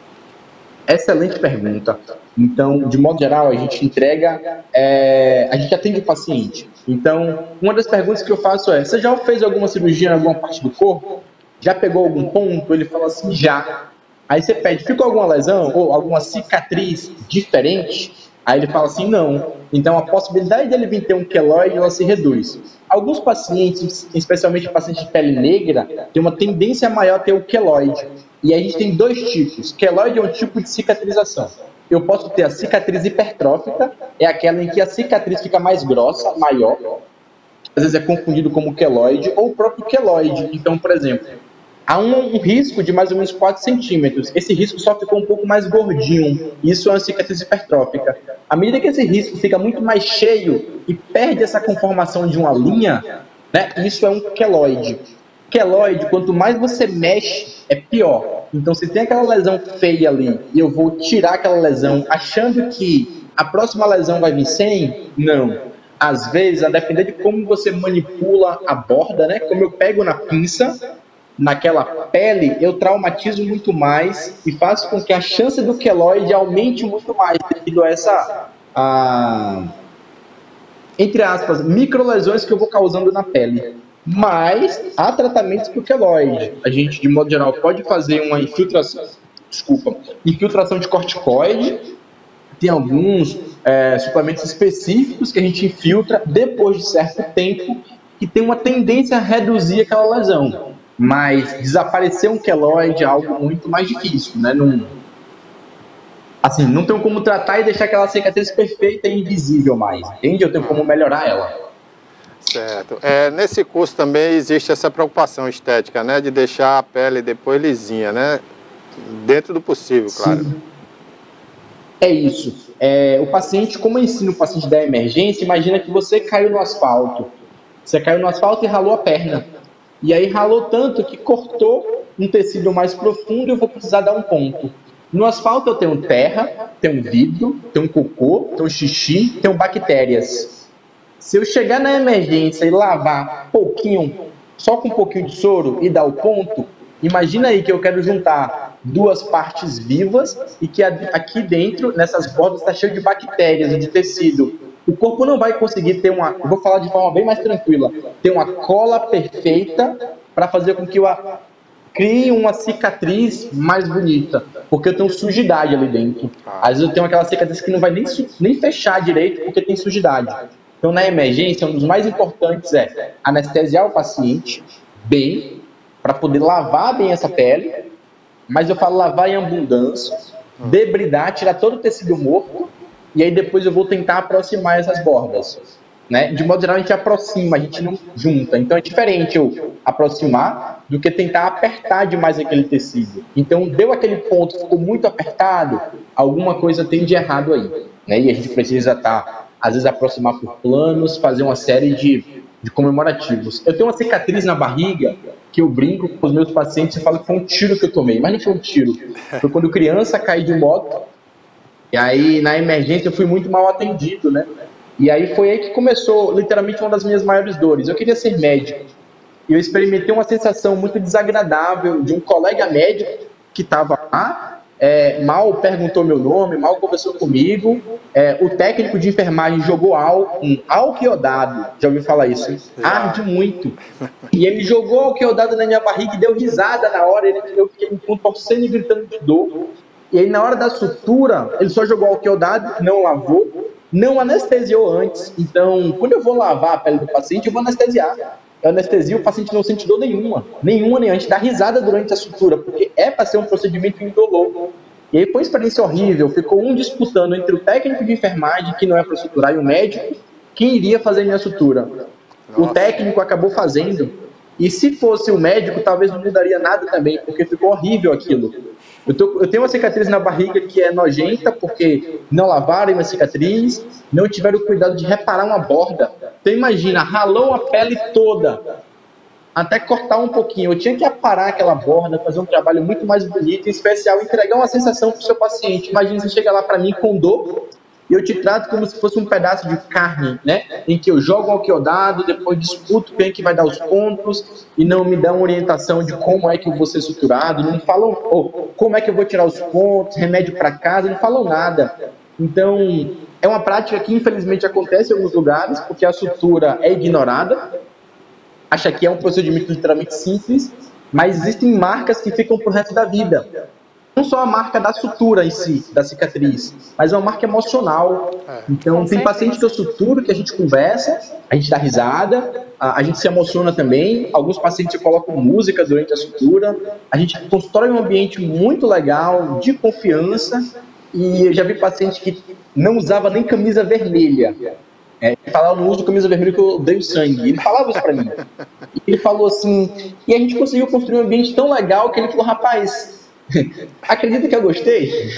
Excelente pergunta. Então, de modo geral, a gente entrega, é, a gente atende o paciente. Então, uma das perguntas que eu faço é, você já fez alguma cirurgia em alguma parte do corpo? Já pegou algum ponto? Ele fala assim, já. Aí você pede, ficou alguma lesão ou alguma cicatriz diferente? Aí ele fala assim, não. Então, a possibilidade dele vir ter um queloide, ela se reduz. Alguns pacientes, especialmente pacientes de pele negra, tem uma tendência maior a ter o queloide. E aí a gente tem dois tipos. Queloide é um tipo de cicatrização. Eu posso ter a cicatriz hipertrófica, é aquela em que a cicatriz fica mais grossa, maior. Às vezes é confundido como queloide ou o próprio queloide. Então, por exemplo, há um, um risco de mais ou menos quatro centímetros. Esse risco só ficou um pouco mais gordinho. Isso é uma cicatriz hipertrófica. À medida que esse risco fica muito mais cheio e perde essa conformação de uma linha, né, isso é um queloide. Queloide, quanto mais você mexe, é pior. Então, se tem aquela lesão feia ali e eu vou tirar aquela lesão achando que a próxima lesão vai vir sem, não. Às vezes, a depender de como você manipula a borda, né, como eu pego na pinça, naquela pele, eu traumatizo muito mais e faço com que a chance do queloide aumente muito mais devido a essa, a, entre aspas, microlesões que eu vou causando na pele. Mas há tratamentos para o queloide. A gente, de modo geral, pode fazer uma infiltração, desculpa, infiltração de corticoide. Tem alguns é, suplementos específicos que a gente infiltra depois de certo tempo que tem uma tendência a reduzir aquela lesão. Mas desaparecer um queloide é algo muito mais difícil, né? Não, assim, não tenho como tratar e deixar aquela cicatriz perfeita e invisível mais, entende? Eu tenho como melhorar ela. Certo. É, nesse curso também existe essa preocupação estética, né? De deixar a pele depois lisinha, né? Dentro do possível, claro. Sim. É isso. É, o paciente, como eu ensino o paciente da emergência, imagina que você caiu no asfalto. Você caiu no asfalto e ralou a perna. E aí ralou tanto que cortou um tecido mais profundo e eu vou precisar dar um ponto. No asfalto eu tenho terra, tenho vidro, tenho cocô, tenho xixi, tenho bactérias. Se eu chegar na emergência e lavar pouquinho, só com um pouquinho de soro e dar o ponto, imagina aí que eu quero juntar duas partes vivas e que aqui dentro, nessas bordas, está cheio de bactérias e de tecido. o corpo não vai conseguir ter uma, eu vou falar de forma bem mais tranquila, ter uma cola perfeita para fazer com que eu crie uma cicatriz mais bonita, porque eu tenho sujidade ali dentro. Às vezes eu tenho aquela cicatriz que não vai nem, nem fechar direito porque tem sujidade. Então, na emergência, um dos mais importantes é anestesiar o paciente bem, para poder lavar bem essa pele, mas eu falo lavar em abundância, debridar, tirar todo o tecido morto, e aí depois eu vou tentar aproximar essas bordas. Né? De modo geral, a gente aproxima, a gente não junta. Então, é diferente eu aproximar do que tentar apertar demais aquele tecido. Então, deu aquele ponto, ficou muito apertado, alguma coisa tem de errado aí. Né? E a gente precisa estar, às vezes, aproximar por planos, fazer uma série de, de comemorativos. Eu tenho uma cicatriz na barriga que eu brinco com os meus pacientes e falo que foi um tiro que eu tomei. Mas não foi um tiro. Foi quando criança caí de moto, e aí, na emergência, eu fui muito mal atendido, né? E aí foi aí que começou, literalmente, uma das minhas maiores dores. Eu queria ser médico. E eu experimentei uma sensação muito desagradável de um colega médico que estava lá, é, mal perguntou meu nome, mal conversou comigo. É, o técnico de enfermagem jogou álcool, um álcool iodado. Já ouviu falar isso? Arde muito. E ele jogou álcool iodado na minha barriga e deu risada na hora. Ele, eu fiquei contorcendo e gritando de dor. E aí, na hora da sutura, ele só jogou álcool iodado, não lavou, não anestesiou antes. Então, quando eu vou lavar a pele do paciente, eu vou anestesiar. Eu anestesio, o paciente não sente dor nenhuma. Nenhuma, nem a gente dá risada durante a sutura, porque é para ser um procedimento indolor. E aí foi uma experiência horrível. Ficou um disputando entre o técnico de enfermagem, que não é para suturar, e o médico, quem iria fazer a minha sutura. Nossa. O técnico acabou fazendo. E se fosse o médico, talvez não mudaria nada também, porque ficou horrível aquilo. Eu, tô, eu tenho uma cicatriz na barriga que é nojenta, porque não lavaram uma cicatriz, não tiveram o cuidado de reparar uma borda. Então imagina, ralou a pele toda, até cortar um pouquinho. Eu tinha que aparar aquela borda, fazer um trabalho muito mais bonito, em especial entregar uma sensação para o seu paciente. Imagina, você chega lá para mim com dor, e eu te trato como se fosse um pedaço de carne, né? Em que eu jogo álcool iodado, depois discuto quem é que vai dar os pontos, e não me dão orientação de como é que eu vou ser suturado, não falam oh, como é que eu vou tirar os pontos, remédio para casa, não falam nada. Então, é uma prática que infelizmente acontece em alguns lugares, porque a sutura é ignorada, acha que é um procedimento literalmente simples, mas existem marcas que ficam pro resto da vida. Não só a marca da sutura em si, da cicatriz, mas é uma marca emocional. Então, tem paciente que eu suturo, que a gente conversa, a gente dá risada, a, a gente se emociona também. Alguns pacientes colocam música durante a sutura. A gente constrói um ambiente muito legal, de confiança. E eu já vi paciente que não usava nem camisa vermelha. É, ele falava, eu não uso camisa vermelha porque eu odeio sangue. Ele falava isso pra mim. E ele falou assim, e a gente conseguiu construir um ambiente tão legal que ele falou, rapaz, acredita que eu gostei?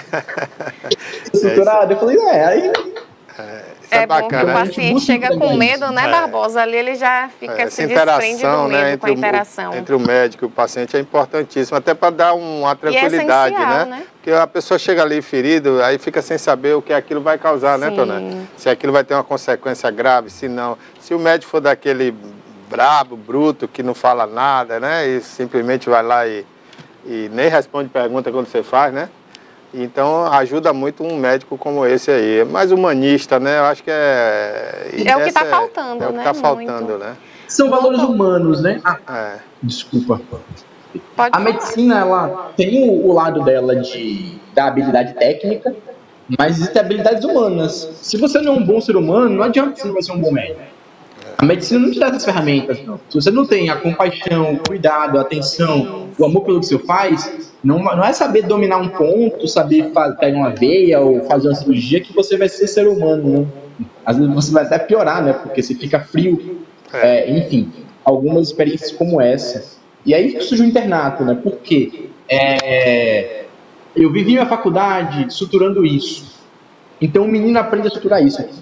Suturado? Eu falei, é, aí... É, é bom que o paciente chega com medo, né, Barbosa? Ali ele já fica, é, se desprende do medo, né, com a interação. O, entre o médico e o paciente é importantíssimo, até para dar uma tranquilidade, e é né? né? Porque a pessoa chega ali ferido, aí fica sem saber o que aquilo vai causar, Sim. né, Tonete? Se aquilo vai ter uma consequência grave, se não. Se o médico for daquele brabo, bruto, que não fala nada, né, e simplesmente vai lá e, e nem responde pergunta quando você faz, né? Então, ajuda muito um médico como esse aí. Mais humanista, né? Eu acho que é... É o que está faltando, né? É o que está faltando, né? São valores humanos, né? Ah, é. Desculpa. Pode a medicina, ela tem o lado dela de, da habilidade técnica, mas existem habilidades humanas. Se você não é um bom ser humano, não adianta que você não vai ser um bom médico. A medicina não te dá essas ferramentas, não. Se você não tem a compaixão, o cuidado, a atenção, o amor pelo que você faz, não, não é saber dominar um ponto, saber pegar uma veia ou fazer uma cirurgia que você vai ser ser humano, né? Às vezes você vai até piorar, né? Porque você fica frio. É, enfim, algumas experiências como essa. E aí surge o internato, né? Porque é, eu vivi minha faculdade suturando isso. Então o menino aprende a suturar isso aqui.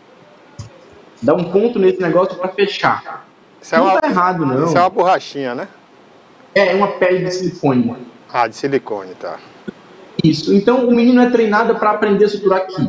Dá um ponto nesse negócio para fechar. Isso não é uma, tá errado, não. Isso é uma borrachinha, né? É, uma pele de silicone. Ah, de silicone, tá. Isso. Então, o menino é treinado para aprender a suturar aqui.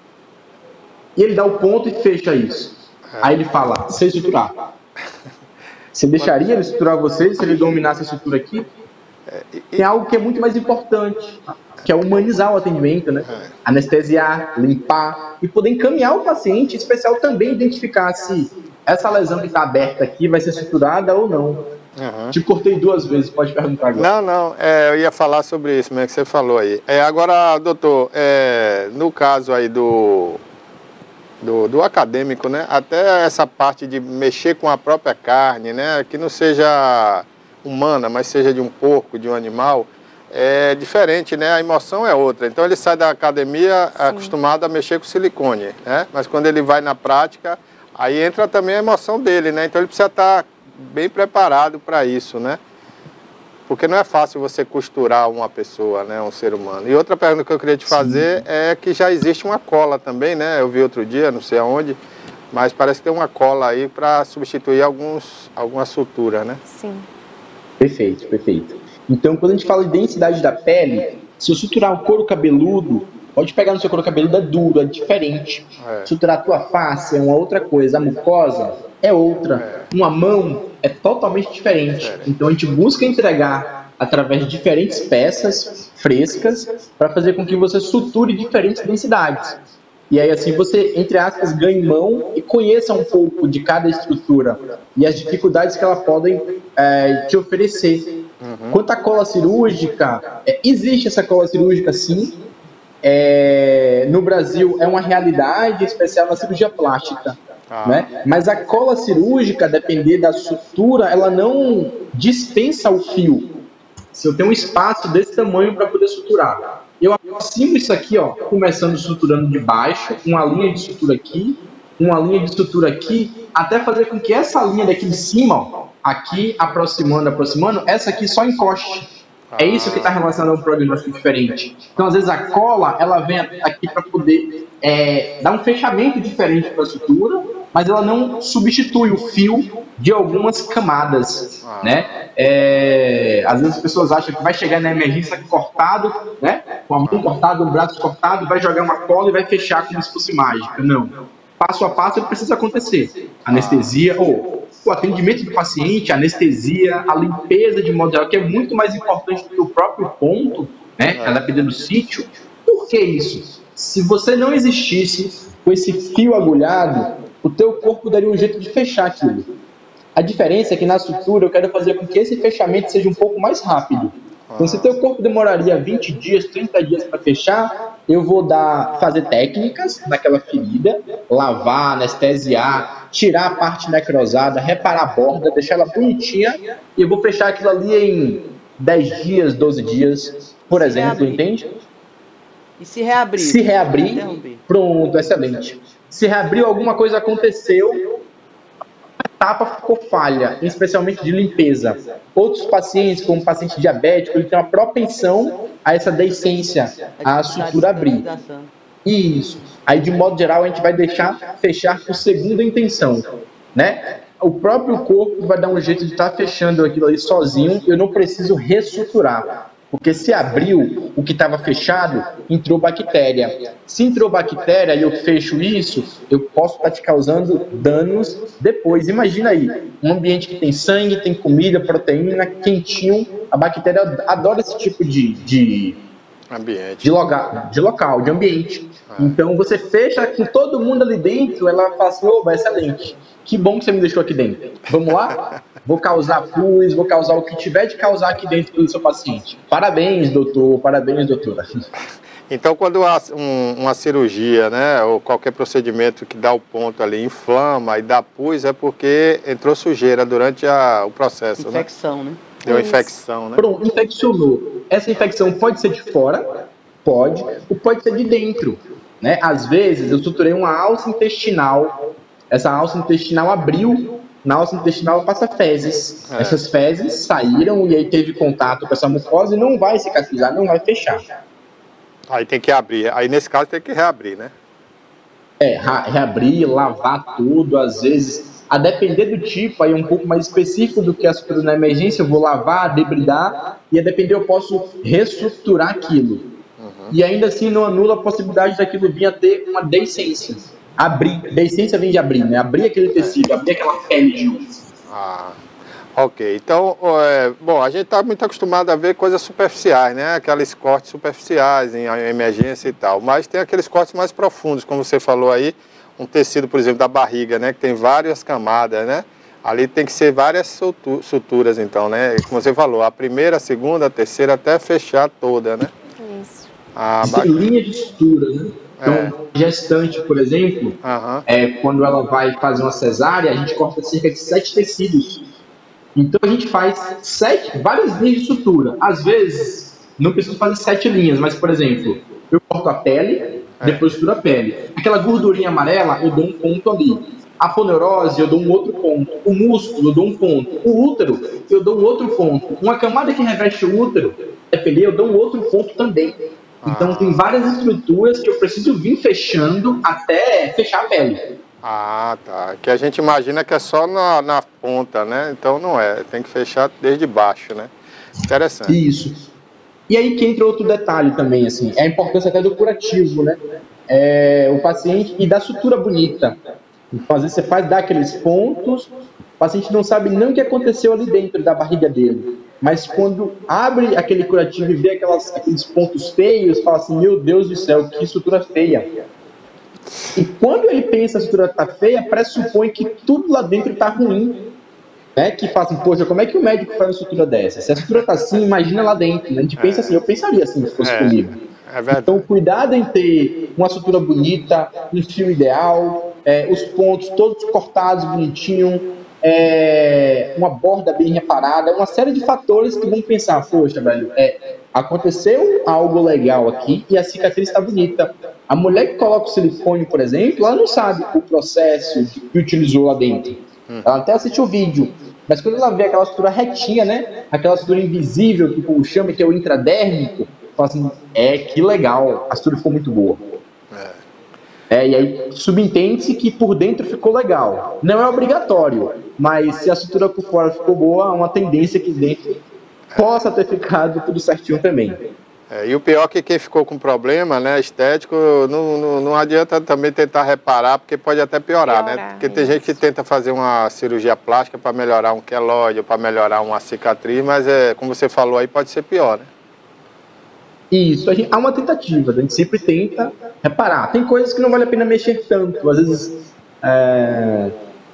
E ele dá o ponto e fecha isso. É. Aí ele fala, sei suturar. Você deixaria ele suturar você se ele dominasse a sutura aqui? É, e, Tem algo que é muito mais importante. que é humanizar o atendimento, né? É. Anestesiar, limpar e poder encaminhar o paciente, em especial também identificar se essa lesão que está aberta aqui vai ser suturada ou não. Uhum. Te cortei duas vezes, pode perguntar agora. Não, não, é, eu ia falar sobre isso, mesmo que você falou aí. É, agora, doutor, é, no caso aí do, do, do acadêmico, né, até essa parte de mexer com a própria carne, né, que não seja humana, mas seja de um porco, de um animal, é diferente, né, a emoção é outra. Então ele sai da academia Sim. acostumado a mexer com silicone, né, mas quando ele vai na prática, aí entra também a emoção dele, né, então ele precisa estar bem preparado para isso, né? Porque não é fácil você costurar uma pessoa, né, um ser humano. E outra pergunta que eu queria te fazer Sim. é que já existe uma cola também, né? Eu vi outro dia, não sei aonde, mas parece que tem uma cola aí para substituir alguns, alguma sutura, né? Sim. Perfeito, perfeito. Então, quando a gente fala de densidade da pele, se eu suturar o couro cabeludo, pode pegar no seu couro cabeludo, é duro, é diferente. É. Suturar a tua face é uma outra coisa, a mucosa é outra. É. Uma mão é totalmente diferente. É. Então a gente busca entregar através de diferentes peças frescas para fazer com que você suture diferentes densidades. E aí assim você, entre aspas, ganhe mão e conheça um pouco de cada estrutura e as dificuldades que ela podem é, te oferecer. Uhum. Quanto à cola cirúrgica, é, existe essa cola cirúrgica sim. É, no Brasil é uma realidade, especial na cirurgia plástica. Ah. Né? Mas a cola cirúrgica, depender da sutura, ela não dispensa o fio. Se eu tenho um espaço desse tamanho para poder suturar, eu aproximo isso aqui, ó, começando suturando de baixo, uma linha de sutura aqui, uma linha de sutura aqui, até fazer com que essa linha daqui de cima, ó, aqui, aproximando, aproximando, essa aqui só encoste. É isso que está relacionado a um prognóstico diferente. Então, às vezes, a cola, ela vem aqui para poder é, dar um fechamento diferente para a sutura, mas ela não substitui o fio de algumas camadas, ah. né? É, às vezes as pessoas acham que vai chegar na emergência cortado, né? Com a mão cortada, o braço cortado, vai jogar uma cola e vai fechar como se fosse mágica. Não. Passo a passo ele precisa acontecer. Anestesia, ou o atendimento do paciente, a anestesia, a limpeza de modo geral, que é muito mais importante do que o próprio ponto, né? A dependendo do sítio. Por que isso? Se você não existisse com esse fio agulhado, o teu corpo daria um jeito de fechar aquilo. A diferença é que na sutura eu quero fazer com que esse fechamento seja um pouco mais rápido. Então, se teu corpo demoraria vinte dias, trinta dias para fechar, eu vou dar, fazer técnicas naquela ferida, lavar, anestesiar, tirar a parte necrosada, reparar a borda, deixar ela bonitinha, e eu vou fechar aquilo ali em dez dias, doze dias, por se exemplo, reabrir. Entende? E se reabrir? Se reabrir, pronto, excelente. Se reabriu, alguma coisa aconteceu, a etapa ficou falha, especialmente de limpeza. Outros pacientes, como o paciente diabético, ele tem uma propensão a essa deiscência, a sutura abrir. Isso. Aí, de modo geral, a gente vai deixar fechar por segunda intenção, né? O próprio corpo vai dar um jeito de estar fechando aquilo ali sozinho, eu não preciso ressuturar. Porque se abriu o que estava fechado, entrou bactéria. Se entrou bactéria e eu fecho isso, eu posso estar te causando danos depois. Imagina aí, um ambiente que tem sangue, tem comida, proteína, quentinho. A bactéria adora esse tipo de, de, ambiente. de, loga, de local, de ambiente. Ah. Então você fecha com todo mundo ali dentro, ela fala assim, oba, excelente. Que bom que você me deixou aqui dentro. Vamos lá? Vou causar pus, vou causar o que tiver de causar aqui dentro do seu paciente. Parabéns, doutor. Parabéns, doutora. Então, quando há um, uma cirurgia, né, ou qualquer procedimento que dá o ponto ali, inflama e dá pus, é porque entrou sujeira durante a, o processo, infecção, né? né? Deu infecção, né? Pronto, infeccionou. Essa infecção pode ser de fora, pode, ou pode ser de dentro, né? Às vezes, eu suturei uma alça intestinal, essa alça intestinal abriu, na alça intestinal passa fezes. É. Essas fezes saíram e aí teve contato com essa mucosa e não vai cicatrizar, não vai fechar. Aí tem que abrir. Aí nesse caso tem que reabrir, né? É, reabrir, lavar tudo, às vezes, a depender do tipo, aí um pouco mais específico do que a sutura na emergência, eu vou lavar, debridar, e a depender eu posso reestruturar aquilo. Uhum. E ainda assim não anula a possibilidade daquilo vir a ter uma deiscência. Abrir, deiscência vem de abrir, né? Abrir aquele tecido, abrir aquela pele de um. Ah. Ok, então, é, bom, a gente está muito acostumado a ver coisas superficiais, né? Aqueles cortes superficiais em emergência e tal, mas tem aqueles cortes mais profundos, como você falou aí, um tecido, por exemplo, da barriga, né? Que tem várias camadas, né? Ali tem que ser várias suturas, então, né? Como você falou, a primeira, a segunda, a terceira, até fechar toda, né? Isso. Ah, tem linha de sutura, né? Então, É. gestante, por exemplo, Aham. é, quando ela vai fazer uma cesárea, a gente corta cerca de sete tecidos. Então a gente faz sete, várias linhas de sutura. Às vezes, não preciso fazer sete linhas, mas, por exemplo, eu corto a pele, depois suturo a pele. Aquela gordurinha amarela, eu dou um ponto ali. A aponeurose, eu dou um outro ponto. O músculo, eu dou um ponto. O útero, eu dou um outro ponto. Uma camada que reveste o útero, eu dou um outro ponto também. Então Ah. tem várias estruturas que eu preciso vir fechando até fechar a pele. Ah, tá. Que a gente imagina que é só na, na ponta, né? Então não é, tem que fechar desde baixo, né? Interessante. Isso. E aí que entra outro detalhe também, assim, é a importância até do curativo, né? É, o paciente, e da sutura bonita. Então, às vezes você faz, dá aqueles pontos, o paciente não sabe nem o que aconteceu ali dentro da barriga dele. Mas quando abre aquele curativo e vê aquelas, aqueles pontos feios, fala assim, meu Deus do céu, que sutura feia. E quando ele pensa que a sutura está feia, pressupõe que tudo lá dentro está ruim. Né? Que fala assim, poxa, como é que o médico faz uma sutura dessa? Se a sutura está assim, imagina lá dentro. Né? A gente pensa assim, eu pensaria assim se fosse É, comigo. é verdade. Então, cuidado em ter uma sutura bonita, um fio ideal, é, os pontos todos cortados, bonitinho, é, uma borda bem reparada, uma série de fatores que vão pensar, poxa, velho, é, aconteceu algo legal aqui e a cicatriz está bonita. A mulher que coloca o silicone, por exemplo, ela não sabe o processo que utilizou lá dentro. Ela até assiste o vídeo, mas quando ela vê aquela sutura retinha, né, aquela sutura invisível, que o povo chama, que é o intradérmico, fala assim, é, que legal, a sutura ficou muito boa. É. É, e aí subentende-se que por dentro ficou legal. Não é obrigatório, mas se a sutura por fora ficou boa, há uma tendência que dentro possa ter ficado tudo certinho também. É, e o pior é que quem ficou com problema, né, estético, não, não, não adianta também tentar reparar, porque pode até piorar, piorar né? Porque tem isso. gente que tenta fazer uma cirurgia plástica para melhorar um queloide, para melhorar uma cicatriz, mas é, como você falou aí, pode ser pior, né? Isso, a gente, há uma tentativa, a gente sempre tenta reparar. Tem coisas que não vale a pena mexer tanto, às vezes é...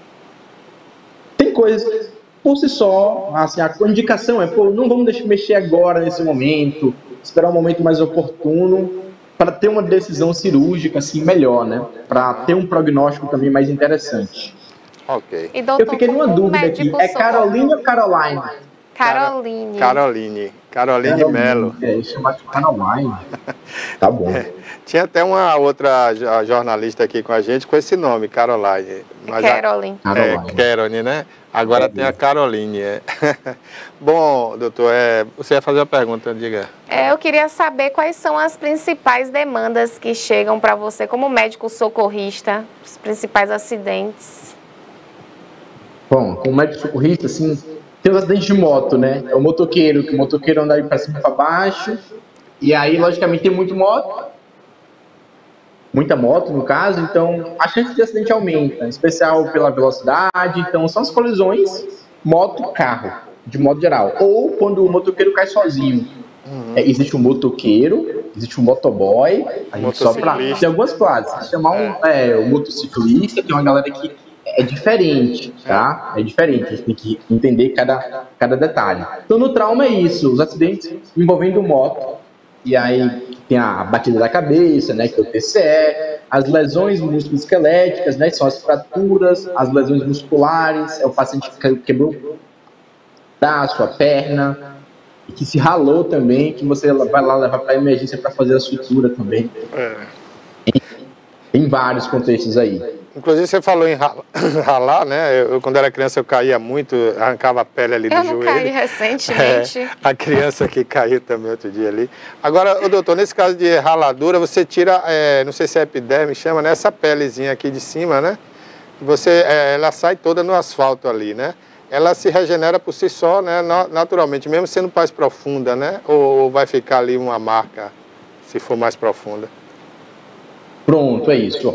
tem coisas que, por si só, assim, a indicação é, pô, não vamos deixar mexer agora, nesse momento, esperar um momento mais oportuno, para ter uma decisão cirúrgica assim, melhor, né? Para ter um prognóstico também mais interessante. Ok. E, doutor, eu fiquei numa dúvida aqui, é Caroline ou Caroline? Caroline. Caroline. Caroline Melo. É, chamar de Caroline. Tá bom. É, tinha até uma outra jornalista aqui com a gente com esse nome, Caroline. Mas Caroline. A, é, Caroline, né? Agora é, tem a Caroline. É. Bom, doutor, é, você ia fazer uma pergunta, diga. É, eu queria saber quais são as principais demandas que chegam para você como médico socorrista, os principais acidentes. Bom, como médico socorrista, assim, tem os acidentes de moto, né? É o motoqueiro, que o motoqueiro anda aí para cima e para baixo, e aí, logicamente, tem muito moto, muita moto, no caso, então a chance de acidente aumenta, em especial pela velocidade, então são as colisões moto-carro, de modo geral. Ou quando o motoqueiro cai sozinho. Uhum. É, existe um motoqueiro, existe um motoboy, a gente só pra... Tem algumas classes, chamar um, é, um motociclista, tem uma galera que é diferente, tá? É diferente, a gente tem que entender cada, cada detalhe. Então no trauma é isso, os acidentes envolvendo moto, e aí tem a batida da cabeça, né, que é o T C E, as lesões musculoesqueléticas, né, que são as fraturas, as lesões musculares, é o paciente que quebrou o braço, a perna, e que se ralou também, que você vai lá levar para a emergência para fazer a sutura também. É. Tem, tem vários contextos aí. Inclusive você falou em ralar, né? Eu, quando era criança eu caía muito, arrancava a pele ali do eu joelho. Eu caí recentemente. É, a criança que caiu também outro dia ali. Agora, doutor, nesse caso de raladura, você tira, é, não sei se é epiderme, chama, né? Essa pelezinha aqui de cima, né? Você, é, ela sai toda no asfalto ali, né? Ela se regenera por si só, né? Naturalmente, mesmo sendo mais profunda, né? Ou vai ficar ali uma marca, se for mais profunda? Pronto, é isso.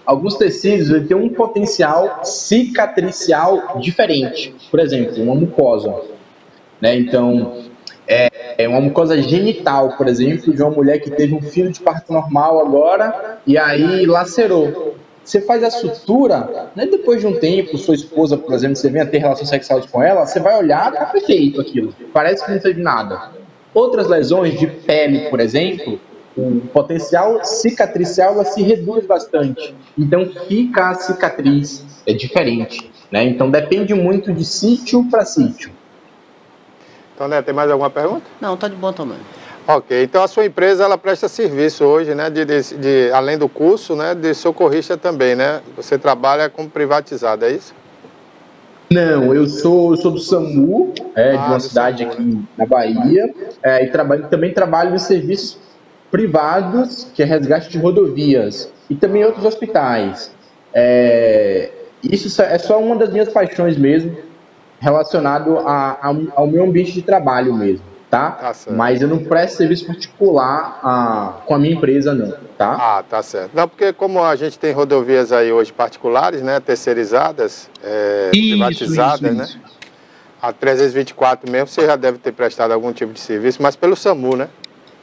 alguns tecidos ele tem um potencial cicatricial diferente. Por exemplo, uma mucosa, né? Então, é, é uma mucosa genital, por exemplo, de uma mulher que teve um filho de parto normal agora e aí lacerou. Você faz a sutura, né? Depois de um tempo, sua esposa, por exemplo, você vem a ter relações sexuais com ela, você vai olhar, tá perfeito aquilo, parece que não teve nada. Outras lesões de pele, por exemplo, o potencial cicatricial ela se reduz bastante, então fica a cicatriz, é diferente, né? Então depende muito de sítio para sítio. Então, né, tem mais alguma pergunta? Não, tá de bom tamanho. Ok, então a sua empresa ela presta serviço hoje, né, de, de, de, além do curso, né, de socorrista também, né? Você trabalha como privatizado, é isso? Não, eu sou, eu sou do SAMU, é, ah, de uma cidade SAMU, aqui né? na Bahia, é, e trabalho, também trabalho em serviços privados, que é resgate de rodovias, e também outros hospitais. É, isso é só uma das minhas paixões mesmo, relacionado a, a, ao meu ambiente de trabalho mesmo. Tá? Tá Mas eu não presto serviço particular a, com a minha empresa, não, tá? Ah, tá certo. Não, porque como a gente tem rodovias aí hoje particulares, né, terceirizadas, é, isso, privatizadas, isso, né? Isso. A trezentos e vinte e quatro mesmo, você já deve ter prestado algum tipo de serviço, mas pelo SAMU, né?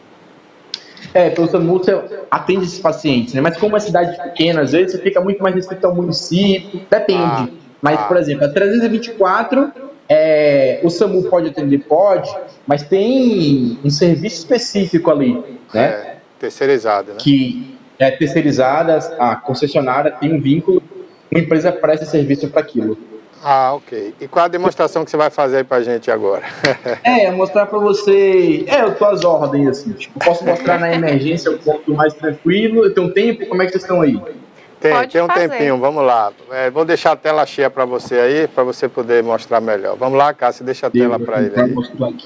É, pelo SAMU você atende esses pacientes, né? Mas como é cidade pequena, às vezes você fica muito mais restrito ao município, depende. Ah, mas, ah. por exemplo, a trezentos e vinte e quatro... É, o SAMU pode atender? Pode, mas tem um serviço específico ali, né? É, terceirizada, né? Que é terceirizada, a concessionária tem um vínculo, uma empresa presta serviço para aquilo. Ah, ok. E qual a demonstração que você vai fazer aí pra gente agora? É, mostrar para você... É, eu tô às ordens, assim, tipo, posso mostrar na emergência um ponto mais tranquilo, eu tenho tempo, como é que vocês estão aí? Tem, tem um fazer. tempinho, vamos lá. É, vou deixar a tela cheia para você aí, para você poder mostrar melhor. Vamos lá, Cássio, deixa a Deus, tela para ele aí. Mostrar aqui.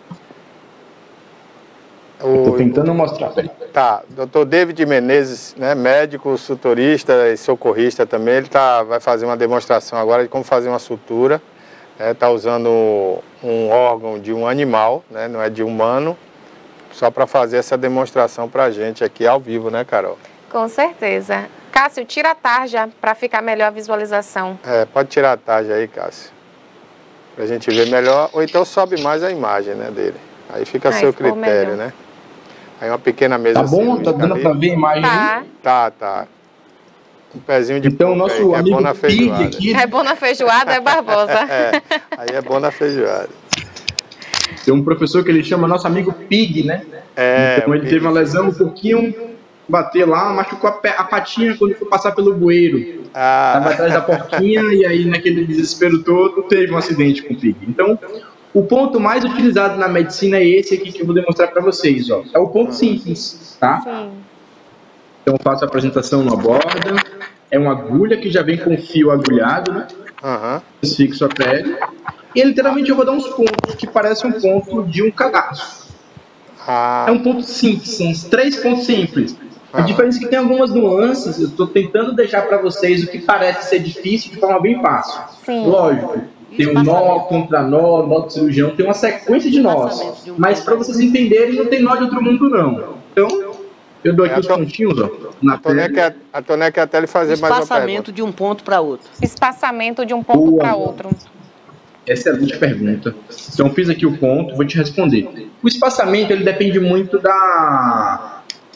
Estou tentando mostrar. Peraí. Tá, doutor David Menezes, né, médico, suturista e socorrista também, ele tá, vai fazer uma demonstração agora de como fazer uma sutura. Está usando um órgão de um animal, né, não é de humano, só para fazer essa demonstração para a gente aqui ao vivo, né, Carol? Com certeza. Cássio, tira a tarja para ficar melhor a visualização. É, pode tirar a tarja aí, Cássio. Pra gente ver melhor, ou então sobe mais a imagem, né, dele. Aí fica a seu critério, melhor. né? Aí uma pequena mesa. Tá bom? Tá dando para ver a imagem? Tá. Tá, tá. Um pezinho de Então, o nosso aí, amigo é bom na feijoada. Aqui... É bom na feijoada, é Barbosa. É, aí é bom na feijoada. Tem um professor que ele chama nosso amigo Pig, né? É. Então ele Pig. teve uma lesão um pouquinho... bater lá, machucou a, a patinha quando foi passar pelo bueiro. Ah. Tava atrás da porquinha e aí naquele desespero todo teve um acidente com o Pig. Então, o ponto mais utilizado na medicina é esse aqui que eu vou demonstrar para vocês, ó. É o ponto simples, tá? Sim. Então eu faço a apresentação na borda. É uma agulha que já vem com fio agulhado, né? Uhum. Fixo a pele. E literalmente eu vou dar uns pontos que parecem um ponto de um cadastro. Ah. É um ponto simples, são uns três pontos simples. A diferença é que tem algumas nuances, eu estou tentando deixar para vocês o que parece ser difícil de forma bem fácil. Sim. Lógico, tem o um nó, contranó, nó do cirurgião, tem uma sequência de nós. Mas para vocês entenderem, não tem nó de outro mundo não. Então, eu dou aqui é, os pontinhos, ó. Na a Toneca a Toneca até ele fazer mais uma pergunta. Espaçamento de um ponto para outro. Espaçamento de um ponto para outro. Excelente pergunta. Então, fiz aqui o ponto, vou te responder. O espaçamento, ele depende muito da...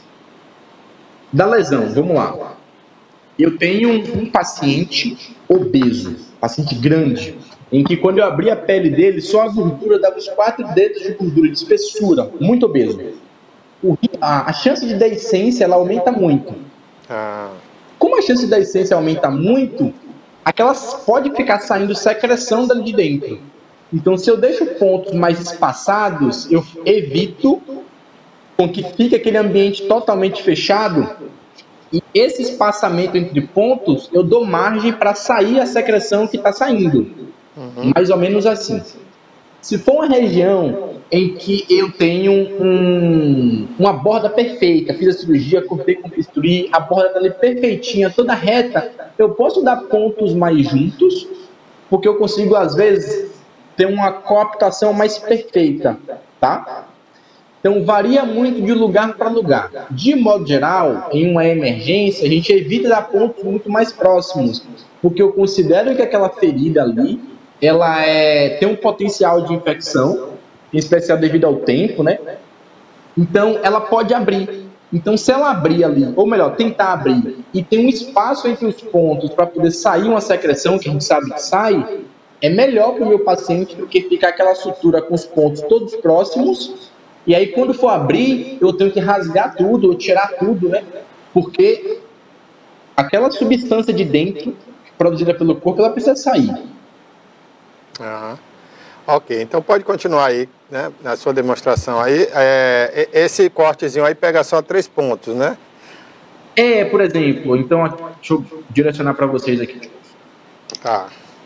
da lesão, vamos lá. Eu tenho um, um paciente obeso, paciente grande, em que quando eu abri a pele dele, só a gordura dava os quatro dedos de gordura, de espessura, muito obeso. O, a, a chance de deiscência, ela aumenta muito. Ah. Como a chance de deiscência aumenta muito, aquelas pode ficar saindo secreção dali de dentro. Então, se eu deixo pontos mais espaçados, eu evito com que fique aquele ambiente totalmente fechado, e esse espaçamento entre pontos, eu dou margem para sair a secreção que está saindo. Uhum. Mais ou menos assim. Se for uma região em que eu tenho um, uma borda perfeita, fiz a cirurgia, cortei com bisturi, a borda está ali perfeitinha, toda reta, eu posso dar pontos mais juntos, porque eu consigo, às vezes, ter uma coaptação mais perfeita, tá? Então, varia muito de lugar para lugar. De modo geral, em uma emergência, a gente evita dar pontos muito mais próximos, porque eu considero que aquela ferida ali, ela é, tem um potencial de infecção, em especial devido ao tempo, né? Então, ela pode abrir. Então, se ela abrir ali, ou melhor, tentar abrir, e tem um espaço entre os pontos para poder sair uma secreção, que a gente sabe que sai, é melhor para o meu paciente do que ficar aquela sutura com os pontos todos próximos. E aí, quando for abrir, eu tenho que rasgar tudo, ou tirar tudo, né? Porque aquela substância de dentro, produzida pelo corpo, ela precisa sair. Uhum. Ok, então pode continuar aí, né? Na sua demonstração aí. É, esse cortezinho aí pega só três pontos, né? É, por exemplo, então, deixa eu direcionar para vocês aqui. Tá.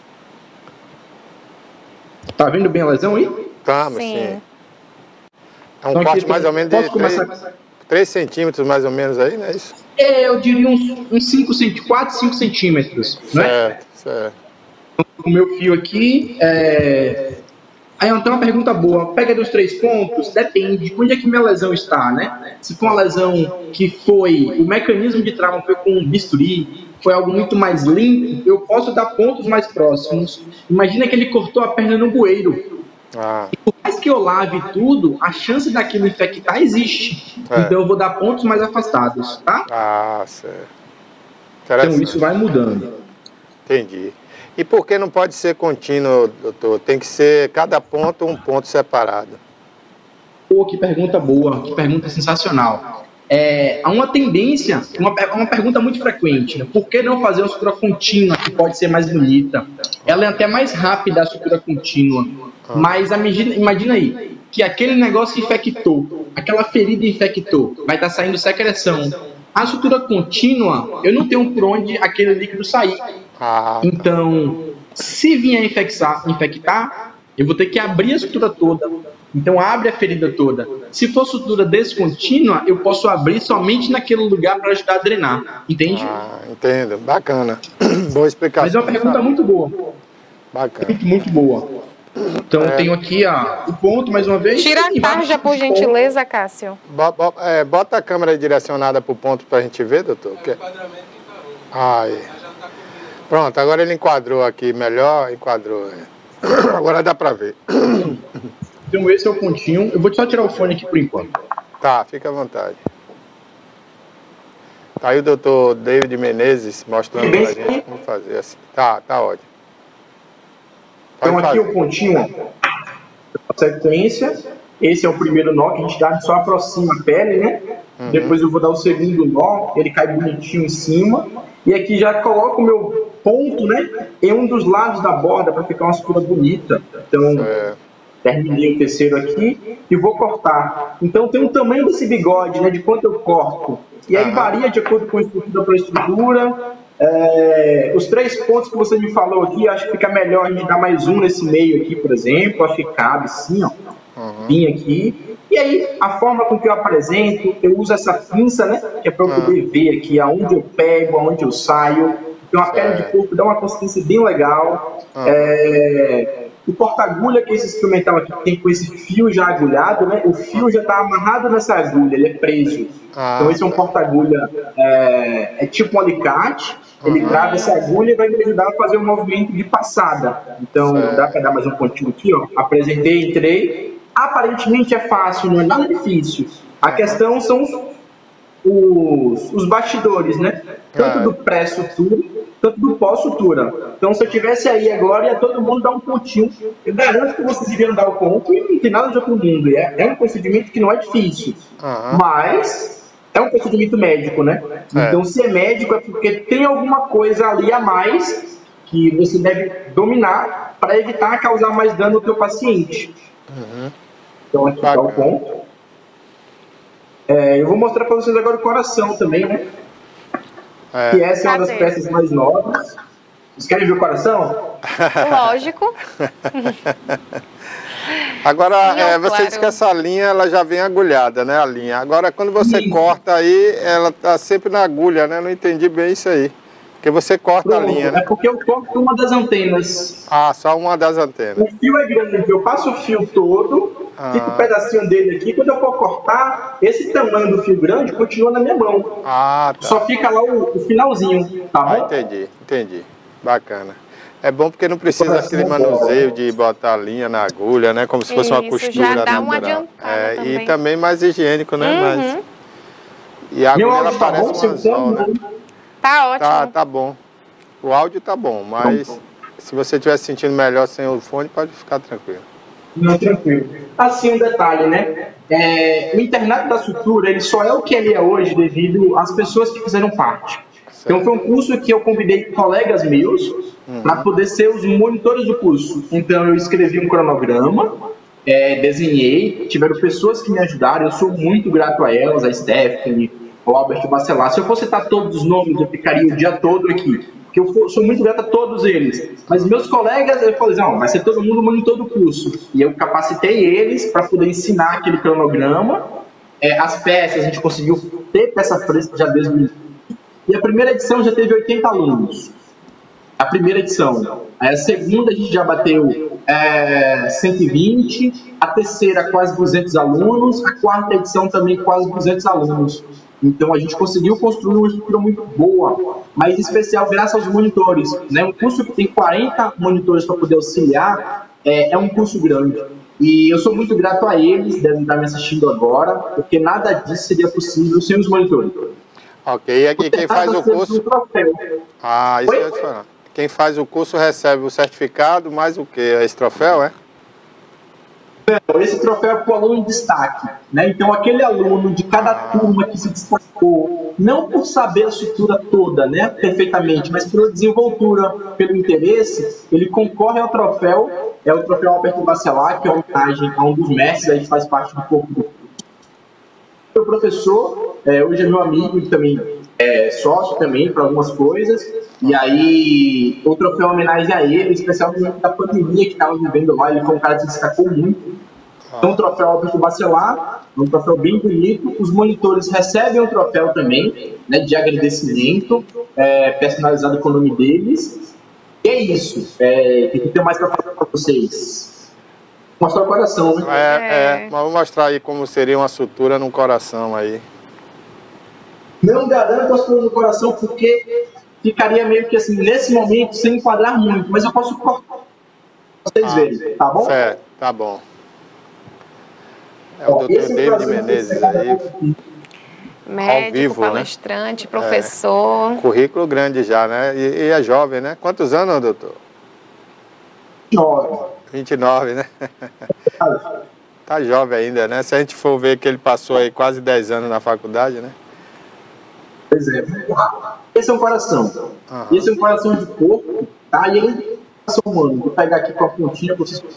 Tá vendo bem a lesão aí? Tá, mas sim. sim. É um então, corte aqui, mais ou menos de três centímetros, mais ou menos aí, não é isso? É, eu diria uns, uns cinco, quatro, cinco centímetros, não é? Certo, certo. O meu fio aqui, é... aí então uma pergunta boa, pega dos três pontos, depende de onde é que minha lesão está, né? Se for uma lesão que foi, o mecanismo de trauma foi com um bisturi, foi algo muito mais limpo, eu posso dar pontos mais próximos. Imagina que ele cortou a perna no bueiro. Ah. Por mais que eu lave tudo, a chance daquilo infectar existe. É. Então eu vou dar pontos mais afastados, tá? Ah, certo. Então isso vai mudando. Entendi. E por que não pode ser contínuo, doutor? Tem que ser cada ponto um ponto separado. Pô, que pergunta boa, que pergunta sensacional. É, há uma tendência, uma, uma pergunta muito frequente, né? Por que não fazer uma sutura contínua, que pode ser mais bonita? Ela é até mais rápida, a sutura contínua. Ah. Mas imagina, imagina aí, que aquele negócio infectou, aquela ferida infectou, vai estar saindo secreção. A sutura contínua, eu não tenho por onde aquele líquido sair. Ah, tá. Então, se vier infectar, infectar, eu vou ter que abrir a sutura toda. Então, abre a ferida toda. Se for sutura descontínua, eu posso abrir somente naquele lugar para ajudar a drenar. Entende? Ah, entendo. Bacana. Boa explicação. Mas é uma pergunta muito boa. Bacana. Muito, muito boa. Então, é. eu tenho aqui ó, o ponto, mais uma vez. Tira a tarja, por gentileza, Cássio. Bota, é, bota a câmera direcionada para o ponto para a gente ver, doutor. É o enquadramento que tá ruim. Pronto, agora ele enquadrou aqui melhor, enquadrou. Agora dá para ver. Então esse é o pontinho. Eu vou só tirar o fone aqui por enquanto. Tá, fica à vontade. Tá aí o doutor David Menezes mostrando pra gente como fazer assim. Tá, tá ótimo. Pode então aqui fazer. o pontinho, a sequência. Esse é o primeiro nó que a gente dá, só aproxima a pele, né? Uhum. Depois eu vou dar o segundo nó, ele cai bonitinho em cima. E aqui já coloco o meu ponto, né? Em um dos lados da borda para ficar uma sutura bonita. Então, é. terminei o terceiro aqui e vou cortar. Então tem um tamanho desse bigode, né? De quanto eu corto. E aí varia de acordo com a estrutura para a estrutura. É, os três pontos que você me falou aqui, acho que fica melhor a gente dar mais um nesse meio aqui, por exemplo. Acho que cabe sim, ó. Uhum. Vim aqui. E aí, a forma com que eu apresento, eu uso essa pinça, né? Que é para eu uhum. poder ver aqui aonde eu pego, aonde eu saio. Então a pele de porco dá uma consistência bem legal. Uhum. É... O porta-agulha, que é esse instrumental aqui, tem com esse fio já agulhado, né? O fio já está amarrado nessa agulha, ele é preso. Ah, então esse é um porta-agulha, é... é tipo um alicate. Ele uhum. grava essa agulha e vai me ajudar a fazer um movimento de passada. Então certo. Dá para dar mais um pontinho aqui, ó. Apresentei, entrei. Aparentemente é fácil, não é nada difícil. A questão são os, os, os bastidores, né? Tanto do pré-sutura, tanto do pós-sutura. Então, se eu tivesse aí agora, ia todo mundo dar um pontinho. Eu garanto que vocês iriam dar o ponto e não tem nada de outro mundo. É, é um procedimento que não é difícil, uhum. mas é um procedimento médico, né? É. Então, se é médico, é porque tem alguma coisa ali a mais que você deve dominar para evitar causar mais dano ao teu paciente. Uhum. Então aqui está o ponto. É, eu vou mostrar para vocês agora o coração também, né? É. Que essa é uma das peças mais novas. Vocês querem ver o coração? Lógico. Agora, Sim, é, você claro. Diz que essa linha ela já vem agulhada, né? A linha. Agora, quando você Sim. corta aí, ela tá sempre na agulha, né? Não entendi bem isso aí. Porque você corta Pronto, a linha, né? É porque eu corto uma das antenas. Ah, só uma das antenas. O fio é grande, eu passo o fio todo, ah. fica um pedacinho dele aqui, quando eu for cortar, esse tamanho do fio grande continua na minha mão. Ah, tá. Só fica lá o, o finalzinho, tá bom? Ah, entendi, entendi. Bacana. É bom porque não precisa aquele manuseio de botar a linha na agulha, né? Como se fosse Isso, uma costura já dá uma natural. É, também. E também mais higiênico, né? Uhum. Mas... E a agulha ela tá parece bom, um anzol, né? Tá ótimo. Tá, tá bom. O áudio tá bom, mas tá se você estiver se sentindo melhor sem o fone, pode ficar tranquilo. Não, tranquilo. Assim, um detalhe, né? É, o internato da sutura, ele só é o que ele é hoje devido às pessoas que fizeram parte. Certo. Então foi um curso que eu convidei colegas meus uhum. para poder ser os monitores do curso. Então eu escrevi um cronograma, é, desenhei, tiveram pessoas que me ajudaram, eu sou muito grato a elas, a Stephanie, o Albert Bacelar. Se eu fosse citar todos os nomes, eu ficaria o dia todo aqui. Porque eu sou muito grato a todos eles. Mas meus colegas, eu falei, não, vai ser todo mundo monitor do curso. E eu capacitei eles para poder ensinar aquele cronograma. É, as peças, a gente conseguiu ter peça fresca já desde o início. E a primeira edição já teve oitenta alunos. A primeira edição. A segunda a gente já bateu é, cento e vinte. A terceira quase duzentos alunos. A quarta edição também quase duzentos alunos. Então a gente conseguiu construir uma estrutura muito boa, mas em especial graças aos monitores, né? Um curso que tem quarenta monitores para poder auxiliar é, é um curso grande. E eu sou muito grato a eles, devem estar me assistindo agora, porque nada disso seria possível sem os monitores. Ok, e aqui quem faz o curso... Ah, isso que eu ia te falar. Quem faz o curso recebe o certificado, mais o quê? Esse troféu, é? Esse troféu é para o aluno em destaque, né? Então aquele aluno de cada turma que se destacou, não por saber a estrutura toda, né, perfeitamente, mas pela desenvoltura, pelo interesse, ele concorre ao troféu, é o troféu Alberto Bacelar, que é uma homenagem a um dos mestres, aí que faz parte do corpo do meu professor, é, hoje é meu amigo e também é sócio também para algumas coisas, e aí o troféu é homenagem a ele, especialmente da pandemia que estava vivendo lá, ele foi um cara que se destacou muito. Então o troféu Alberto Bacelar, um troféu bem bonito, os monitores recebem o troféu também, né, de agradecimento, é, personalizado com o nome deles, e é isso, é, tem que ter mais para falar para vocês. Mostrar o coração, né? É, é, mas vou mostrar aí como seria uma sutura no coração aí. Não garanto a sutura no coração porque ficaria meio que assim, nesse momento, sem enquadrar muito, mas eu posso cortar pra vocês ah, verem, tá bom? Certo, tá bom. É o doutor David Menezes aí. Médico, vivo, palestrante, né? Professor. É, currículo grande já, né? E, e é jovem, né? Quantos anos, doutor? Jovem. vinte e nove, né? Tá jovem ainda, né? Se a gente for ver que ele passou aí quase dez anos na faculdade, né? Pois é. Esse é um coração. Uhum. Esse é um coração de porco, tá? E ele é um coração humano. Vou pegar aqui com a pontinha pra vocês.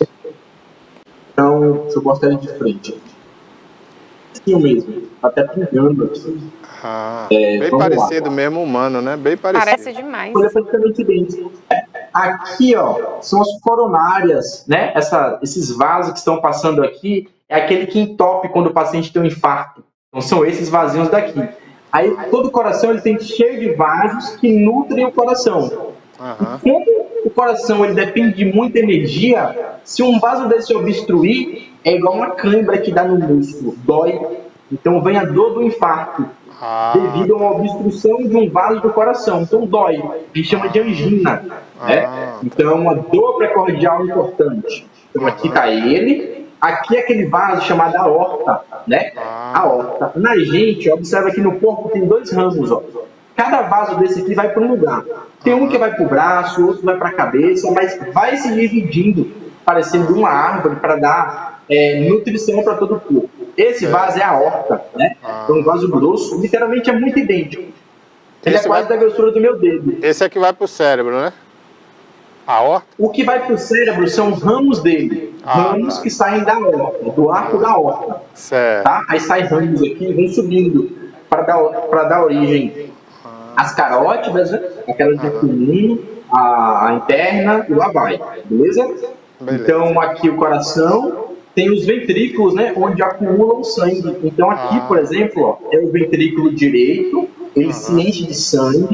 Então, deixa eu botar ele de frente. Assim mesmo. Até pingando aqui. Ah, é, bem parecido lá. Mesmo, humano, né? Bem parecido. Parece demais. Ele é praticamente idêntico. Aqui, ó, são as coronárias, né? Essa, esses vasos que estão passando aqui, é aquele que entope quando o paciente tem um infarto. Então, são esses vasinhos daqui. Aí, todo o coração ele tem cheio de vasos que nutrem o coração. Uhum. E como o coração ele depende de muita energia, se um vaso desse obstruir, é igual uma cãibra que dá no músculo, dói. Então, vem a dor do infarto. Ah. Devido a uma obstrução de um vaso do coração. Então dói, a gente chama de angina, ah. né? Então é uma dor precordial importante. Então aqui está ele, aqui é aquele vaso chamado aorta, né? Ah. Aorta. Na gente, observa que no corpo tem dois ramos, ó. Cada vaso desse aqui vai para um lugar. Tem um que vai para o braço, outro vai para a cabeça, mas vai se dividindo, parecendo uma árvore, para dar é, nutrição para todo o corpo. Esse vaso é a aorta, né? Ah. É um vaso grosso, literalmente é muito idêntico. Ele esse é quase vai... da grossura do meu dedo. Esse é que vai para o cérebro, né? A aorta? O que vai para o cérebro são os ramos dele. Ah, ramos tá. que saem da aorta, do arco da aorta. Certo. Tá? Aí saem ramos aqui e vão subindo para dar, para dar origem às carótidas, né? Aquelas de pulmão, a, a interna e lá vai. Beleza? Beleza? Então aqui o coração... Tem os ventrículos, né, onde acumulam sangue. Então aqui, ah. por exemplo, ó, é o ventrículo direito, ele uhum. se enche de sangue,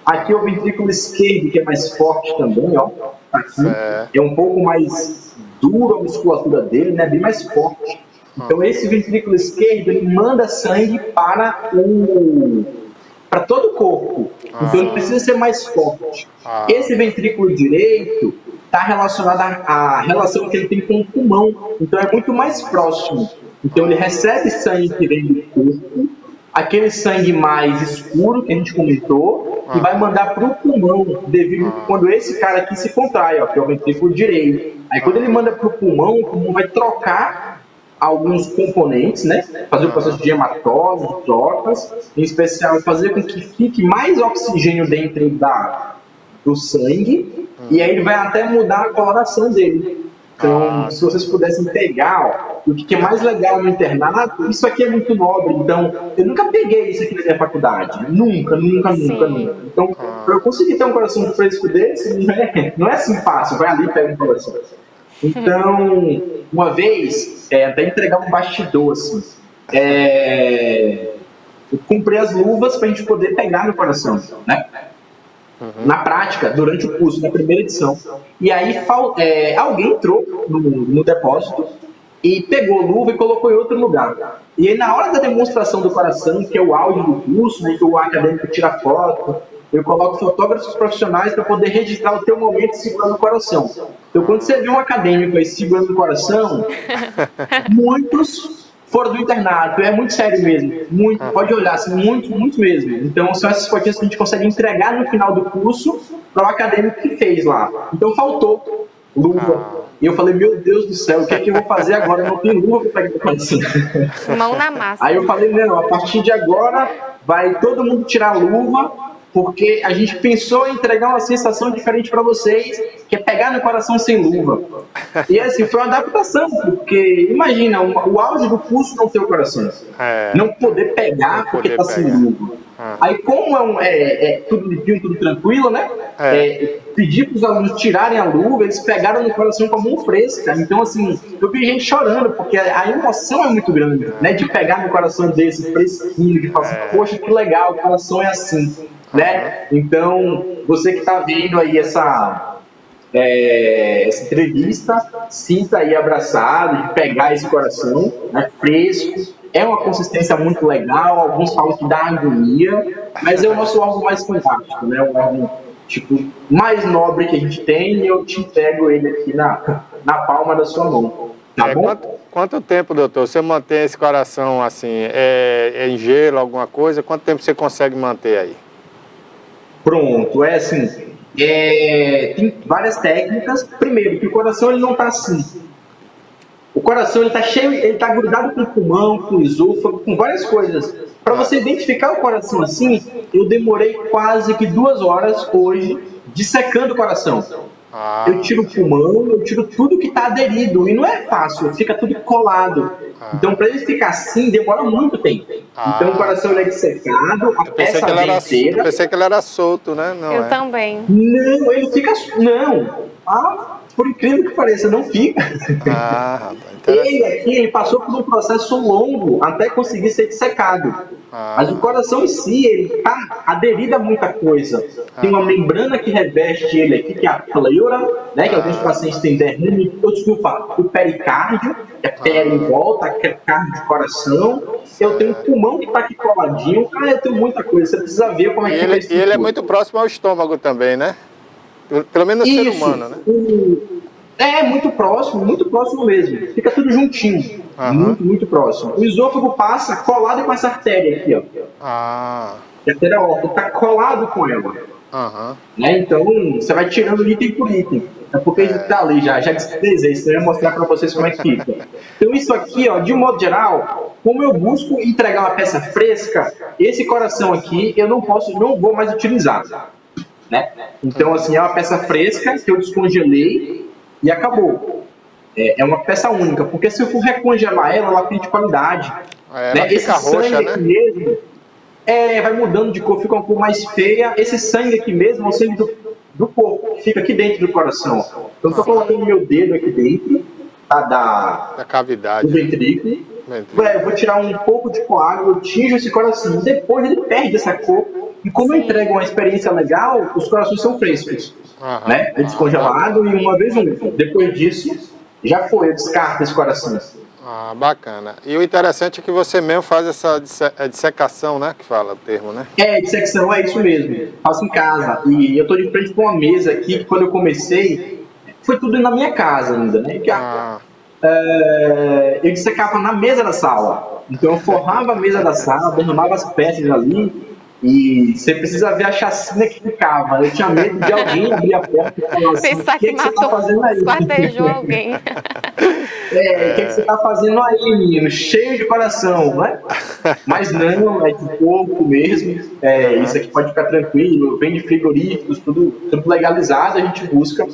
Aqui é o ventrículo esquerdo, que é mais forte também, ó. Aqui é, é um pouco mais duro a musculatura dele, né? Bem mais forte. Então esse ventrículo esquerdo, ele manda sangue para o para todo o corpo. Então ele precisa ser mais forte. Esse ventrículo direito está relacionado à relação que ele tem com o pulmão. Então é muito mais próximo. Então ele recebe sangue que vem do corpo, aquele sangue mais escuro que a gente comentou, e vai mandar para o pulmão, devido quando esse cara aqui se contrai, ó, que é o ventrículo direito. Aí quando ele manda para o pulmão, o pulmão vai trocar alguns componentes, né? Fazer o processo de hematose, de trocas, em especial fazer com que fique mais oxigênio dentro da, do sangue, e aí ele vai até mudar a coloração dele. Então, se vocês pudessem pegar, ó, o que é mais legal no internato, isso aqui é muito nobre, então, eu nunca peguei isso aqui na minha faculdade, nunca, nunca, nunca, nunca. Então, para eu conseguir ter um coração fresco desse, não é, não é assim fácil, vai ali e pega um coração. Então, uma vez, é, até entregar um bastidor, assim, é, eu comprei as luvas para a gente poder pegar no coração, né? Uhum. Na prática, durante o curso, na primeira edição. E aí, é, alguém entrou no, no depósito e pegou a luva e colocou em outro lugar. E aí, na hora da demonstração do coração, que é o áudio do curso, né, que o acadêmico tira foto, eu coloco fotógrafos profissionais para poder registrar o teu momento segurando o coração. Então, quando você vê um acadêmico aí segurando o coração, muitos foram do internato, é muito sério mesmo, muito, pode olhar, assim, muito, muito mesmo. Então, são essas fotinhas que a gente consegue entregar no final do curso para o acadêmico que fez lá. Então, faltou luva. E eu falei, meu Deus do céu, o que é que eu vou fazer agora? Eu não tenho luva para pegar o coração. Mão na massa. Aí eu falei, não, a partir de agora vai todo mundo tirar a luva, porque a gente pensou em entregar uma sensação diferente para vocês, que é pegar no coração sem luva. E assim, foi uma adaptação, porque imagina, o auge do curso não ter o coração. É, não poder pegar não porque está sem luva. Ah. Aí como é, um, é, é tudo limpinho, tudo tranquilo, né? É. É, pedir para os alunos tirarem a luva, eles pegaram no coração com a mão fresca. Então assim, eu vi gente chorando, porque a emoção é muito grande, é. né? De pegar no coração desse fresquinho, de falar assim, é. poxa, que legal, o coração é assim. Né? Então, você que está vendo aí essa, é, essa entrevista, sinta aí abraçado, de pegar esse coração, né, fresco. É uma consistência muito legal, alguns falam que dá agonia, mas é o nosso órgão mais fantástico, né? O órgão tipo, mais nobre que a gente tem, e eu te entrego ele aqui na, na palma da sua mão. Tá é, bom? Quanto, quanto tempo, doutor, você mantém esse coração assim, é, é em gelo, alguma coisa? Quanto tempo você consegue manter aí? Pronto, é assim, é, tem várias técnicas. Primeiro, que o coração ele não está assim. O coração ele está cheio, ele está grudado com o pulmão, com o esôfago, com várias coisas. Para você identificar o coração assim, eu demorei quase que duas horas hoje dissecando o coração. Ah. Eu tiro o pulmão, eu tiro tudo que está aderido. E não é fácil, fica tudo colado. Ah. Então, para ele ficar assim, demora muito tempo. Ah. Então, o coração ele é dissecado, a peça inteira. Eu pensei que ele era solto, né? Não, eu é. também. Não, ele fica... Não. Ah, por incrível que pareça, não fica. Ah, ele aqui, ele passou por um processo longo até conseguir ser dissecado. Ah. Mas o coração em si, ele está aderido a muita coisa. Ah. Tem uma membrana que reveste ele aqui, que é a pleura, né? Que ah. alguns pacientes têm derrame. Eu desculpa, o pericárdio, que é pele em volta, que é cardio de coração. Eu tenho o pulmão que está aqui coladinho. Ah, eu tenho muita coisa. Você precisa ver como é e que ele, E ele é muito próximo ao estômago também, né? Pelo menos no ser humano, né? É, muito próximo, muito próximo mesmo. Fica tudo juntinho. Uhum. Muito, muito próximo. O esôfago passa colado com essa artéria aqui, ó. Ah. A artéria aorta está colado com ela. Uhum. Né? Então, você vai tirando item por item. É porque a gente tá ali já, já desenhei, isso eu ia mostrar para vocês como é que fica. Então, isso aqui, ó, de um modo geral, como eu busco entregar uma peça fresca, esse coração aqui eu não posso, não vou mais utilizar. Né? Então, assim, é uma peça fresca que eu descongelei e acabou. É, é uma peça única, porque se eu for recongelar ela, ela perde qualidade. É, né? ela Esse fica sangue roxa, aqui né? mesmo, é, vai mudando de cor, fica um pouco mais feia. Esse sangue aqui mesmo é o sangue do, do corpo, que fica aqui dentro do coração. Então, eu estou colocando meu dedo aqui dentro, tá, da, da cavidade, do ventrículo. É, eu vou tirar um pouco de coágulo, eu tinjo esse coração. Depois ele perde essa cor E como eu entrego uma experiência legal, os corações são frescos, uhum. né? É descongelado e uma vez um. Depois disso, já foi, eu descarto esse coração. Ah, bacana. E o interessante é que você mesmo faz essa dissecação, né? Que fala o termo, né? É, dissecção é isso mesmo. Faço em casa. E eu tô de frente com uma mesa aqui, que quando eu comecei, foi tudo na minha casa ainda, né? Que, ah. é, eu dissecava na mesa da sala. Então eu forrava a mesa da sala, derramava as peças ali. E você precisa ver a chacina que ficava. Eu tinha medo de alguém abrir a porta e falar assim, pensar que, que, que matou, você tá fazendo aí? Esquartejou alguém. É, o que, que você tá fazendo aí, menino? Cheio de coração, né? Mas não, é de porco mesmo. É, isso aqui pode ficar tranquilo, vem de frigoríficos, tudo, tudo legalizado. A gente busca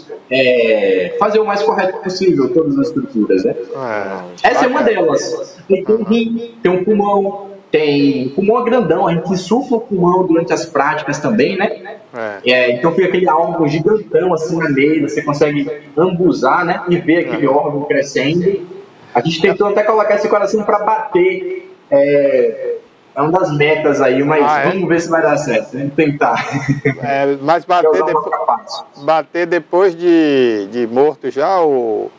é, fazer o mais correto possível todas as estruturas, né? Essa é uma delas. Tem um rim, tem um pulmão. Tem pulmão grandão, a gente insufla o pulmão durante as práticas também, né? É. É, então fica aquele órgão gigantão assim na mesa, você consegue ambuzar, né? E ver aquele é. órgão crescendo. A gente tentou até colocar esse coração para bater. É, é uma das metas aí, mas ah, vamos é? ver se vai dar certo. Vamos tentar. É, mas bater, depois, bater depois de, de morto já ou...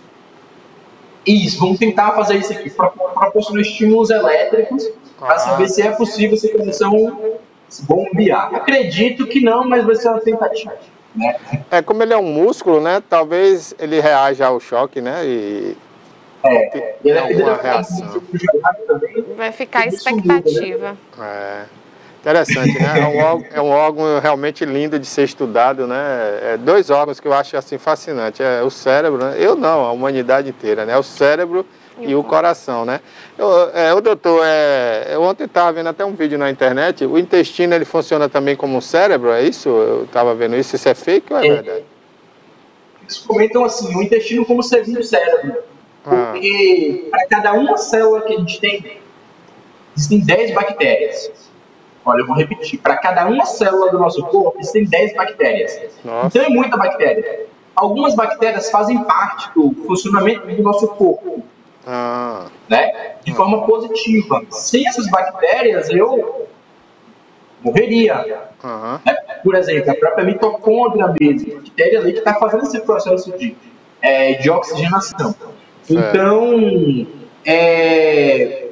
Isso, vamos tentar fazer isso aqui, proporcionar estímulos elétricos para saber se é possível esse coração bombear. Acredito que não, mas vai ser uma tentativa. Né? É, como ele é um músculo, né? Talvez ele reaja ao choque, né? E é, ele é alguma reação. Vai ficar a expectativa. É. Interessante, né? É um, órgão, é um órgão realmente lindo de ser estudado, né? É dois órgãos que eu acho assim fascinante. É o cérebro, né? Eu não, a humanidade inteira, né? O cérebro e, e o coração, né? Eu, é, o doutor, é, eu ontem estava vendo até um vídeo na internet. O intestino ele funciona também como um cérebro, é isso? Eu estava vendo isso. Isso é fake ou é, é verdade? Eles comentam assim, o intestino como segundo cérebro. Ah. Porque para cada uma célula que a gente tem, existem dez bactérias. Olha, eu vou repetir. Para cada uma célula do nosso corpo, existem dez bactérias. Nossa. Então é muita bactéria. Algumas bactérias fazem parte do funcionamento do nosso corpo. Ah. Né? De forma positiva. Sem essas bactérias, eu morreria. Uhum. Né? Por exemplo, a própria mitocôndria mesmo. A bactéria ali que está fazendo esse processo de, é, de oxigenação. Certo. Então, é...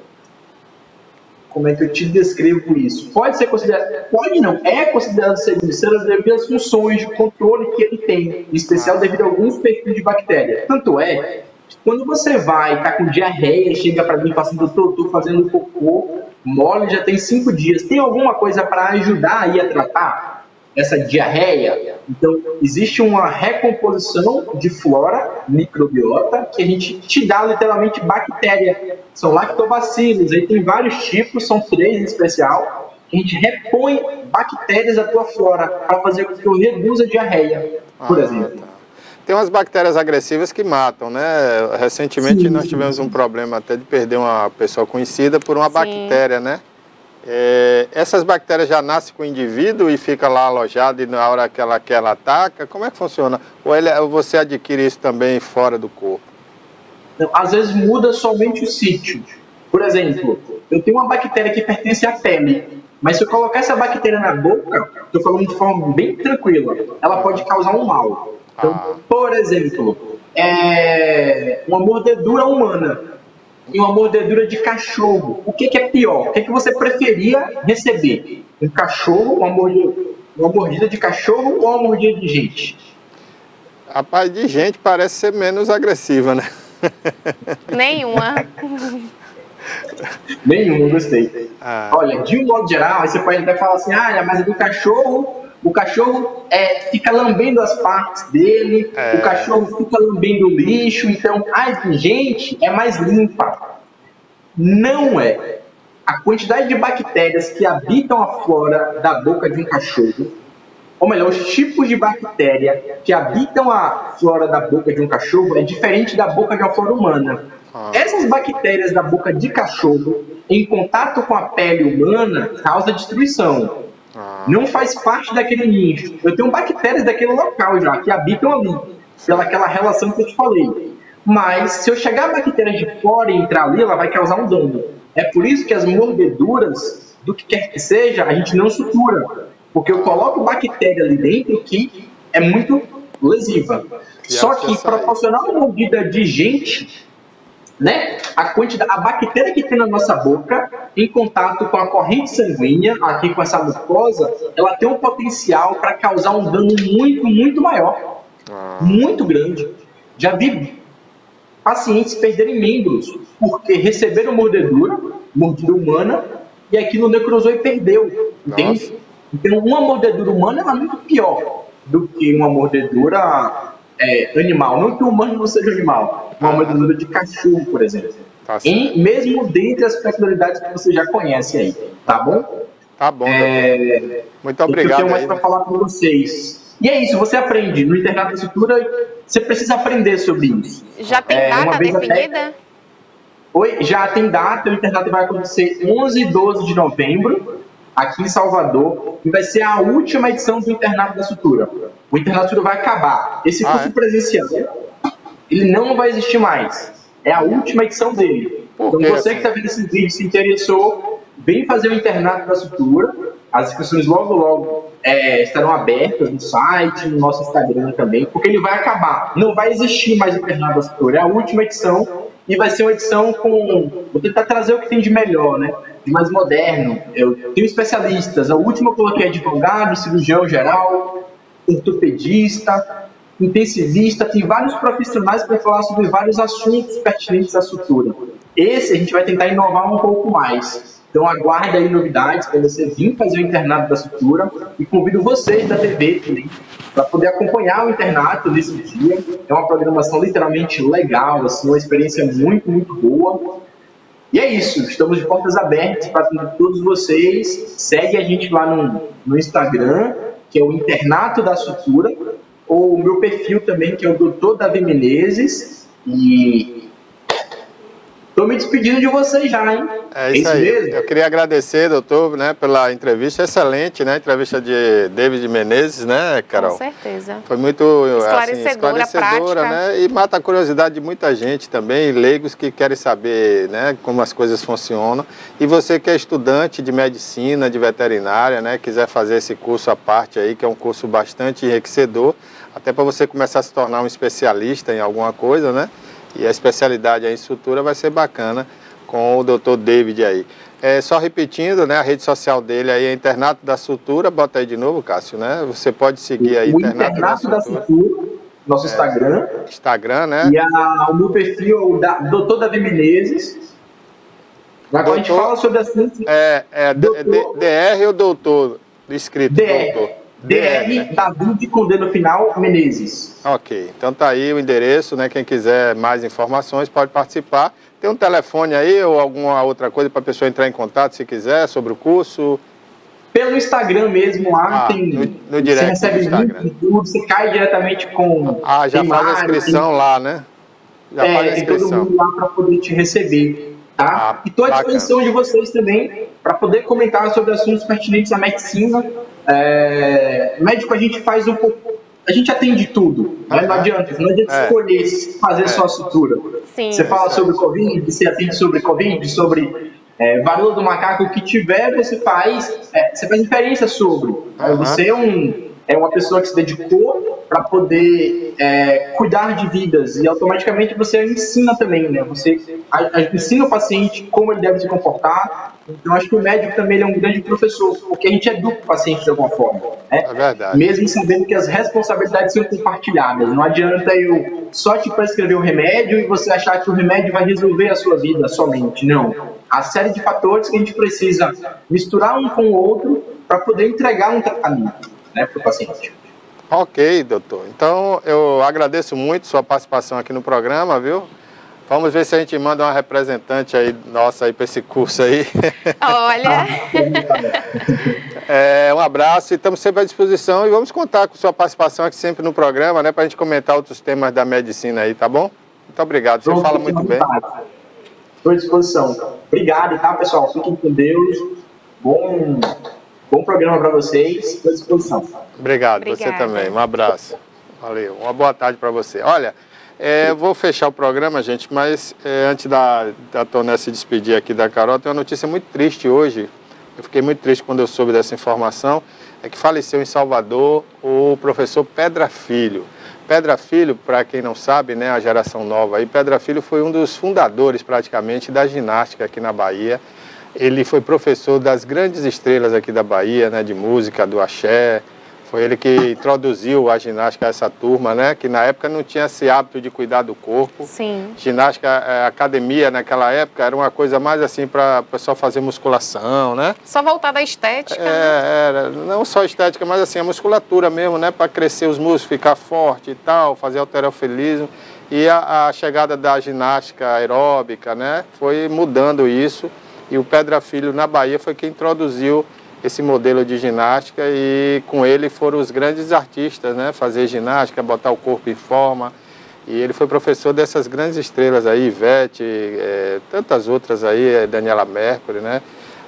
como é que eu te descrevo isso? Pode ser considerado, pode não, é considerado segundo cérebro devido às funções de controle que ele tem, em especial devido a alguns perfis de bactéria. Tanto é, quando você vai, tá com diarreia, chega para mim e fala assim, doutor, tô fazendo cocô mole, já tem cinco dias, tem alguma coisa para ajudar aí a tratar essa diarreia? Então, existe uma recomposição de flora, microbiota, que a gente te dá literalmente bactéria. São lactobacilos, aí tem vários tipos, são três em especial. A gente repõe bactérias da tua flora para fazer com que eu reduza a diarreia, por ah, exemplo. Tá. Tem umas bactérias agressivas que matam, né? Recentemente Sim. nós tivemos um problema até de perder uma pessoa conhecida por uma Sim. bactéria, né? É, essas bactérias já nascem com o indivíduo e fica lá alojado e na hora que ela, que ela ataca, como é que funciona? Ou, ele, ou você adquire isso também fora do corpo? Às vezes muda somente o sítio. Por exemplo, eu tenho uma bactéria que pertence à pele, mas se eu colocar essa bactéria na boca, estou falando de forma bem tranquila, ela pode causar um mal. Então, ah. por exemplo, é uma mordedura humana e uma mordedura de cachorro. O que, que é pior? O que, que você preferia receber? Um cachorro, uma mordida, uma mordida de cachorro ou uma mordida de gente? Rapaz, de gente parece ser menos agressiva, né? Nenhuma. Nenhuma, gostei. Ah. Olha, de um modo geral, aí você pode até falar assim, ah, mas do cachorro, o cachorro é, fica lambendo as partes dele, é. o cachorro fica lambendo o lixo, então a de gente é mais limpa. Não é. A quantidade de bactérias que habitam a flora da boca de um cachorro, ou melhor, os tipos de bactéria que habitam a flora da boca de um cachorro é diferente da boca de uma flora humana. Ah. Essas bactérias da boca de cachorro, em contato com a pele humana, causa destruição. Ah. Não faz parte daquele nicho. Eu tenho bactérias daquele local já, que habitam ali, pelaquela relação que eu te falei. Mas, se eu chegar a bactéria de fora e entrar ali, ela vai causar um dano. É por isso que as mordeduras, do que quer que seja, a gente não sutura. porque eu coloco bactéria ali dentro que é muito lesiva. E Só que proporcionar uma mordida de gente, né, a quantidade, a bactéria que tem na nossa boca, em contato com a corrente sanguínea, aqui com essa mucosa, ela tem um potencial para causar um dano muito, muito maior, ah. muito grande. Já vi pacientes perderem membros porque receberam mordedura, mordida humana, e aquilo necrosou e perdeu, entende? Nossa. Então, uma mordedura humana é muito pior do que uma mordedura é, animal. Não que o humano não seja animal, uma ah. mordedura de cachorro, por exemplo. Tá e mesmo dentre as peculiaridades que você já conhece aí, tá bom? Tá bom, é, muito obrigado. Eu tenho mais para falar com vocês. E é isso, você aprende. No Internato da Sutura, você precisa aprender sobre isso. Já tem é, data definida? Até... Oi, já tem data. O internato vai acontecer onze e doze de novembro, aqui em Salvador. E vai ser a última edição do Internato da Sutura. O Internato da Sutura vai acabar. Esse curso ah, é? presencial, ele não vai existir mais. É a última edição dele. Então, você que está vendo esse vídeo, se interessou, vem fazer o Internato da Sutura. As inscrições logo, logo é, estarão abertas no site, no nosso Instagram também, porque ele vai acabar. Não vai existir mais o Internato da Sutura. É a última edição e vai ser uma edição com... Vou tentar trazer o que tem de melhor, né? De mais moderno. Eu tenho especialistas. A última eu coloquei advogado, cirurgião geral, ortopedista, intensivista. Tem vários profissionais para falar sobre vários assuntos pertinentes à sutura. Esse a gente vai tentar inovar um pouco mais. Então aguarde aí novidades para você vir fazer o internato da sutura e convido vocês da T V também para poder acompanhar o internato nesse dia. É uma programação literalmente legal, assim, uma experiência muito, muito boa. E é isso, estamos de portas abertas para todos vocês. Segue a gente lá no, no Instagram, que é o Internato da Sutura, ou o meu perfil também, que é o doutor Davi Menezes. E estou me despedindo de vocês já, hein? É isso, é isso aí. Mesmo? Eu queria agradecer, doutor, né, pela entrevista excelente, né? Entrevista de David Menezes, né, Carol? Com certeza. Foi muito esclarecedora, assim, esclarecedora, né? E mata a curiosidade de muita gente também, leigos que querem saber, né, como as coisas funcionam. E você que é estudante de medicina, de veterinária, né, quiser fazer esse curso à parte aí, que é um curso bastante enriquecedor, até para você começar a se tornar um especialista em alguma coisa, né? E a especialidade aí em sutura vai ser bacana com o doutor David aí. É, só repetindo, né, a rede social dele aí é Internato da Sutura, bota aí de novo, Cássio, né? Você pode seguir aí o Internato, Internato da Sutura, da Sutura nosso é, Instagram. Instagram, né? E a, o meu perfil é o doutor Davi Menezes. Agora doutor, a gente fala sobre assuntos... É, é doutor, D R ou doutor? Escrito, D R. Doutor. D R, né? Davi com D no final, Menezes. Ok, então tá aí o endereço, né? Quem quiser mais informações pode participar. Tem um telefone aí ou alguma outra coisa para a pessoa entrar em contato se quiser sobre o curso? Pelo Instagram mesmo, lá ah, tem. No, no direct você recebe Instagram. Link, tudo, você cai diretamente com. Ah, já faz a inscrição tem, lá, né? Já é, faz a inscrição. Tem todo mundo lá para poder te receber. Tá? Ah, e estou à disposição de vocês também para poder comentar sobre assuntos pertinentes à medicina. É, médico a gente faz um pouco, a gente atende tudo, né? Não adianta, não adianta é. escolher fazer é. só a sutura. Sim, você fala sobre Covid, você atende sobre Covid, sobre é, varíola do macaco, o que tiver você faz, é, você faz inferência sobre. Uhum. Você é, um, é uma pessoa que se dedicou para poder é, cuidar de vidas e automaticamente você ensina também, né? Você a, a, ensina o paciente como ele deve se comportar. Então, acho que o médico também é um grande professor, porque a gente educa o paciente de alguma forma. Né? É verdade. Mesmo sabendo que as responsabilidades são compartilhadas. Não adianta eu só te prescrever o remédio e você achar que o remédio vai resolver a sua vida somente. Não. Há série de fatores que a gente precisa misturar um com o outro para poder entregar um tratamento, né, para o paciente. Ok, doutor. Então, eu agradeço muito sua participação aqui no programa, viu? Vamos ver se a gente manda uma representante aí nossa aí para esse curso aí. Olha! É, um abraço e estamos sempre à disposição e vamos contar com sua participação aqui sempre no programa, né, para a gente comentar outros temas da medicina aí, tá bom? Muito obrigado, você Pronto, fala muito bem. Estou à disposição. Obrigado, tá, pessoal? Fiquem com Deus. Bom, bom programa para vocês. Estou à disposição. Obrigado, Obrigada. Você também. Um abraço. Valeu. Uma boa tarde para você. Olha... É, eu vou fechar o programa, gente, mas é, antes da, da Toné se despedir aqui da Carol, tem uma notícia muito triste hoje. Eu fiquei muito triste quando eu soube dessa informação. é que faleceu em Salvador o professor Pedra Filho. Pedra Filho, para quem não sabe, né, a geração nova aí, Pedra Filho foi um dos fundadores praticamente da ginástica aqui na Bahia. Ele foi professor das grandes estrelas aqui da Bahia, né, de música, do axé. Foi ele que introduziu a ginástica a essa turma, né? Que na época não tinha esse hábito de cuidar do corpo. Sim. Ginástica, é, academia naquela época era uma coisa mais assim para o pessoal fazer musculação, né? Só voltada à estética, é, né? Era, não só estética, mas assim, a musculatura mesmo, né? Para crescer os músculos, ficar forte e tal, fazer halterofilismo. E a, a chegada da ginástica aeróbica, né? Foi mudando isso. E o Pedra Filho, na Bahia, foi quem introduziu esse modelo de ginástica e com ele foram os grandes artistas, né? Fazer ginástica, botar o corpo em forma. E ele foi professor dessas grandes estrelas aí, Ivete, é, tantas outras aí, Daniela Mercury, né?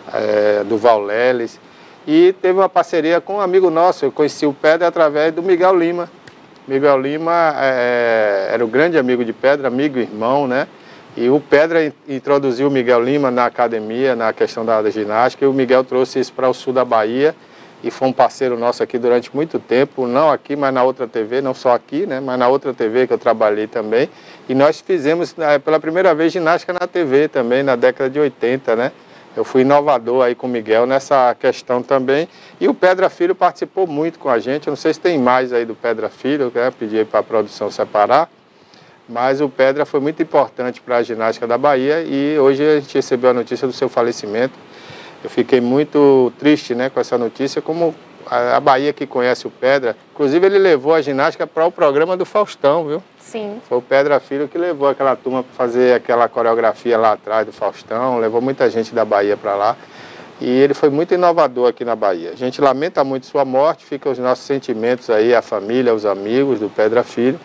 É, Duval Leles. E teve uma parceria com um amigo nosso, eu conheci o Pedra através do Miguel Lima. Miguel Lima é, era o grande amigo de Pedra, amigo e irmão, né? E o Pedra introduziu o Miguel Lima na academia, na questão da ginástica, e o Miguel trouxe isso para o sul da Bahia, e foi um parceiro nosso aqui durante muito tempo, não aqui, mas na outra T V, não só aqui, né, mas na outra T V que eu trabalhei também. E nós fizemos pela primeira vez ginástica na T V também, na década de oitenta, né? Eu fui inovador aí com o Miguel nessa questão também. E o Pedra Filho participou muito com a gente, eu não sei se tem mais aí do Pedra Filho, eu quero pedir para a produção separar. Mas o Pedra foi muito importante para a ginástica da Bahia e hoje a gente recebeu a notícia do seu falecimento. Eu fiquei muito triste, né, com essa notícia, como a Bahia que conhece o Pedra. Inclusive ele levou a ginástica para o programa do Faustão, viu? Sim. Foi o Pedra Filho que levou aquela turma para fazer aquela coreografia lá atrás do Faustão, levou muita gente da Bahia para lá. E ele foi muito inovador aqui na Bahia. A gente lamenta muito sua morte, ficam os nossos sentimentos aí, a família, os amigos do Pedra Filho.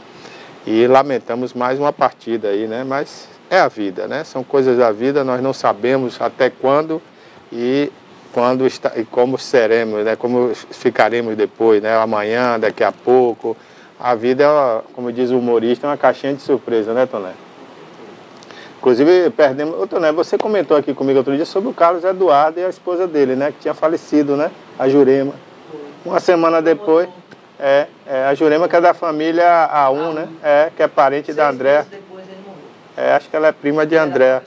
E lamentamos mais uma partida aí, né? Mas é a vida, né? São coisas da vida, nós não sabemos até quando e quando está, e como seremos, né? Como ficaremos depois, né? Amanhã, daqui a pouco. A vida é, como diz o humorista, é uma caixinha de surpresa, né, Toné? Inclusive, perdemos... Ô, Toné, você comentou aqui comigo outro dia sobre o Carlos Eduardo e a esposa dele, né? Que tinha falecido, né? A Jurema. Uma semana depois... É, é, a Jurema que é da família A um, né? É, que é parente da André. Depois ele morreu. É, acho que ela é prima de André.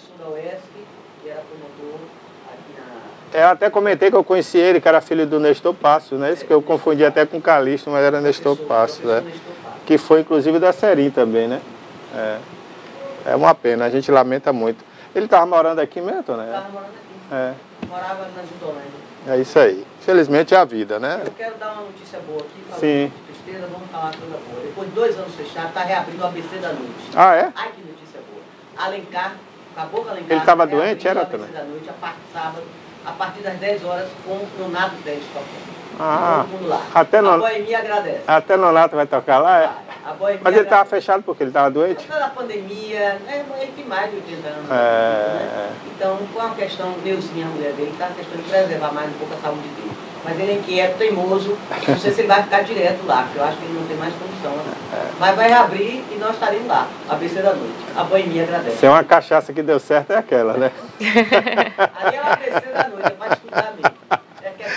É, eu até comentei que eu conheci ele, que era filho do Nestor Passos, né? Isso que eu confundi até com Calixto, mas era Nestor Passos, né? Que foi inclusive da Serim também, né? É, é uma pena, a gente lamenta muito. Ele estava morando aqui mesmo, né? Estava morando aqui. É. Morava na Judolândia. É isso aí. Felizmente é a vida, né? Eu quero dar uma notícia boa aqui. Sim. De tristeza, vamos falar coisa boa. Depois de dois anos fechado, está reabrindo o A B C da noite. Ah, é? Ai, que notícia boa. Alencar, acabou com Alencar. Ele estava doente, era também? O A B C da noite, a partir de sábado, a partir das dez horas, com o Nonato dez tocando. Ah, todo mundo lá. até a non... Boemia agradece. Até Nonato vai tocar lá, é? A Boemia Mas ele estava agradece. fechado porque ele estava doente? Por causa da pandemia, é, ele tem mais de oitenta anos. É. Né? Então, com a questão, Neuzinha, a mulher dele, está a questão de preservar mais um pouco a saúde dele. Mas ele é inquieto, teimoso, não sei se ele vai ficar direto lá, porque eu acho que ele não tem mais condição. Né? É. Mas vai abrir e nós estaremos lá, A B C da noite. A Boemia agradece. Se é uma cachaça que deu certo, é aquela, né? Ali é o A B C da noite, é para escutar mesmo. É, que é,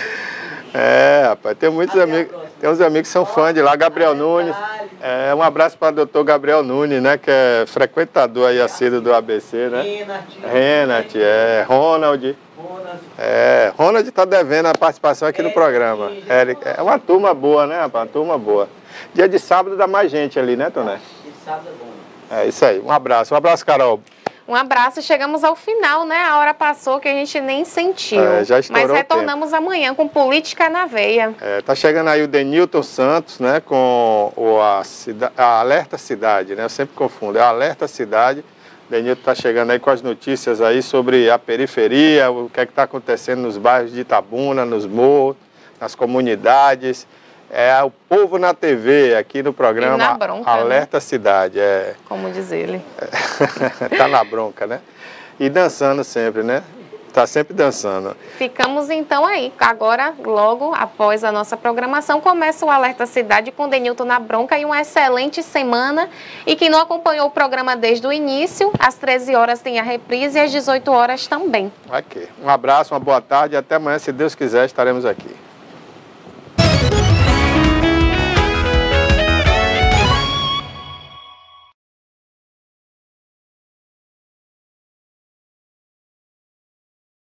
é, rapaz, tem muitos Até amigos, tem uns amigos que são fãs de lá, Gabriel Nunes. É, um abraço para o doutor Gabriel Nunes, né, que é frequentador aí assíduo do A B C, né? Renat. Renat, é, Ronald. Ronald. É, Ronald está devendo a participação aqui é, no programa. Eric, é uma turma boa, né, rapaz? Uma turma boa. Dia de sábado dá mais gente ali, né, Toné? Dia de sábado é bom. É isso aí. Um abraço. Um abraço, Carol. Um abraço e chegamos ao final, né? A hora passou que a gente nem sentiu. É, já estourou. Mas retornamos amanhã com Política na Veia. É, tá chegando aí o Denilton Santos, né? Com o, a, cida, a Alerta Cidade, né? Eu sempre confundo. É a Alerta Cidade. O Denilton tá chegando aí com as notícias aí sobre a periferia, o que é que tá acontecendo nos bairros de Itabuna, nos morros, nas comunidades. É o Povo na T V, aqui no programa na bronca, Alerta né? Cidade. É. Como diz ele. Tá na bronca, né? E dançando sempre, né? Tá sempre dançando. Ficamos então aí. Agora, logo após a nossa programação, começa o Alerta Cidade com Denilton na bronca e uma excelente semana. E quem não acompanhou o programa desde o início, às treze horas tem a reprise e às dezoito horas também. Ok. Um abraço, uma boa tarde e até amanhã, se Deus quiser, estaremos aqui.